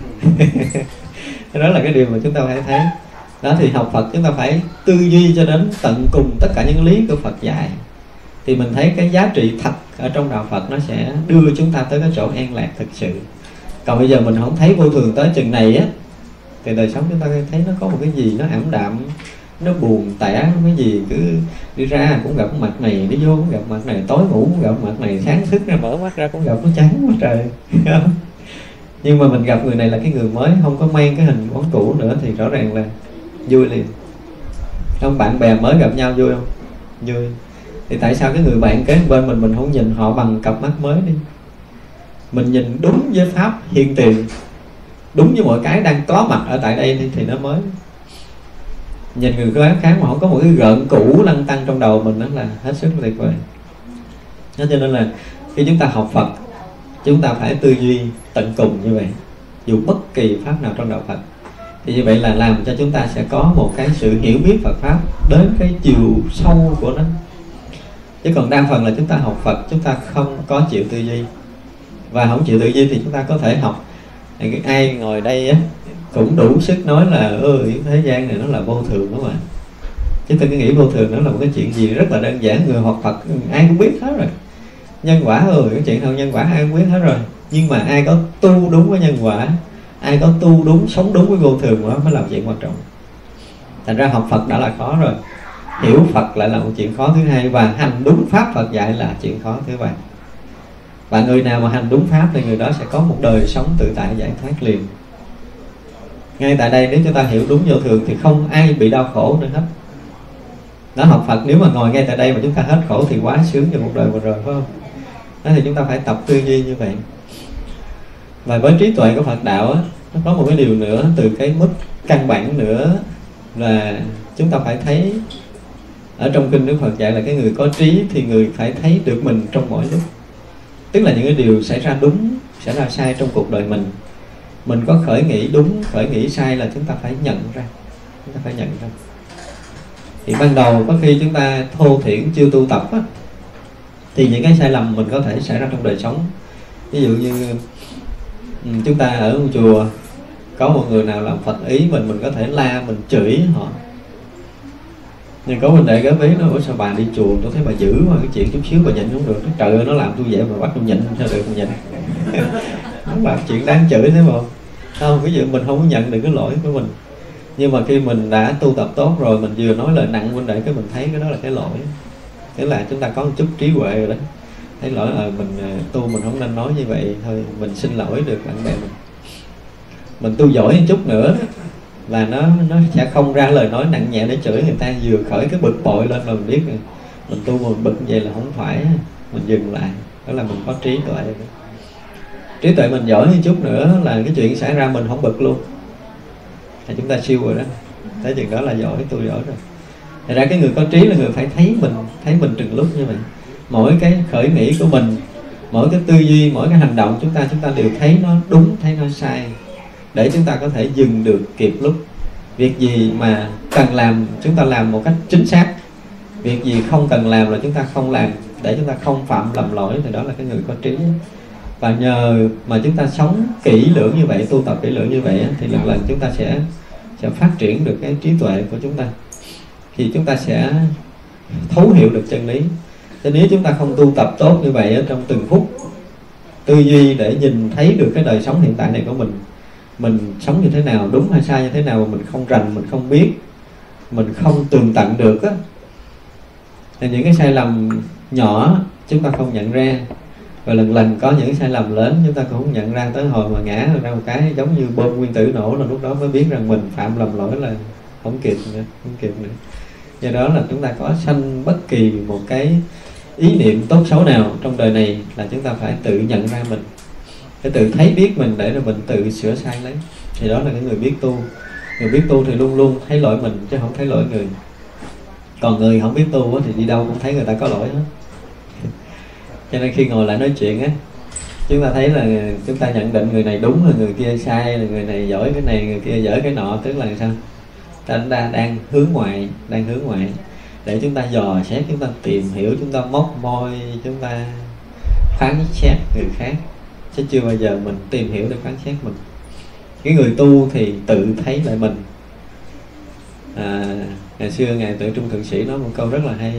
Đó là cái điều mà chúng ta phải thấy. Đó thì học Phật chúng ta phải tư duy cho đến tận cùng tất cả những lý của Phật dạy. Thì mình thấy cái giá trị thật ở trong đạo Phật nó sẽ đưa chúng ta tới cái chỗ an lạc thực sự. Còn bây giờ mình không thấy vô thường tới chừng này á, thì đời sống chúng ta thấy nó có một cái gì nó ảm đạm, nó buồn tẻ, cái gì cứ đi ra cũng gặp mặt này, đi vô cũng gặp mặt này, tối ngủ cũng gặp mặt này, sáng thức ra mở mắt ra cũng gặp nó chán quá trời. Nhưng mà mình gặp người này là cái người mới, không có mang cái hình bóng cũ nữa, thì rõ ràng là vui liền. Không, bạn bè mới gặp nhau vui không? Vui. Thì tại sao cái người bạn kế bên mình mình không nhìn họ bằng cặp mắt mới đi? Mình nhìn đúng với pháp hiện tiền, đúng với mọi cái đang có mặt ở tại đây thì, thì nó mới. Nhìn người khác mà không có một cái gợn cũ lăn tăn trong đầu mình, đó là hết sức tuyệt vời. Đó, cho nên là khi chúng ta học Phật, chúng ta phải tư duy tận cùng như vậy. Dù bất kỳ pháp nào trong đạo Phật, Thì như vậy là làm cho chúng ta sẽ có một cái sự hiểu biết Phật Pháp đến cái chiều sâu của nó. Chứ còn đa phần là chúng ta học Phật, chúng ta không có chịu tư duy. Và không chịu tư duy thì chúng ta có thể học. Ai ngồi đây á, cũng đủ sức nói là ừ, thế gian này nó là vô thường đó mà. Chứ tôi cứ nghĩ vô thường nó là một cái chuyện gì rất là đơn giản. Người học Phật ai cũng biết hết rồi. Nhân quả ừ, cái chuyện không nhân quả ai cũng biết hết rồi. Nhưng mà ai có tu đúng với nhân quả, ai có tu đúng, sống đúng với vô thường, đó mới là chuyện quan trọng. Thành ra học Phật đã là khó rồi, hiểu Phật lại là một chuyện khó thứ hai, và hành đúng Pháp Phật dạy là chuyện khó thứ ba. Và người nào mà hành đúng Pháp thì người đó sẽ có một đời sống tự tại giải thoát liền. Ngay tại đây nếu chúng ta hiểu đúng vô thường thì không ai bị đau khổ nữa hết. Nó học Phật nếu mà ngồi ngay tại đây mà chúng ta hết khổ thì quá sướng cho một đời vừa rồi, phải không? Đó thì chúng ta phải tập tư duy như vậy. Và với trí tuệ của Phật đạo á, nó có một cái điều nữa từ cái mức căn bản nữa là chúng ta phải thấy. Ở trong kinh Đức Phật dạy là cái người có trí thì người phải thấy được mình trong mỗi lúc. Tức là những cái điều xảy ra đúng, xảy ra sai trong cuộc đời mình. Mình có khởi nghĩ đúng, khởi nghĩ sai là chúng ta phải nhận ra. Chúng ta phải nhận ra. Thì ban đầu có khi chúng ta thô thiển chưa tu tập á, thì những cái sai lầm mình có thể xảy ra trong đời sống. Ví dụ như chúng ta ở một chùa có một người nào làm Phật ý mình, mình có thể la, mình chửi họ. Nhưng có mình đệ góp ý nó: ủa sao bà đi chùa tôi thấy bà giữ mà cái chuyện chút xíu bà nhịn không được. Trời ơi, nó làm tôi vậy mà bắt tôi nhịn sao được, tôi nhịn. Nó làm chuyện đáng chửi thế mà không, ví dụ mình không có nhận được cái lỗi của mình. Nhưng mà khi mình đã tu tập tốt rồi, mình vừa nói lời nặng huynh đệ cái mình thấy cái đó là cái lỗi. Thế là chúng ta có một chút trí huệ rồi đó. Thấy lỗi là mình tu mình không nên nói như vậy, thôi mình xin lỗi được bạn bè mình. Mình tu giỏi một chút nữa đó, là nó nó sẽ không ra lời nói nặng nhẹ để chửi người ta. Vừa khởi cái bực bội lên mà mình biết rồi, mình tu mà mình bực vậy là không phải, mình dừng lại. Đó là mình có trí tuệ. Trí tuệ mình giỏi một chút nữa là cái chuyện xảy ra mình không bực luôn, thì chúng ta siêu rồi đó. Tới chừng đó là giỏi, tu giỏi rồi. Thật ra cái người có trí là người phải thấy mình, thấy mình từng lúc như vậy. Mỗi cái khởi nghĩ của mình, mỗi cái tư duy, mỗi cái hành động chúng ta chúng ta đều thấy nó đúng, thấy nó sai, để chúng ta có thể dừng được kịp lúc. Việc gì mà cần làm chúng ta làm một cách chính xác, việc gì không cần làm là chúng ta không làm, để chúng ta không phạm lầm lỗi. Thì đó là cái người có trí. Và nhờ mà chúng ta sống kỹ lưỡng như vậy, tu tập kỹ lưỡng như vậy, thì lần lần chúng ta sẽ sẽ phát triển được cái trí tuệ của chúng ta. Thì chúng ta sẽ thấu hiểu được chân lý. Chứ nếu chúng ta không tu tập tốt như vậy ở trong từng phút, tư duy để nhìn thấy được cái đời sống hiện tại này của mình, mình sống như thế nào, đúng hay sai như thế nào mà mình không rành, mình không biết, mình không tường tận được á, thì những cái sai lầm nhỏ chúng ta không nhận ra, và lần lần có những sai lầm lớn chúng ta cũng không nhận ra, tới hồi mà ngã ra một cái giống như bom nguyên tử nổ là lúc đó mới biết rằng mình phạm lầm lỗi là không kịp nữa, không kịp nữa. Do đó là chúng ta có sanh bất kỳ một cái ý niệm tốt xấu nào trong đời này là chúng ta phải tự nhận ra mình, phải tự thấy biết mình để rồi mình tự sửa sai lấy. Thì đó là cái người biết tu. Người biết tu thì luôn luôn thấy lỗi mình chứ không thấy lỗi người. Còn người không biết tu thì đi đâu cũng thấy người ta có lỗi hết. Cho nên khi ngồi lại nói chuyện á, chúng ta thấy là chúng ta nhận định người này đúng là người kia sai, là người này giỏi cái này, người kia giỏi cái nọ. Tức là sao? Ta đang, đang hướng ngoại, đang hướng ngoại để chúng ta dò xét, chúng ta tìm hiểu, chúng ta móc môi, chúng ta phán xét người khác, chứ chưa bao giờ mình tìm hiểu để phán xét mình. Cái người tu thì tự thấy lại mình. À, ngày xưa ngài Tuệ Trung Thượng Sĩ nói một câu rất là hay,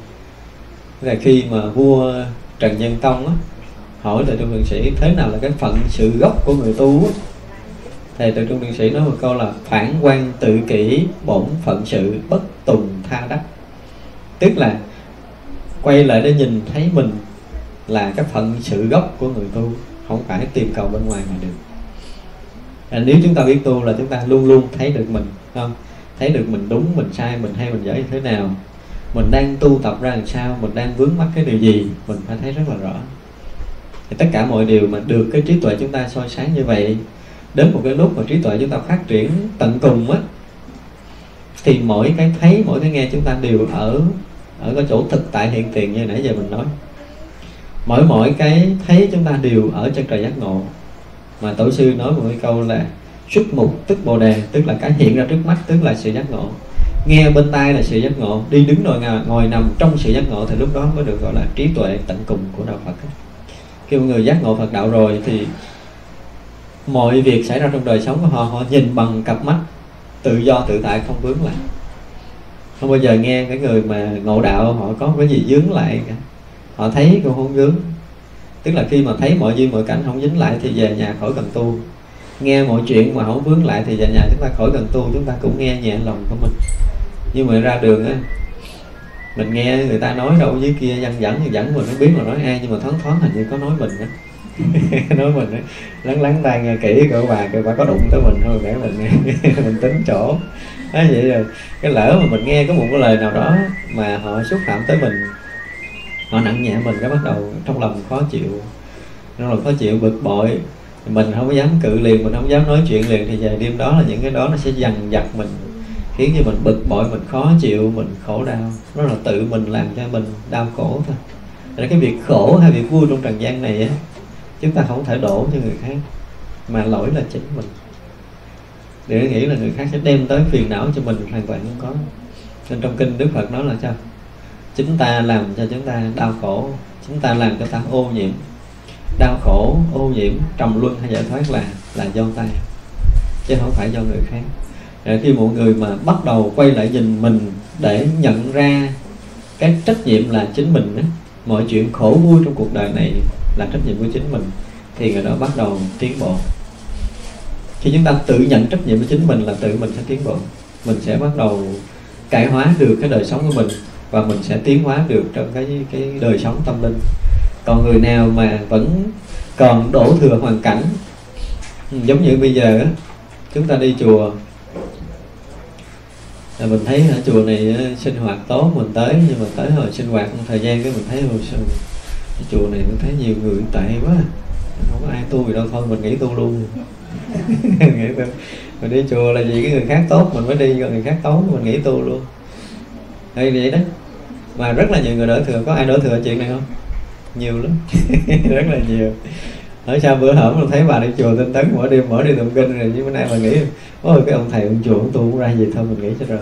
là khi mà vua Trần Nhân Tông á, hỏi Tuệ Trung Thượng Sĩ thế nào là cái phận sự gốc của người tu á, thầy Tuệ Trung Thượng Sĩ nói một câu là phản quan tự kỷ, bổn phận sự, bất tùng tha đắc. Tức là quay lại để nhìn thấy mình là cái phận sự gốc của người tu, không phải tìm cầu bên ngoài mà được. À, nếu chúng ta biết tu là chúng ta luôn luôn thấy được mình, không? Thấy được mình đúng, mình sai, mình hay, mình giỏi như thế nào, mình đang tu tập ra làm sao, mình đang vướng mắc cái điều gì, mình phải thấy rất là rõ. Thì tất cả mọi điều mà được cái trí tuệ chúng ta soi sáng như vậy, đến một cái lúc mà trí tuệ chúng ta phát triển tận cùng á, thì mỗi cái thấy, mỗi cái nghe chúng ta đều ở ở cái chỗ thực tại hiện tiền như nãy giờ mình nói. Mỗi mỗi cái thấy chúng ta đều ở chân trời giác ngộ. Mà tổ sư nói một cái câu là Xuất mục tức bồ đề, tức là cái hiện ra trước mắt, tức là sự giác ngộ. Nghe bên tai là sự giác ngộ, đi đứng ngồi, ngồi nằm trong sự giác ngộ, thì lúc đó mới được gọi là trí tuệ tận cùng của đạo Phật. Khi một người giác ngộ Phật đạo rồi thì mọi việc xảy ra trong đời sống của họ, họ nhìn bằng cặp mắt tự do tự tại, không vướng lại. Không bao giờ nghe cái người mà ngộ đạo họ có cái gì dướng lại cả. Họ thấy cũng không vướng. Tức là khi mà thấy mọi duyên mọi cảnh không dính lại thì về nhà khỏi cần tu. Nghe mọi chuyện mà không vướng lại thì về nhà chúng ta khỏi cần tu, chúng ta cũng nghe nhẹ lòng của mình. Nhưng mà ra đường á, mình nghe người ta nói đâu dưới kia dân dẫn dẫn mình không biết là nói ai, nhưng mà thoáng thoáng hình như có nói mình á. Nói mình á, lắng lắng tai nghe kỹ cỡ bà, cỡ bà có đụng tới mình thôi để mình mình tính chỗ. Đó, vậy rồi cái lỡ mà mình nghe có một cái lời nào đó mà họ xúc phạm tới mình, họ nặng nhẹ mình, cái bắt đầu trong lòng khó chịu, trong lòng khó chịu bực bội, mình không có dám cự liền, mình không dám nói chuyện liền, thì về đêm đó là những cái đó nó sẽ dằn vặt mình, khiến cho mình bực bội, mình khó chịu, mình khổ đau. Đó là tự mình làm cho mình đau khổ thôi. Nên cái việc khổ hay việc vui trong trần gian này á, chúng ta không thể đổ cho người khác, mà lỗi là chính mình. Để nghĩ là người khác sẽ đem tới phiền não cho mình, hoàn toàn không có. Nên trong kinh Đức Phật nói là sao? Chúng ta làm cho chúng ta đau khổ, chúng ta làm cho ta ô nhiễm. Đau khổ, ô nhiễm, trầm luân hay giải thoát là là do ta, chứ không phải do người khác. Rồi khi một người mà bắt đầu quay lại nhìn mình để nhận ra cái trách nhiệm là chính mình á, mọi chuyện khổ vui trong cuộc đời này là trách nhiệm của chính mình, thì người đó bắt đầu tiến bộ. Khi chúng ta tự nhận trách nhiệm của chính mình là tự mình sẽ tiến bộ. Mình sẽ bắt đầu cải hóa được cái đời sống của mình, và mình sẽ tiến hóa được trong cái cái đời sống tâm linh. Còn người nào mà vẫn còn đổ thừa hoàn cảnh, giống như bây giờ á, chúng ta đi chùa là mình thấy ở chùa này sinh hoạt tốt, mình tới, nhưng mà tới hồi sinh hoạt một thời gian cái mình thấy hồi sao cái chùa này mình thấy nhiều người tệ quá, không có ai tu gì đâu, thôi mình nghỉ tu luôn. Nghỉ tu. Mình đi chùa là vì cái người khác tốt mình mới đi, còn người khác tốt mình nghỉ tu luôn. Đây vậy đó. Mà rất là nhiều người đổ thừa. Có ai đổ thừa chuyện này không? Nhiều lắm. Rất là nhiều. Ở sao bữa hổm mình thấy bà đi chùa tinh tấn mỗi đêm mỗi đi tụng kinh rồi, nhưng bữa nay mà nghĩ ôi cái ông thầy ông chùa ông tu cũng ra gì, thôi mình nghĩ cho rồi.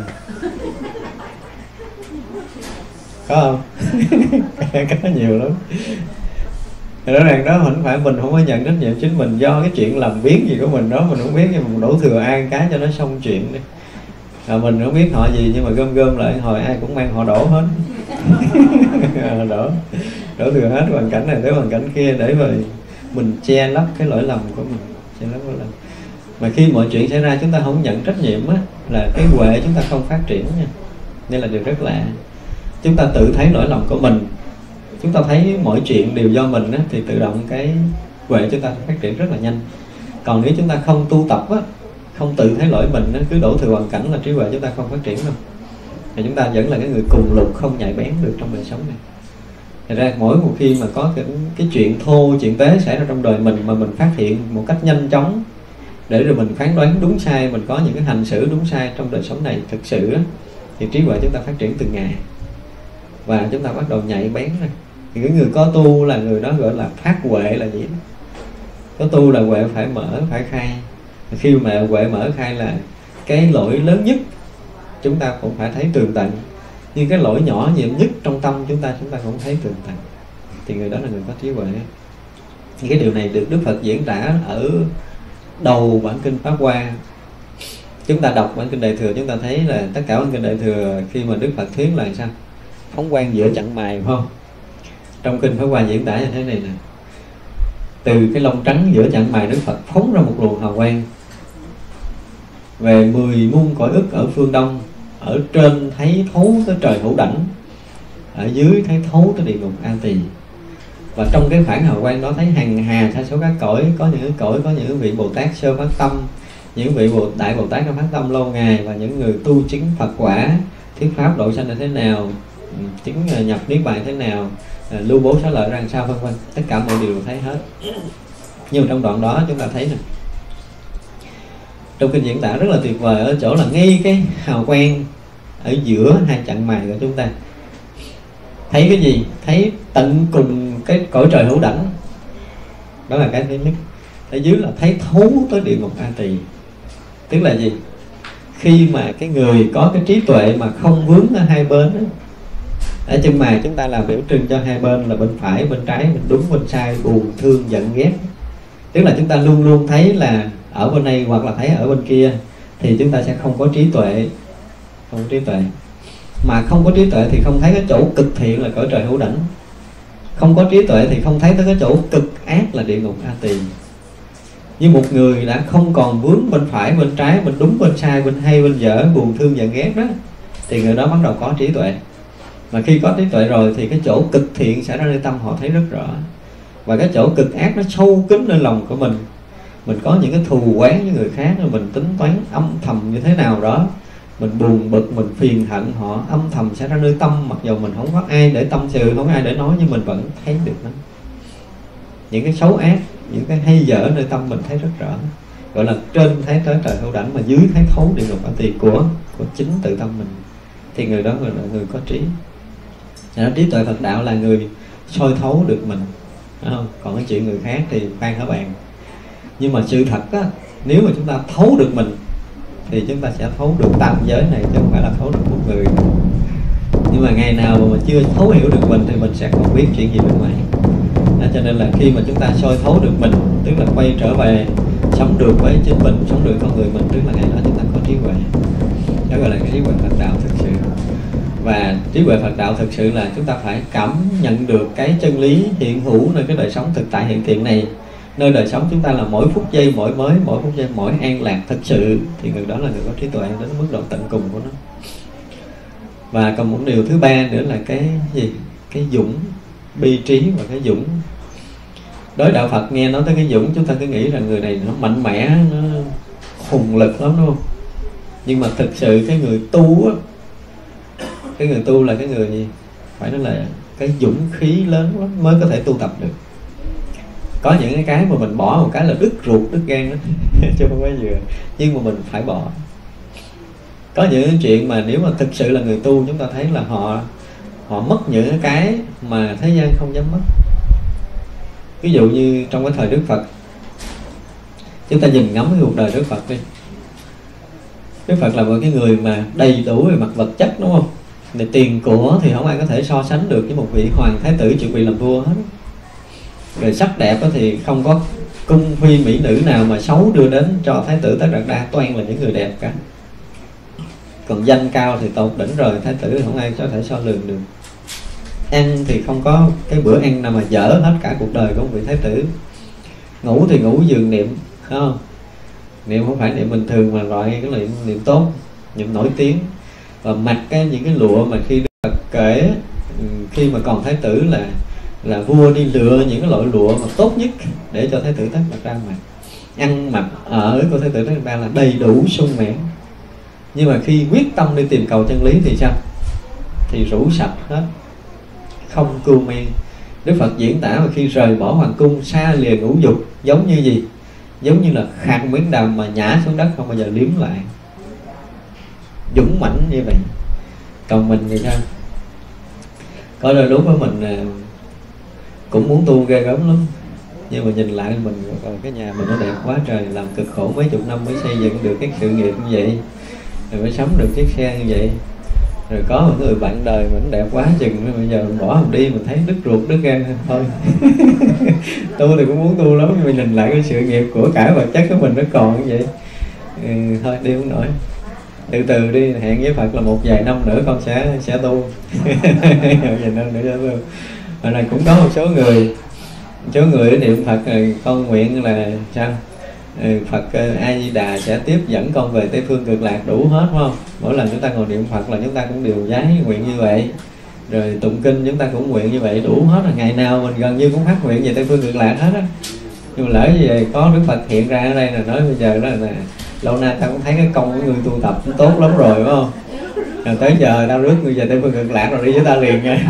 Có không? Có nhiều lắm. Rõ ràng đó không phải mình không có nhận trách nhiệm chính mình, do cái chuyện làm biến gì của mình đó mình không biết, nhưng mình đổ thừa ai cái cho nó xong chuyện đi. À, mình không biết họ gì nhưng mà gom gom lại hồi ai cũng mang họ đổ hết. À, đổ đổ thừa hết hoàn cảnh này tới hoàn cảnh kia để mà mình che lấp cái lỗi lầm của mình, che lấp lỗi lầm. Mà khi mọi chuyện xảy ra chúng ta không nhận trách nhiệm á, là cái huệ chúng ta không phát triển nha. Đây là điều rất lạ. Chúng ta tự thấy lỗi lầm của mình, chúng ta thấy mọi chuyện đều do mình á, thì tự động cái huệ chúng ta phát triển rất là nhanh. Còn nếu chúng ta không tu tập á, không tự thấy lỗi mình á, cứ đổ thừa hoàn cảnh là trí huệ chúng ta không phát triển đâu. Thì chúng ta vẫn là cái người cùng lục không nhạy bén được trong đời sống này. Thật ra mỗi một khi mà có cái, cái chuyện thô, chuyện tế xảy ra trong đời mình mà mình phát hiện một cách nhanh chóng, để rồi mình phán đoán đúng sai, mình có những cái hành xử đúng sai trong đời sống này thực sự á, thì trí huệ chúng ta phát triển từng ngày. Và chúng ta bắt đầu nhạy bén rồi. Thì cái người có tu là người đó gọi là phát huệ là gì đó. Có tu là huệ phải mở, phải khai. Khi mà huệ mở khai là cái lỗi lớn nhất chúng ta cũng phải thấy tường tận, nhưng cái lỗi nhỏ nhiệm nhất trong tâm chúng ta chúng ta cũng thấy tường tận, thì người đó là người có trí huệ. Thì cái điều này được Đức Phật diễn tả ở đầu bản kinh Pháp Hoa. Chúng ta đọc bản kinh Đại Thừa chúng ta thấy là tất cả bản kinh Đại Thừa khi mà Đức Phật thuyết là sao? Phóng quang giữa chặng mày, phải không? Trong kinh Pháp Hoa diễn tả như thế này nè: từ cái lông trắng giữa chặng mày Đức Phật phóng ra một luồng hào quang, về mười muôn cõi ức ở phương đông, ở trên thấy thấu tới trời Hữu Đảnh, ở dưới thấy thấu tới địa ngục A Tỳ. Và trong cái khoảng hào quang đó thấy hàng hà sa số các cõi, có những cõi có những vị Bồ Tát sơ phát tâm, những vị Bồ Đại Bồ Tát đã phát tâm lâu ngày, và những người tu chứng Phật quả, thuyết pháp độ sanh là thế nào, chứng nhập niết bàn thế nào, lưu bố xá lợi ra sao, vân vân, tất cả mọi điều thấy hết. Nhưng trong đoạn đó chúng ta thấy nè, trong kinh diễn tả rất là tuyệt vời ở chỗ là ngay cái hào quang ở giữa hai chặng mày của chúng ta thấy cái gì? Thấy tận cùng cái cõi trời Hữu Đảnh. Đó là cái thứ nhất. Ở dưới là thấy thấu tới địa ngục A Tỳ. Tức là gì? Khi mà cái người có cái trí tuệ mà không vướng ở hai bên đó, ở chân mày chúng ta làm biểu trưng cho hai bên là bên phải, bên trái, bên đúng, bên sai, buồn, thương, giận, ghét. Tức là chúng ta luôn luôn thấy là ở bên đây hoặc là thấy ở bên kia, thì chúng ta sẽ không có trí tuệ. Không có trí tuệ. Mà không có trí tuệ thì không thấy cái chỗ cực thiện là cõi trời Hữu Đảnh. Không có trí tuệ thì không thấy tới cái chỗ cực ác là địa ngục A Tỳ. Như một người đã không còn vướng bên phải, bên trái, bên đúng, bên sai, bên hay, bên dở, buồn, thương, giận, ghét đó, thì người đó bắt đầu có trí tuệ. Mà khi có trí tuệ rồi thì cái chỗ cực thiện xảy ra nơi tâm họ thấy rất rõ. Và cái chỗ cực ác nó sâu kín lên lòng của mình. Mình có những cái thù oán với người khác, mình tính toán âm thầm như thế nào đó, mình buồn bực, mình phiền hận họ, âm thầm xảy ra nơi tâm. Mặc dù mình không có ai để tâm sự, không có ai để nói, nhưng mình vẫn thấy được nó. Những cái xấu ác, những cái hay dở nơi tâm mình thấy rất rõ. Gọi là trên thấy tới trời Hữu Đảnh, mà dưới thấy thấu địa ngục A Tỳ của, của chính tự tâm mình. Thì người đó gọi là người có trí. Đó, trí tuệ Phật đạo là người soi thấu được mình, không? Còn cái chuyện người khác thì khoan hả bạn. Nhưng mà sự thật á, nếu mà chúng ta thấu được mình thì chúng ta sẽ thấu được tam giới này, chứ không phải là thấu được một người. Nhưng mà ngày nào mà mình chưa thấu hiểu được mình thì mình sẽ không biết chuyện gì bên ngoài. Đó, cho nên là khi mà chúng ta soi thấu được mình, tức là quay trở về sống được với chính mình, sống được con người mình, tức là ngày đó chúng ta có trí huệ. Đó gọi là cái trí huệ Phật đạo thực sự. Và trí huệ Phật đạo thực sự là chúng ta phải cảm nhận được cái chân lý hiện hữu nơi cái đời sống thực tại hiện tiền này. Nơi đời sống chúng ta là mỗi phút giây mỗi mới, mỗi phút giây mỗi an lạc thực sự, thì người đó là người có trí tuệ đến mức độ tận cùng của nó. Và còn một điều thứ ba nữa là cái gì? Cái dũng, bi trí và cái dũng. Đối đạo Phật nghe nói tới cái dũng, chúng ta cứ nghĩ rằng người này nó mạnh mẽ, nó hùng lực lắm, đúng không? Nhưng mà thực sự cái người tu á, cái người tu là cái người gì? Phải nói là cái dũng khí lớn lắm mới có thể tu tập được. Có những cái cái mà mình bỏ một cái là đứt ruột, đứt gan đó chứ không phải vừa. Nhưng mà mình phải bỏ. Có những chuyện mà nếu mà thực sự là người tu, chúng ta thấy là họ họ mất những cái mà thế gian không dám mất. Ví dụ như trong cái thời Đức Phật, chúng ta nhìn ngắm cái cuộc đời Đức Phật đi. Đức Phật là một cái người mà đầy đủ về mặt vật chất, đúng không? Để tiền của thì không ai có thể so sánh được với một vị hoàng thái tử chuẩn bị làm vua hết. Rồi sắc đẹp thì không có cung phi mỹ nữ nào mà xấu đưa đến cho thái tử Tất Đạt Đa, toàn là những người đẹp cả. Còn danh cao thì tột đỉnh rồi, thái tử thì không ai có thể so lường được. Ăn thì không có cái bữa ăn nào mà dở hết cả cuộc đời của một vị thái tử. Ngủ thì ngủ giường niệm, phải không? Niệm không phải niệm bình thường mà loại cái niệm niệm tốt, niệm nổi tiếng. Và mặc cái những cái lụa mà khi Đức Phật kể, khi mà còn thái tử là là vua đi lựa những cái loại lụa mà tốt nhất để cho thái tử Tất Đạt Đa mặc. Ăn mặc ở của thái tử Tất Đạt Đa là đầy đủ sung mãn. Nhưng mà khi quyết tâm đi tìm cầu chân lý thì sao? Thì rũ sạch hết, không cưu men. Đức Phật diễn tả mà khi rời bỏ hoàng cung, xa lìa ngũ dục, giống như gì? Giống như là khạc miếng đàm mà nhả xuống đất không bao giờ liếm lại. Dũng mãnh như vậy. Còn mình thì sao? Có đôi lúc đó mình cũng muốn tu ghê gớm lắm, nhưng mà nhìn lại mình, cái nhà mình nó đẹp quá trời, làm cực khổ mấy chục năm mới xây dựng được cái sự nghiệp như vậy, rồi mới sống được chiếc xe như vậy, rồi có một người bạn đời mình đẹp quá chừng, bây giờ mình bỏ không đi, mình thấy đứt ruột đứt gan thôi. Tu thì cũng muốn tu lắm, nhưng mà nhìn lại cái sự nghiệp của cải vật chất của mình nó còn như vậy, ừ, thôi đi không nổi. Từ từ đi, hẹn với Phật là một vài năm nữa con sẽ sẽ tu. Một vài năm nữa sẽ tu. Hồi này cũng có một số người, một số người niệm Phật rồi con nguyện là sao? Ừ, Phật A Di Đà sẽ tiếp dẫn con về Tây Phương Cực Lạc, đủ hết, phải không? Mỗi lần chúng ta ngồi niệm Phật là chúng ta cũng đều giái nguyện như vậy. Rồi tụng kinh chúng ta cũng nguyện như vậy, đủ hết. Là ngày nào mình gần như cũng phát nguyện về Tây Phương Cực Lạc hết á. Nhưng mà lỡ như vậy có Đức Phật hiện ra ở đây là nói bây giờ đó là lâu nay ta cũng thấy cái công của người tu tập cũng tốt lắm rồi, phải không? Rồi tới giờ tao rước người về Tây Phương Cực Lạc rồi đi với ta liền nha.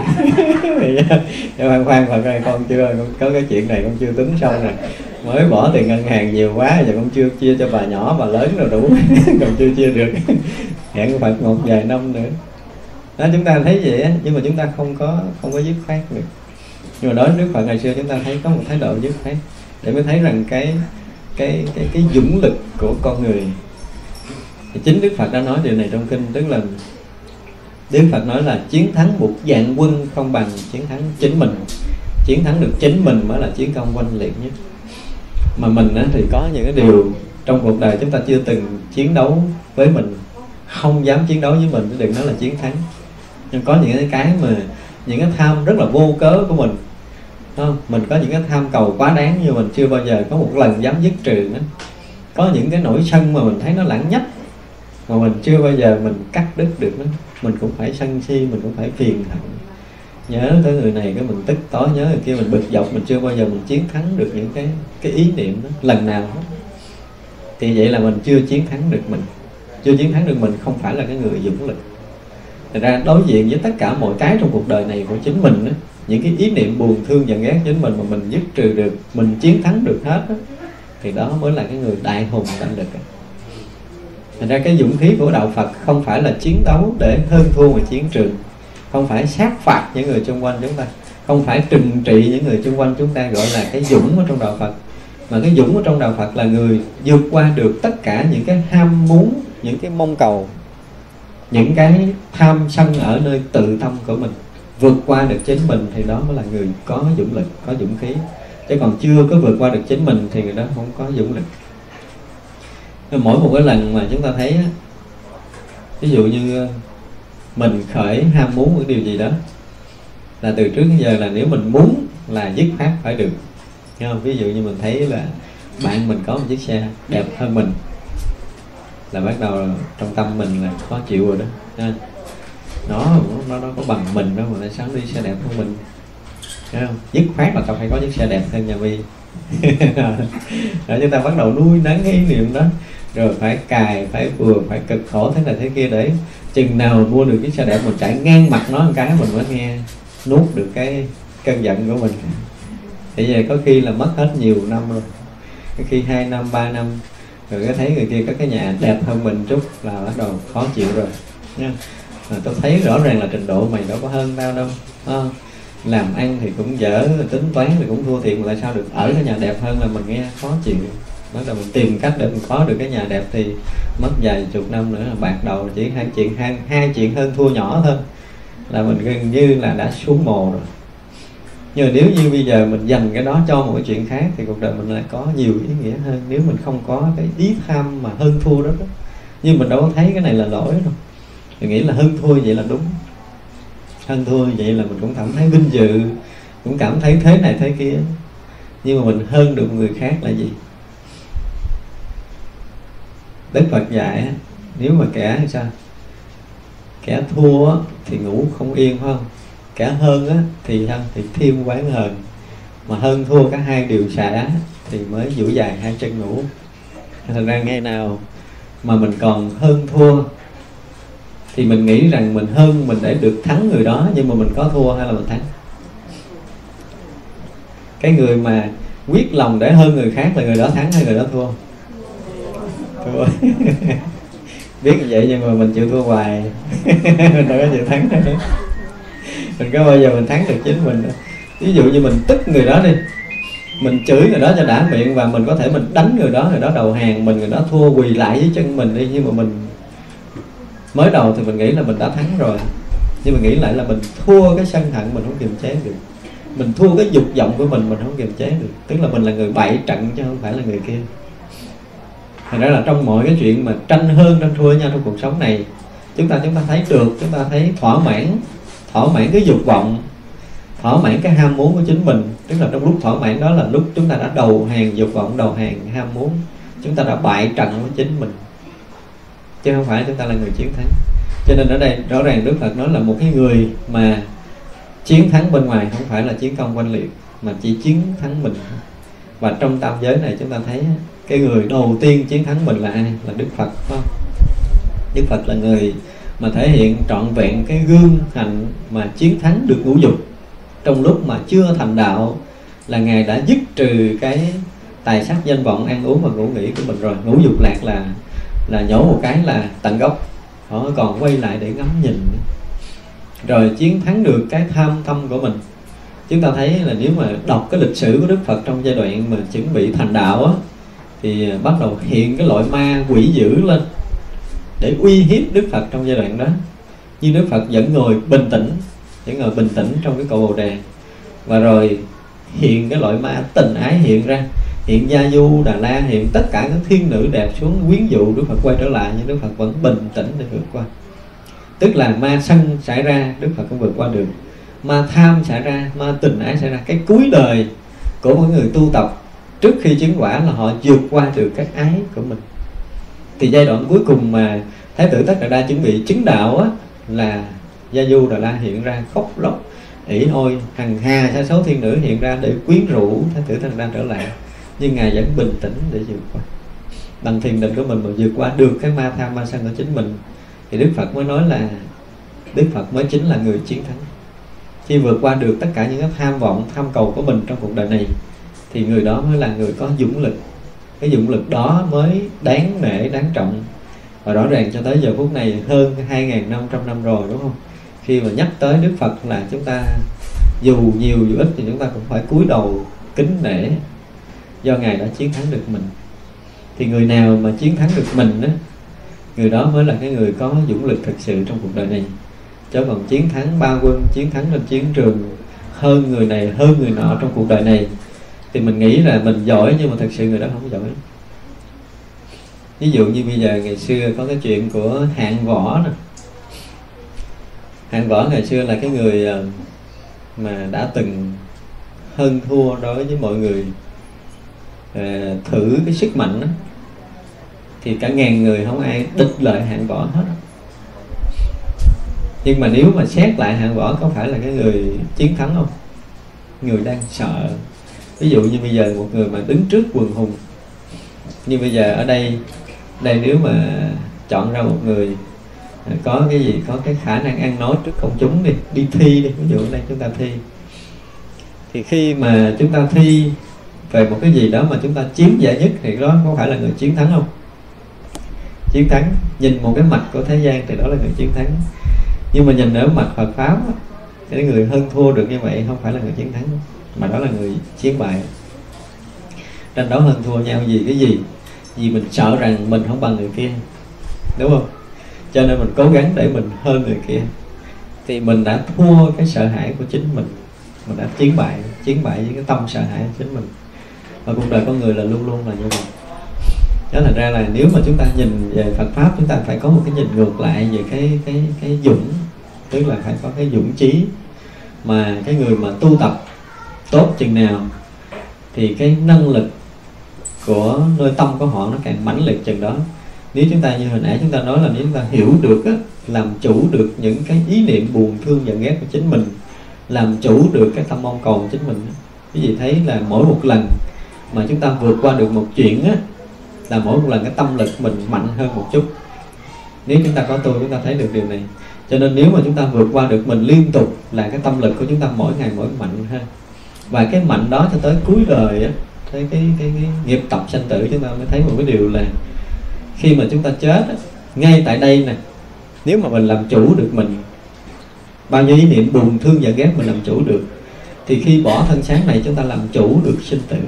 Cho khoan khoan Phật ơi, con chưa con có cái chuyện này con chưa tính xong rồi, mới bỏ tiền ngân hàng nhiều quá, giờ con chưa chia cho bà nhỏ bà lớn rồi đủ. Còn chưa chia được. Hẹn Phật một vài năm nữa. Đó, chúng ta thấy vậy á, nhưng mà chúng ta không có không có dứt khoát được. Nhưng mà đối với Đức Phật ngày xưa chúng ta thấy có một thái độ dứt khoát, để mới thấy rằng cái cái cái cái dũng lực của con người Thì chính Đức Phật đã nói điều này trong kinh, tức là Đức Phật nói là chiến thắng một vạn quân không bằng chiến thắng chính mình. Chiến thắng được chính mình mới là chiến công oanh liệt nhất. Mà mình á, thì có những cái điều trong cuộc đời chúng ta chưa từng chiến đấu với mình, không dám chiến đấu với mình, đừng nói là chiến thắng. Nhưng có những cái mà những cái tham rất là vô cớ của mình, không? Mình có những cái tham cầu quá đáng, nhưng mình chưa bao giờ có một lần dám dứt trừ nó. Có những cái nỗi sân mà mình thấy nó lãng nhách, mà mình chưa bao giờ mình cắt đứt được nó. Mình cũng phải sân si, mình cũng phải phiền hận, nhớ tới người này cái mình tức tối, nhớ người kia mình bực dọc. Mình chưa bao giờ mình chiến thắng được những cái cái ý niệm đó lần nào hết. Thì vậy là mình chưa chiến thắng được mình. Chưa chiến thắng được mình không phải là cái người dũng lực. Thật ra đối diện với tất cả mọi cái trong cuộc đời này của chính mình đó, những cái ý niệm buồn thương giận ghét chính mình mà mình dứt trừ được, mình chiến thắng được hết đó, thì đó mới là cái người đại hùng đại lực. Thành ra cái dũng khí của đạo Phật không phải là chiến đấu để hơn thua ngoài chiến trường, không phải sát phạt những người xung quanh chúng ta, không phải trừng trị những người xung quanh chúng ta, gọi là cái dũng ở trong đạo Phật. Mà cái dũng ở trong đạo Phật là người vượt qua được tất cả những cái ham muốn, những cái mong cầu, những cái tham sân ở nơi tự tâm của mình, vượt qua được chính mình, thì đó mới là người có dũng lực, có dũng khí. Chứ còn chưa có vượt qua được chính mình thì người đó không có dũng lực. Mỗi một cái lần mà chúng ta thấy, ví dụ như mình khởi ham muốn một điều gì đó, là từ trước đến giờ là nếu mình muốn là dứt khoát phải được. Thấy không? Ví dụ như mình thấy là bạn mình có một chiếc xe đẹp hơn mình, là bắt đầu trong tâm mình là khó chịu rồi đó. Nó nó nó có bằng mình đó mà tại sao đi xe đẹp hơn mình? Thấy không? Dứt khoát là tao phải có chiếc xe đẹp hơn nhà Vi. Rồi chúng ta bắt đầu nuôi nấng cái ý niệm đó, rồi phải cài, phải vừa, phải cực khổ thế này thế kia, để chừng nào mua được chiếc xe đẹp mình chạy ngang mặt nó một cái mình mới nghe nuốt được cái cơn giận của mình. Thì vậy có khi là mất hết nhiều năm rồi, có khi hai năm ba năm rồi cái thấy người kia có cái nhà đẹp hơn mình chút là bắt đầu khó chịu rồi nha. Mà tôi thấy rõ ràng là trình độ mày đâu có hơn tao đâu, à, làm ăn thì cũng dở, tính toán thì cũng thua thiệt, mà tại sao được ở cái nhà đẹp hơn là mình nghe khó chịu. Bắt đầu mình tìm cách để mình có được cái nhà đẹp thì mất vài chục năm nữa là bạc đầu, chỉ hai chuyện hai, hai chuyện hơn thua nhỏ thôi là mình gần như là đã xuống mồ rồi. Nhưng mà nếu như bây giờ mình dành cái đó cho một cái chuyện khác thì cuộc đời mình lại có nhiều ý nghĩa hơn. Nếu mình không có cái ý tham mà hơn thua đó, đó. Nhưng mình đâu có thấy cái này là lỗi đâu. Mình nghĩ là hơn thua vậy là đúng. Hơn thua vậy là mình cũng cảm thấy vinh dự, cũng cảm thấy thế này thế kia. Nhưng mà mình hơn được người khác là gì? Đức Phật dạy nếu mà kẻ sao? Kẻ thua thì ngủ không yên, phải không? Kẻ hơn á thì sao? Thì thêm quán hờn. Mà hơn thua cả hai điều xả thì mới duỗi dài hai chân ngủ. Thành ra ngày nào mà mình còn hơn thua thì mình nghĩ rằng mình hơn mình để được thắng người đó, nhưng mà mình có thua hay là mình thắng? Cái người mà quyết lòng để hơn người khác là người đó thắng hay người đó thua? Thua. Biết như vậy nhưng mà mình chịu thua hoài. Mình đâu có chịu thắng đâu. Mình có bao giờ mình thắng được chính mình đâu. Ví dụ như mình tức người đó đi, mình chửi người đó cho đã miệng, và mình có thể mình đánh người đó, người đó đầu hàng mình, người đó thua quỳ lại với chân mình đi, nhưng mà mình mới đầu thì mình nghĩ là mình đã thắng rồi, nhưng mình nghĩ lại là mình thua cái sân hận, mình không kiềm chế được, mình thua cái dục vọng của mình, mình không kiềm chế được, tức là mình là người bại trận chứ không phải là người kia. Thành ra là trong mọi cái chuyện mà tranh hơn tranh thua nhau trong cuộc sống này, chúng ta chúng ta thấy được, chúng ta thấy thỏa mãn, thỏa mãn cái dục vọng, thỏa mãn cái ham muốn của chính mình. Tức là trong lúc thỏa mãn đó là lúc chúng ta đã đầu hàng dục vọng, đầu hàng ham muốn, chúng ta đã bại trận với chính mình, chứ không phải chúng ta là người chiến thắng. Cho nên ở đây rõ ràng Đức Phật nói là một cái người mà chiến thắng bên ngoài không phải là chiến công oanh liệt, mà chỉ chiến thắng mình. Và trong tam giới này chúng ta thấy cái người đầu tiên chiến thắng mình là ai? Là Đức Phật, phải không? Đức Phật là người mà thể hiện trọn vẹn cái gương hạnh mà chiến thắng được ngũ dục. Trong lúc mà chưa thành đạo là Ngài đã dứt trừ cái tài sắc danh vọng ăn uống và ngủ nghỉ của mình rồi. Ngũ dục lạc là là nhổ một cái là tận gốc, họ còn quay lại để ngắm nhìn. Rồi chiến thắng được cái tham tâm của mình. Chúng ta thấy là nếu mà đọc cái lịch sử của Đức Phật trong giai đoạn mà chuẩn bị thành đạo á, thì bắt đầu hiện cái loại ma quỷ dữ lên. để uy hiếp Đức Phật trong giai đoạn đó. Nhưng Đức Phật vẫn ngồi bình tĩnh, vẫn ngồi bình tĩnh trong cái cội Bồ Đề. Và rồi hiện cái loại ma tình ái hiện ra, hiện Gia Du, Đà La, hiện tất cả các thiên nữ đẹp xuống quyến dụ Đức Phật quay trở lại, nhưng Đức Phật vẫn bình tĩnh để vượt qua. Tức là ma sân xảy ra, Đức Phật cũng vượt qua được. Ma tham xảy ra, ma tình ái xảy ra. Cái cuối đời của mỗi người tu tập trước khi chứng quả là họ vượt qua được cái ái của mình. Thì giai đoạn cuối cùng mà Thái tử Tất Đạt Đa chuẩn bị chứng đạo á, là Gia Du Đà La hiện ra khóc lóc ỉ ôi, hằng hà sa số thiên nữ hiện ra để quyến rũ Thái tử Tất Đạt Đa trở lại. Nhưng Ngài vẫn bình tĩnh để vượt qua. Bằng thiền định của mình mà vượt qua được cái ma tham ma sân của chính mình, thì Đức Phật mới nói là Đức Phật mới chính là người chiến thắng. Khi vượt qua được tất cả những cái tham vọng, tham cầu của mình trong cuộc đời này, thì người đó mới là người có dũng lực. Cái dũng lực đó mới đáng nể, đáng trọng. Và rõ ràng cho tới giờ phút này hơn hai nghìn năm trăm năm rồi, đúng không? Khi mà nhắc tới Đức Phật là chúng ta dù nhiều dù ít thì chúng ta cũng phải cúi đầu kính nể, do Ngài đã chiến thắng được mình. Thì người nào mà chiến thắng được mình á, người đó mới là cái người có dũng lực thực sự trong cuộc đời này. Chứ còn chiến thắng ba quân, chiến thắng trên chiến trường, hơn người này, hơn người nọ trong cuộc đời này, thì mình nghĩ là mình giỏi, nhưng mà thực sự người đó không giỏi. Ví dụ như bây giờ ngày xưa có cái chuyện của Hạng Võ nè. Hạng Võ ngày xưa là cái người mà đã từng hơn thua đối với mọi người, à, thử cái sức mạnh đó. Thì cả ngàn người không ai địch lại Hạng Võ hết. Nhưng mà nếu mà xét lại Hạng Võ có phải là cái người chiến thắng không? Người đang sợ. Ví dụ như bây giờ một người mà đứng trước quần hùng, như bây giờ ở đây đây nếu mà chọn ra một người có cái gì, có cái khả năng ăn nói trước công chúng đi, đi thi đi, ví dụ ở đây chúng ta thi, thì khi mà chúng ta thi về một cái gì đó mà chúng ta chiếm giải nhất, thì đó có phải là người chiến thắng không? Chiến thắng. Nhìn một cái mặt của thế gian thì đó là người chiến thắng. Nhưng mà nhìn ở mặt Phật Pháp, cái người hơn thua được như vậy không phải là người chiến thắng, mà đó là người chiến bại. Tranh đấu hơn thua nhau vì cái gì? Vì mình sợ rằng mình không bằng người kia, đúng không? Cho nên mình cố gắng để mình hơn người kia, thì mình đã thua cái sợ hãi của chính mình. Mình đã chiến bại, chiến bại với cái tâm sợ hãi của chính mình. Và cuộc đời con người là luôn luôn là như vậy. Đó thành ra là nếu mà chúng ta nhìn về Phật Pháp, chúng ta phải có một cái nhìn ngược lại về cái cái cái dũng, tức là phải có cái dũng chí. Mà cái người mà tu tập tốt chừng nào thì cái năng lực của nơi tâm của họ nó càng mãnh liệt chừng đó. Nếu chúng ta như hồi nãy chúng ta nói là nếu chúng ta hiểu được á, làm chủ được những cái ý niệm buồn thương giận ghét của chính mình, làm chủ được cái tâm mong cầu của chính mình, quý vị thấy là mỗi một lần mà chúng ta vượt qua được một chuyện á, là mỗi một lần cái tâm lực mình mạnh hơn một chút. Nếu chúng ta có tu, chúng ta thấy được điều này. Cho nên nếu mà chúng ta vượt qua được mình liên tục, là cái tâm lực của chúng ta mỗi ngày mỗi mạnh hơn. Và cái mạnh đó cho tới cuối đời á, tới cái, cái, cái nghiệp tập sanh tử, chúng ta mới thấy một cái điều là khi mà chúng ta chết á, ngay tại đây nè, nếu mà mình làm chủ được mình, bao nhiêu ý niệm buồn thương giận ghét mình làm chủ được, thì khi bỏ thân xác này chúng ta làm chủ được sinh tử.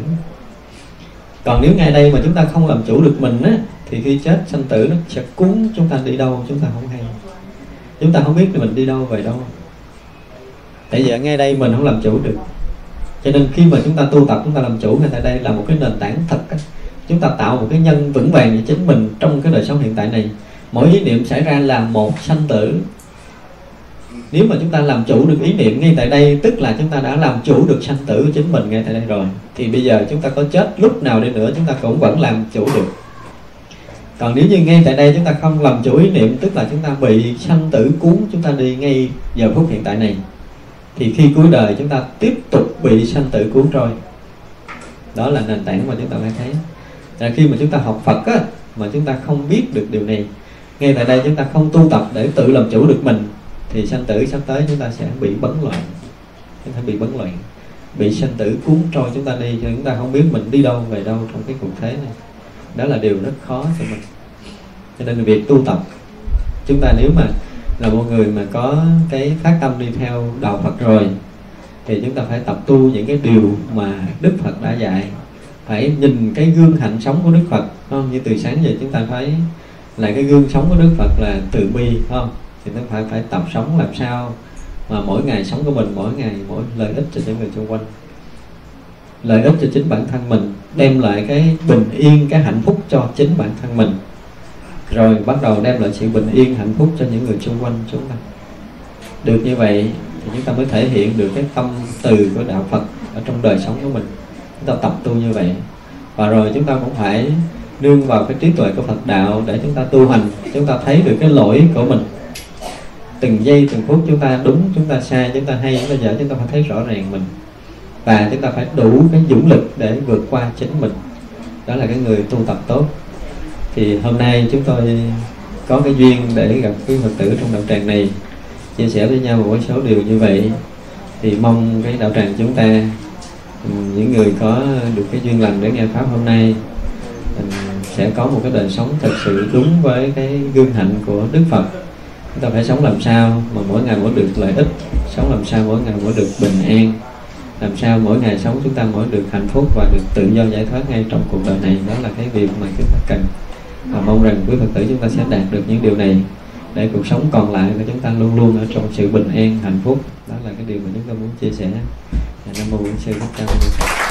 Còn nếu ngay đây mà chúng ta không làm chủ được mình á, thì khi chết sanh tử nó sẽ cuốn chúng ta đi đâu chúng ta không hay. Chúng ta không biết mình đi đâu về đâu. Tại vì ở ngay đây mình không làm chủ được. Cho nên khi mà chúng ta tu tập, chúng ta làm chủ ngay tại đây là một cái nền tảng thật á. Chúng ta tạo một cái nhân vững vàng về chính mình trong cái đời sống hiện tại này. Mỗi ý niệm xảy ra là một sanh tử. Nếu mà chúng ta làm chủ được ý niệm ngay tại đây, tức là chúng ta đã làm chủ được sanh tử của chính mình ngay tại đây rồi. Thì bây giờ chúng ta có chết lúc nào đi nữa, chúng ta cũng vẫn làm chủ được. Còn nếu như ngay tại đây chúng ta không làm chủ ý niệm, tức là chúng ta bị sanh tử cuốn chúng ta đi ngay giờ phút hiện tại này, thì khi cuối đời chúng ta tiếp tục bị sanh tử cuốn trôi. Đó là nền tảng mà chúng ta phải thấy. Là khi mà chúng ta học Phật á, mà chúng ta không biết được điều này, ngay tại đây chúng ta không tu tập để tự làm chủ được mình, thì sanh tử sắp tới chúng ta sẽ bị bấn loạn. Chúng ta bị bấn loạn, bị sanh tử cuốn trôi chúng ta đi, cho chúng ta không biết mình đi đâu về đâu trong cái cuộc thế này. Đó là điều rất khó cho mình. Cho nên việc tu tập, chúng ta nếu mà là một người mà có cái phát tâm đi theo đạo Phật rồi, thì chúng ta phải tập tu những cái điều mà Đức Phật đã dạy. Phải nhìn cái gương hạnh sống của Đức Phật, không? Như từ sáng giờ chúng ta phải là cái gương sống của Đức Phật là từ bi, phải không? Thì nó phải phải tập sống làm sao mà mỗi ngày sống của mình, mỗi ngày mỗi lợi ích cho những người xung quanh, lợi ích cho chính bản thân mình, đem lại cái bình yên, cái hạnh phúc cho chính bản thân mình, rồi bắt đầu đem lại sự bình yên, hạnh phúc cho những người xung quanh chúng ta. Được như vậy thì chúng ta mới thể hiện được cái tâm từ của đạo Phật ở trong đời sống của mình. Chúng ta tập tu như vậy, và rồi chúng ta cũng phải nương vào cái trí tuệ của Phật đạo để chúng ta tu hành. Chúng ta thấy được cái lỗi của mình, từng giây từng phút chúng ta đúng, chúng ta sai, chúng ta hay, chúng ta dở, chúng ta phải thấy rõ ràng mình, và chúng ta phải đủ cái dũng lực để vượt qua chính mình. Đó là cái người tu tập tốt. Thì hôm nay chúng tôi có cái duyên để gặp quý Phật tử trong đạo tràng này, chia sẻ với nhau một số điều như vậy, thì mong cái đạo tràng chúng ta, những người có được cái duyên lành để nghe pháp hôm nay, sẽ có một cái đời sống thật sự đúng với cái gương hạnh của Đức Phật. Chúng ta phải sống làm sao mà mỗi ngày mỗi được lợi ích, sống làm sao mỗi ngày mỗi được bình an, làm sao mỗi ngày sống chúng ta mỗi được hạnh phúc và được tự do giải thoát ngay trong cuộc đời này. Đó là cái việc mà chúng ta cần, và mong rằng quý Phật tử chúng ta sẽ đạt được những điều này để cuộc sống còn lại của chúng ta luôn luôn ở trong sự bình an, hạnh phúc. Đó là cái điều mà chúng ta muốn chia sẻ. Nam mô Bổn Sư Thích Ca Mâu Ni Phật.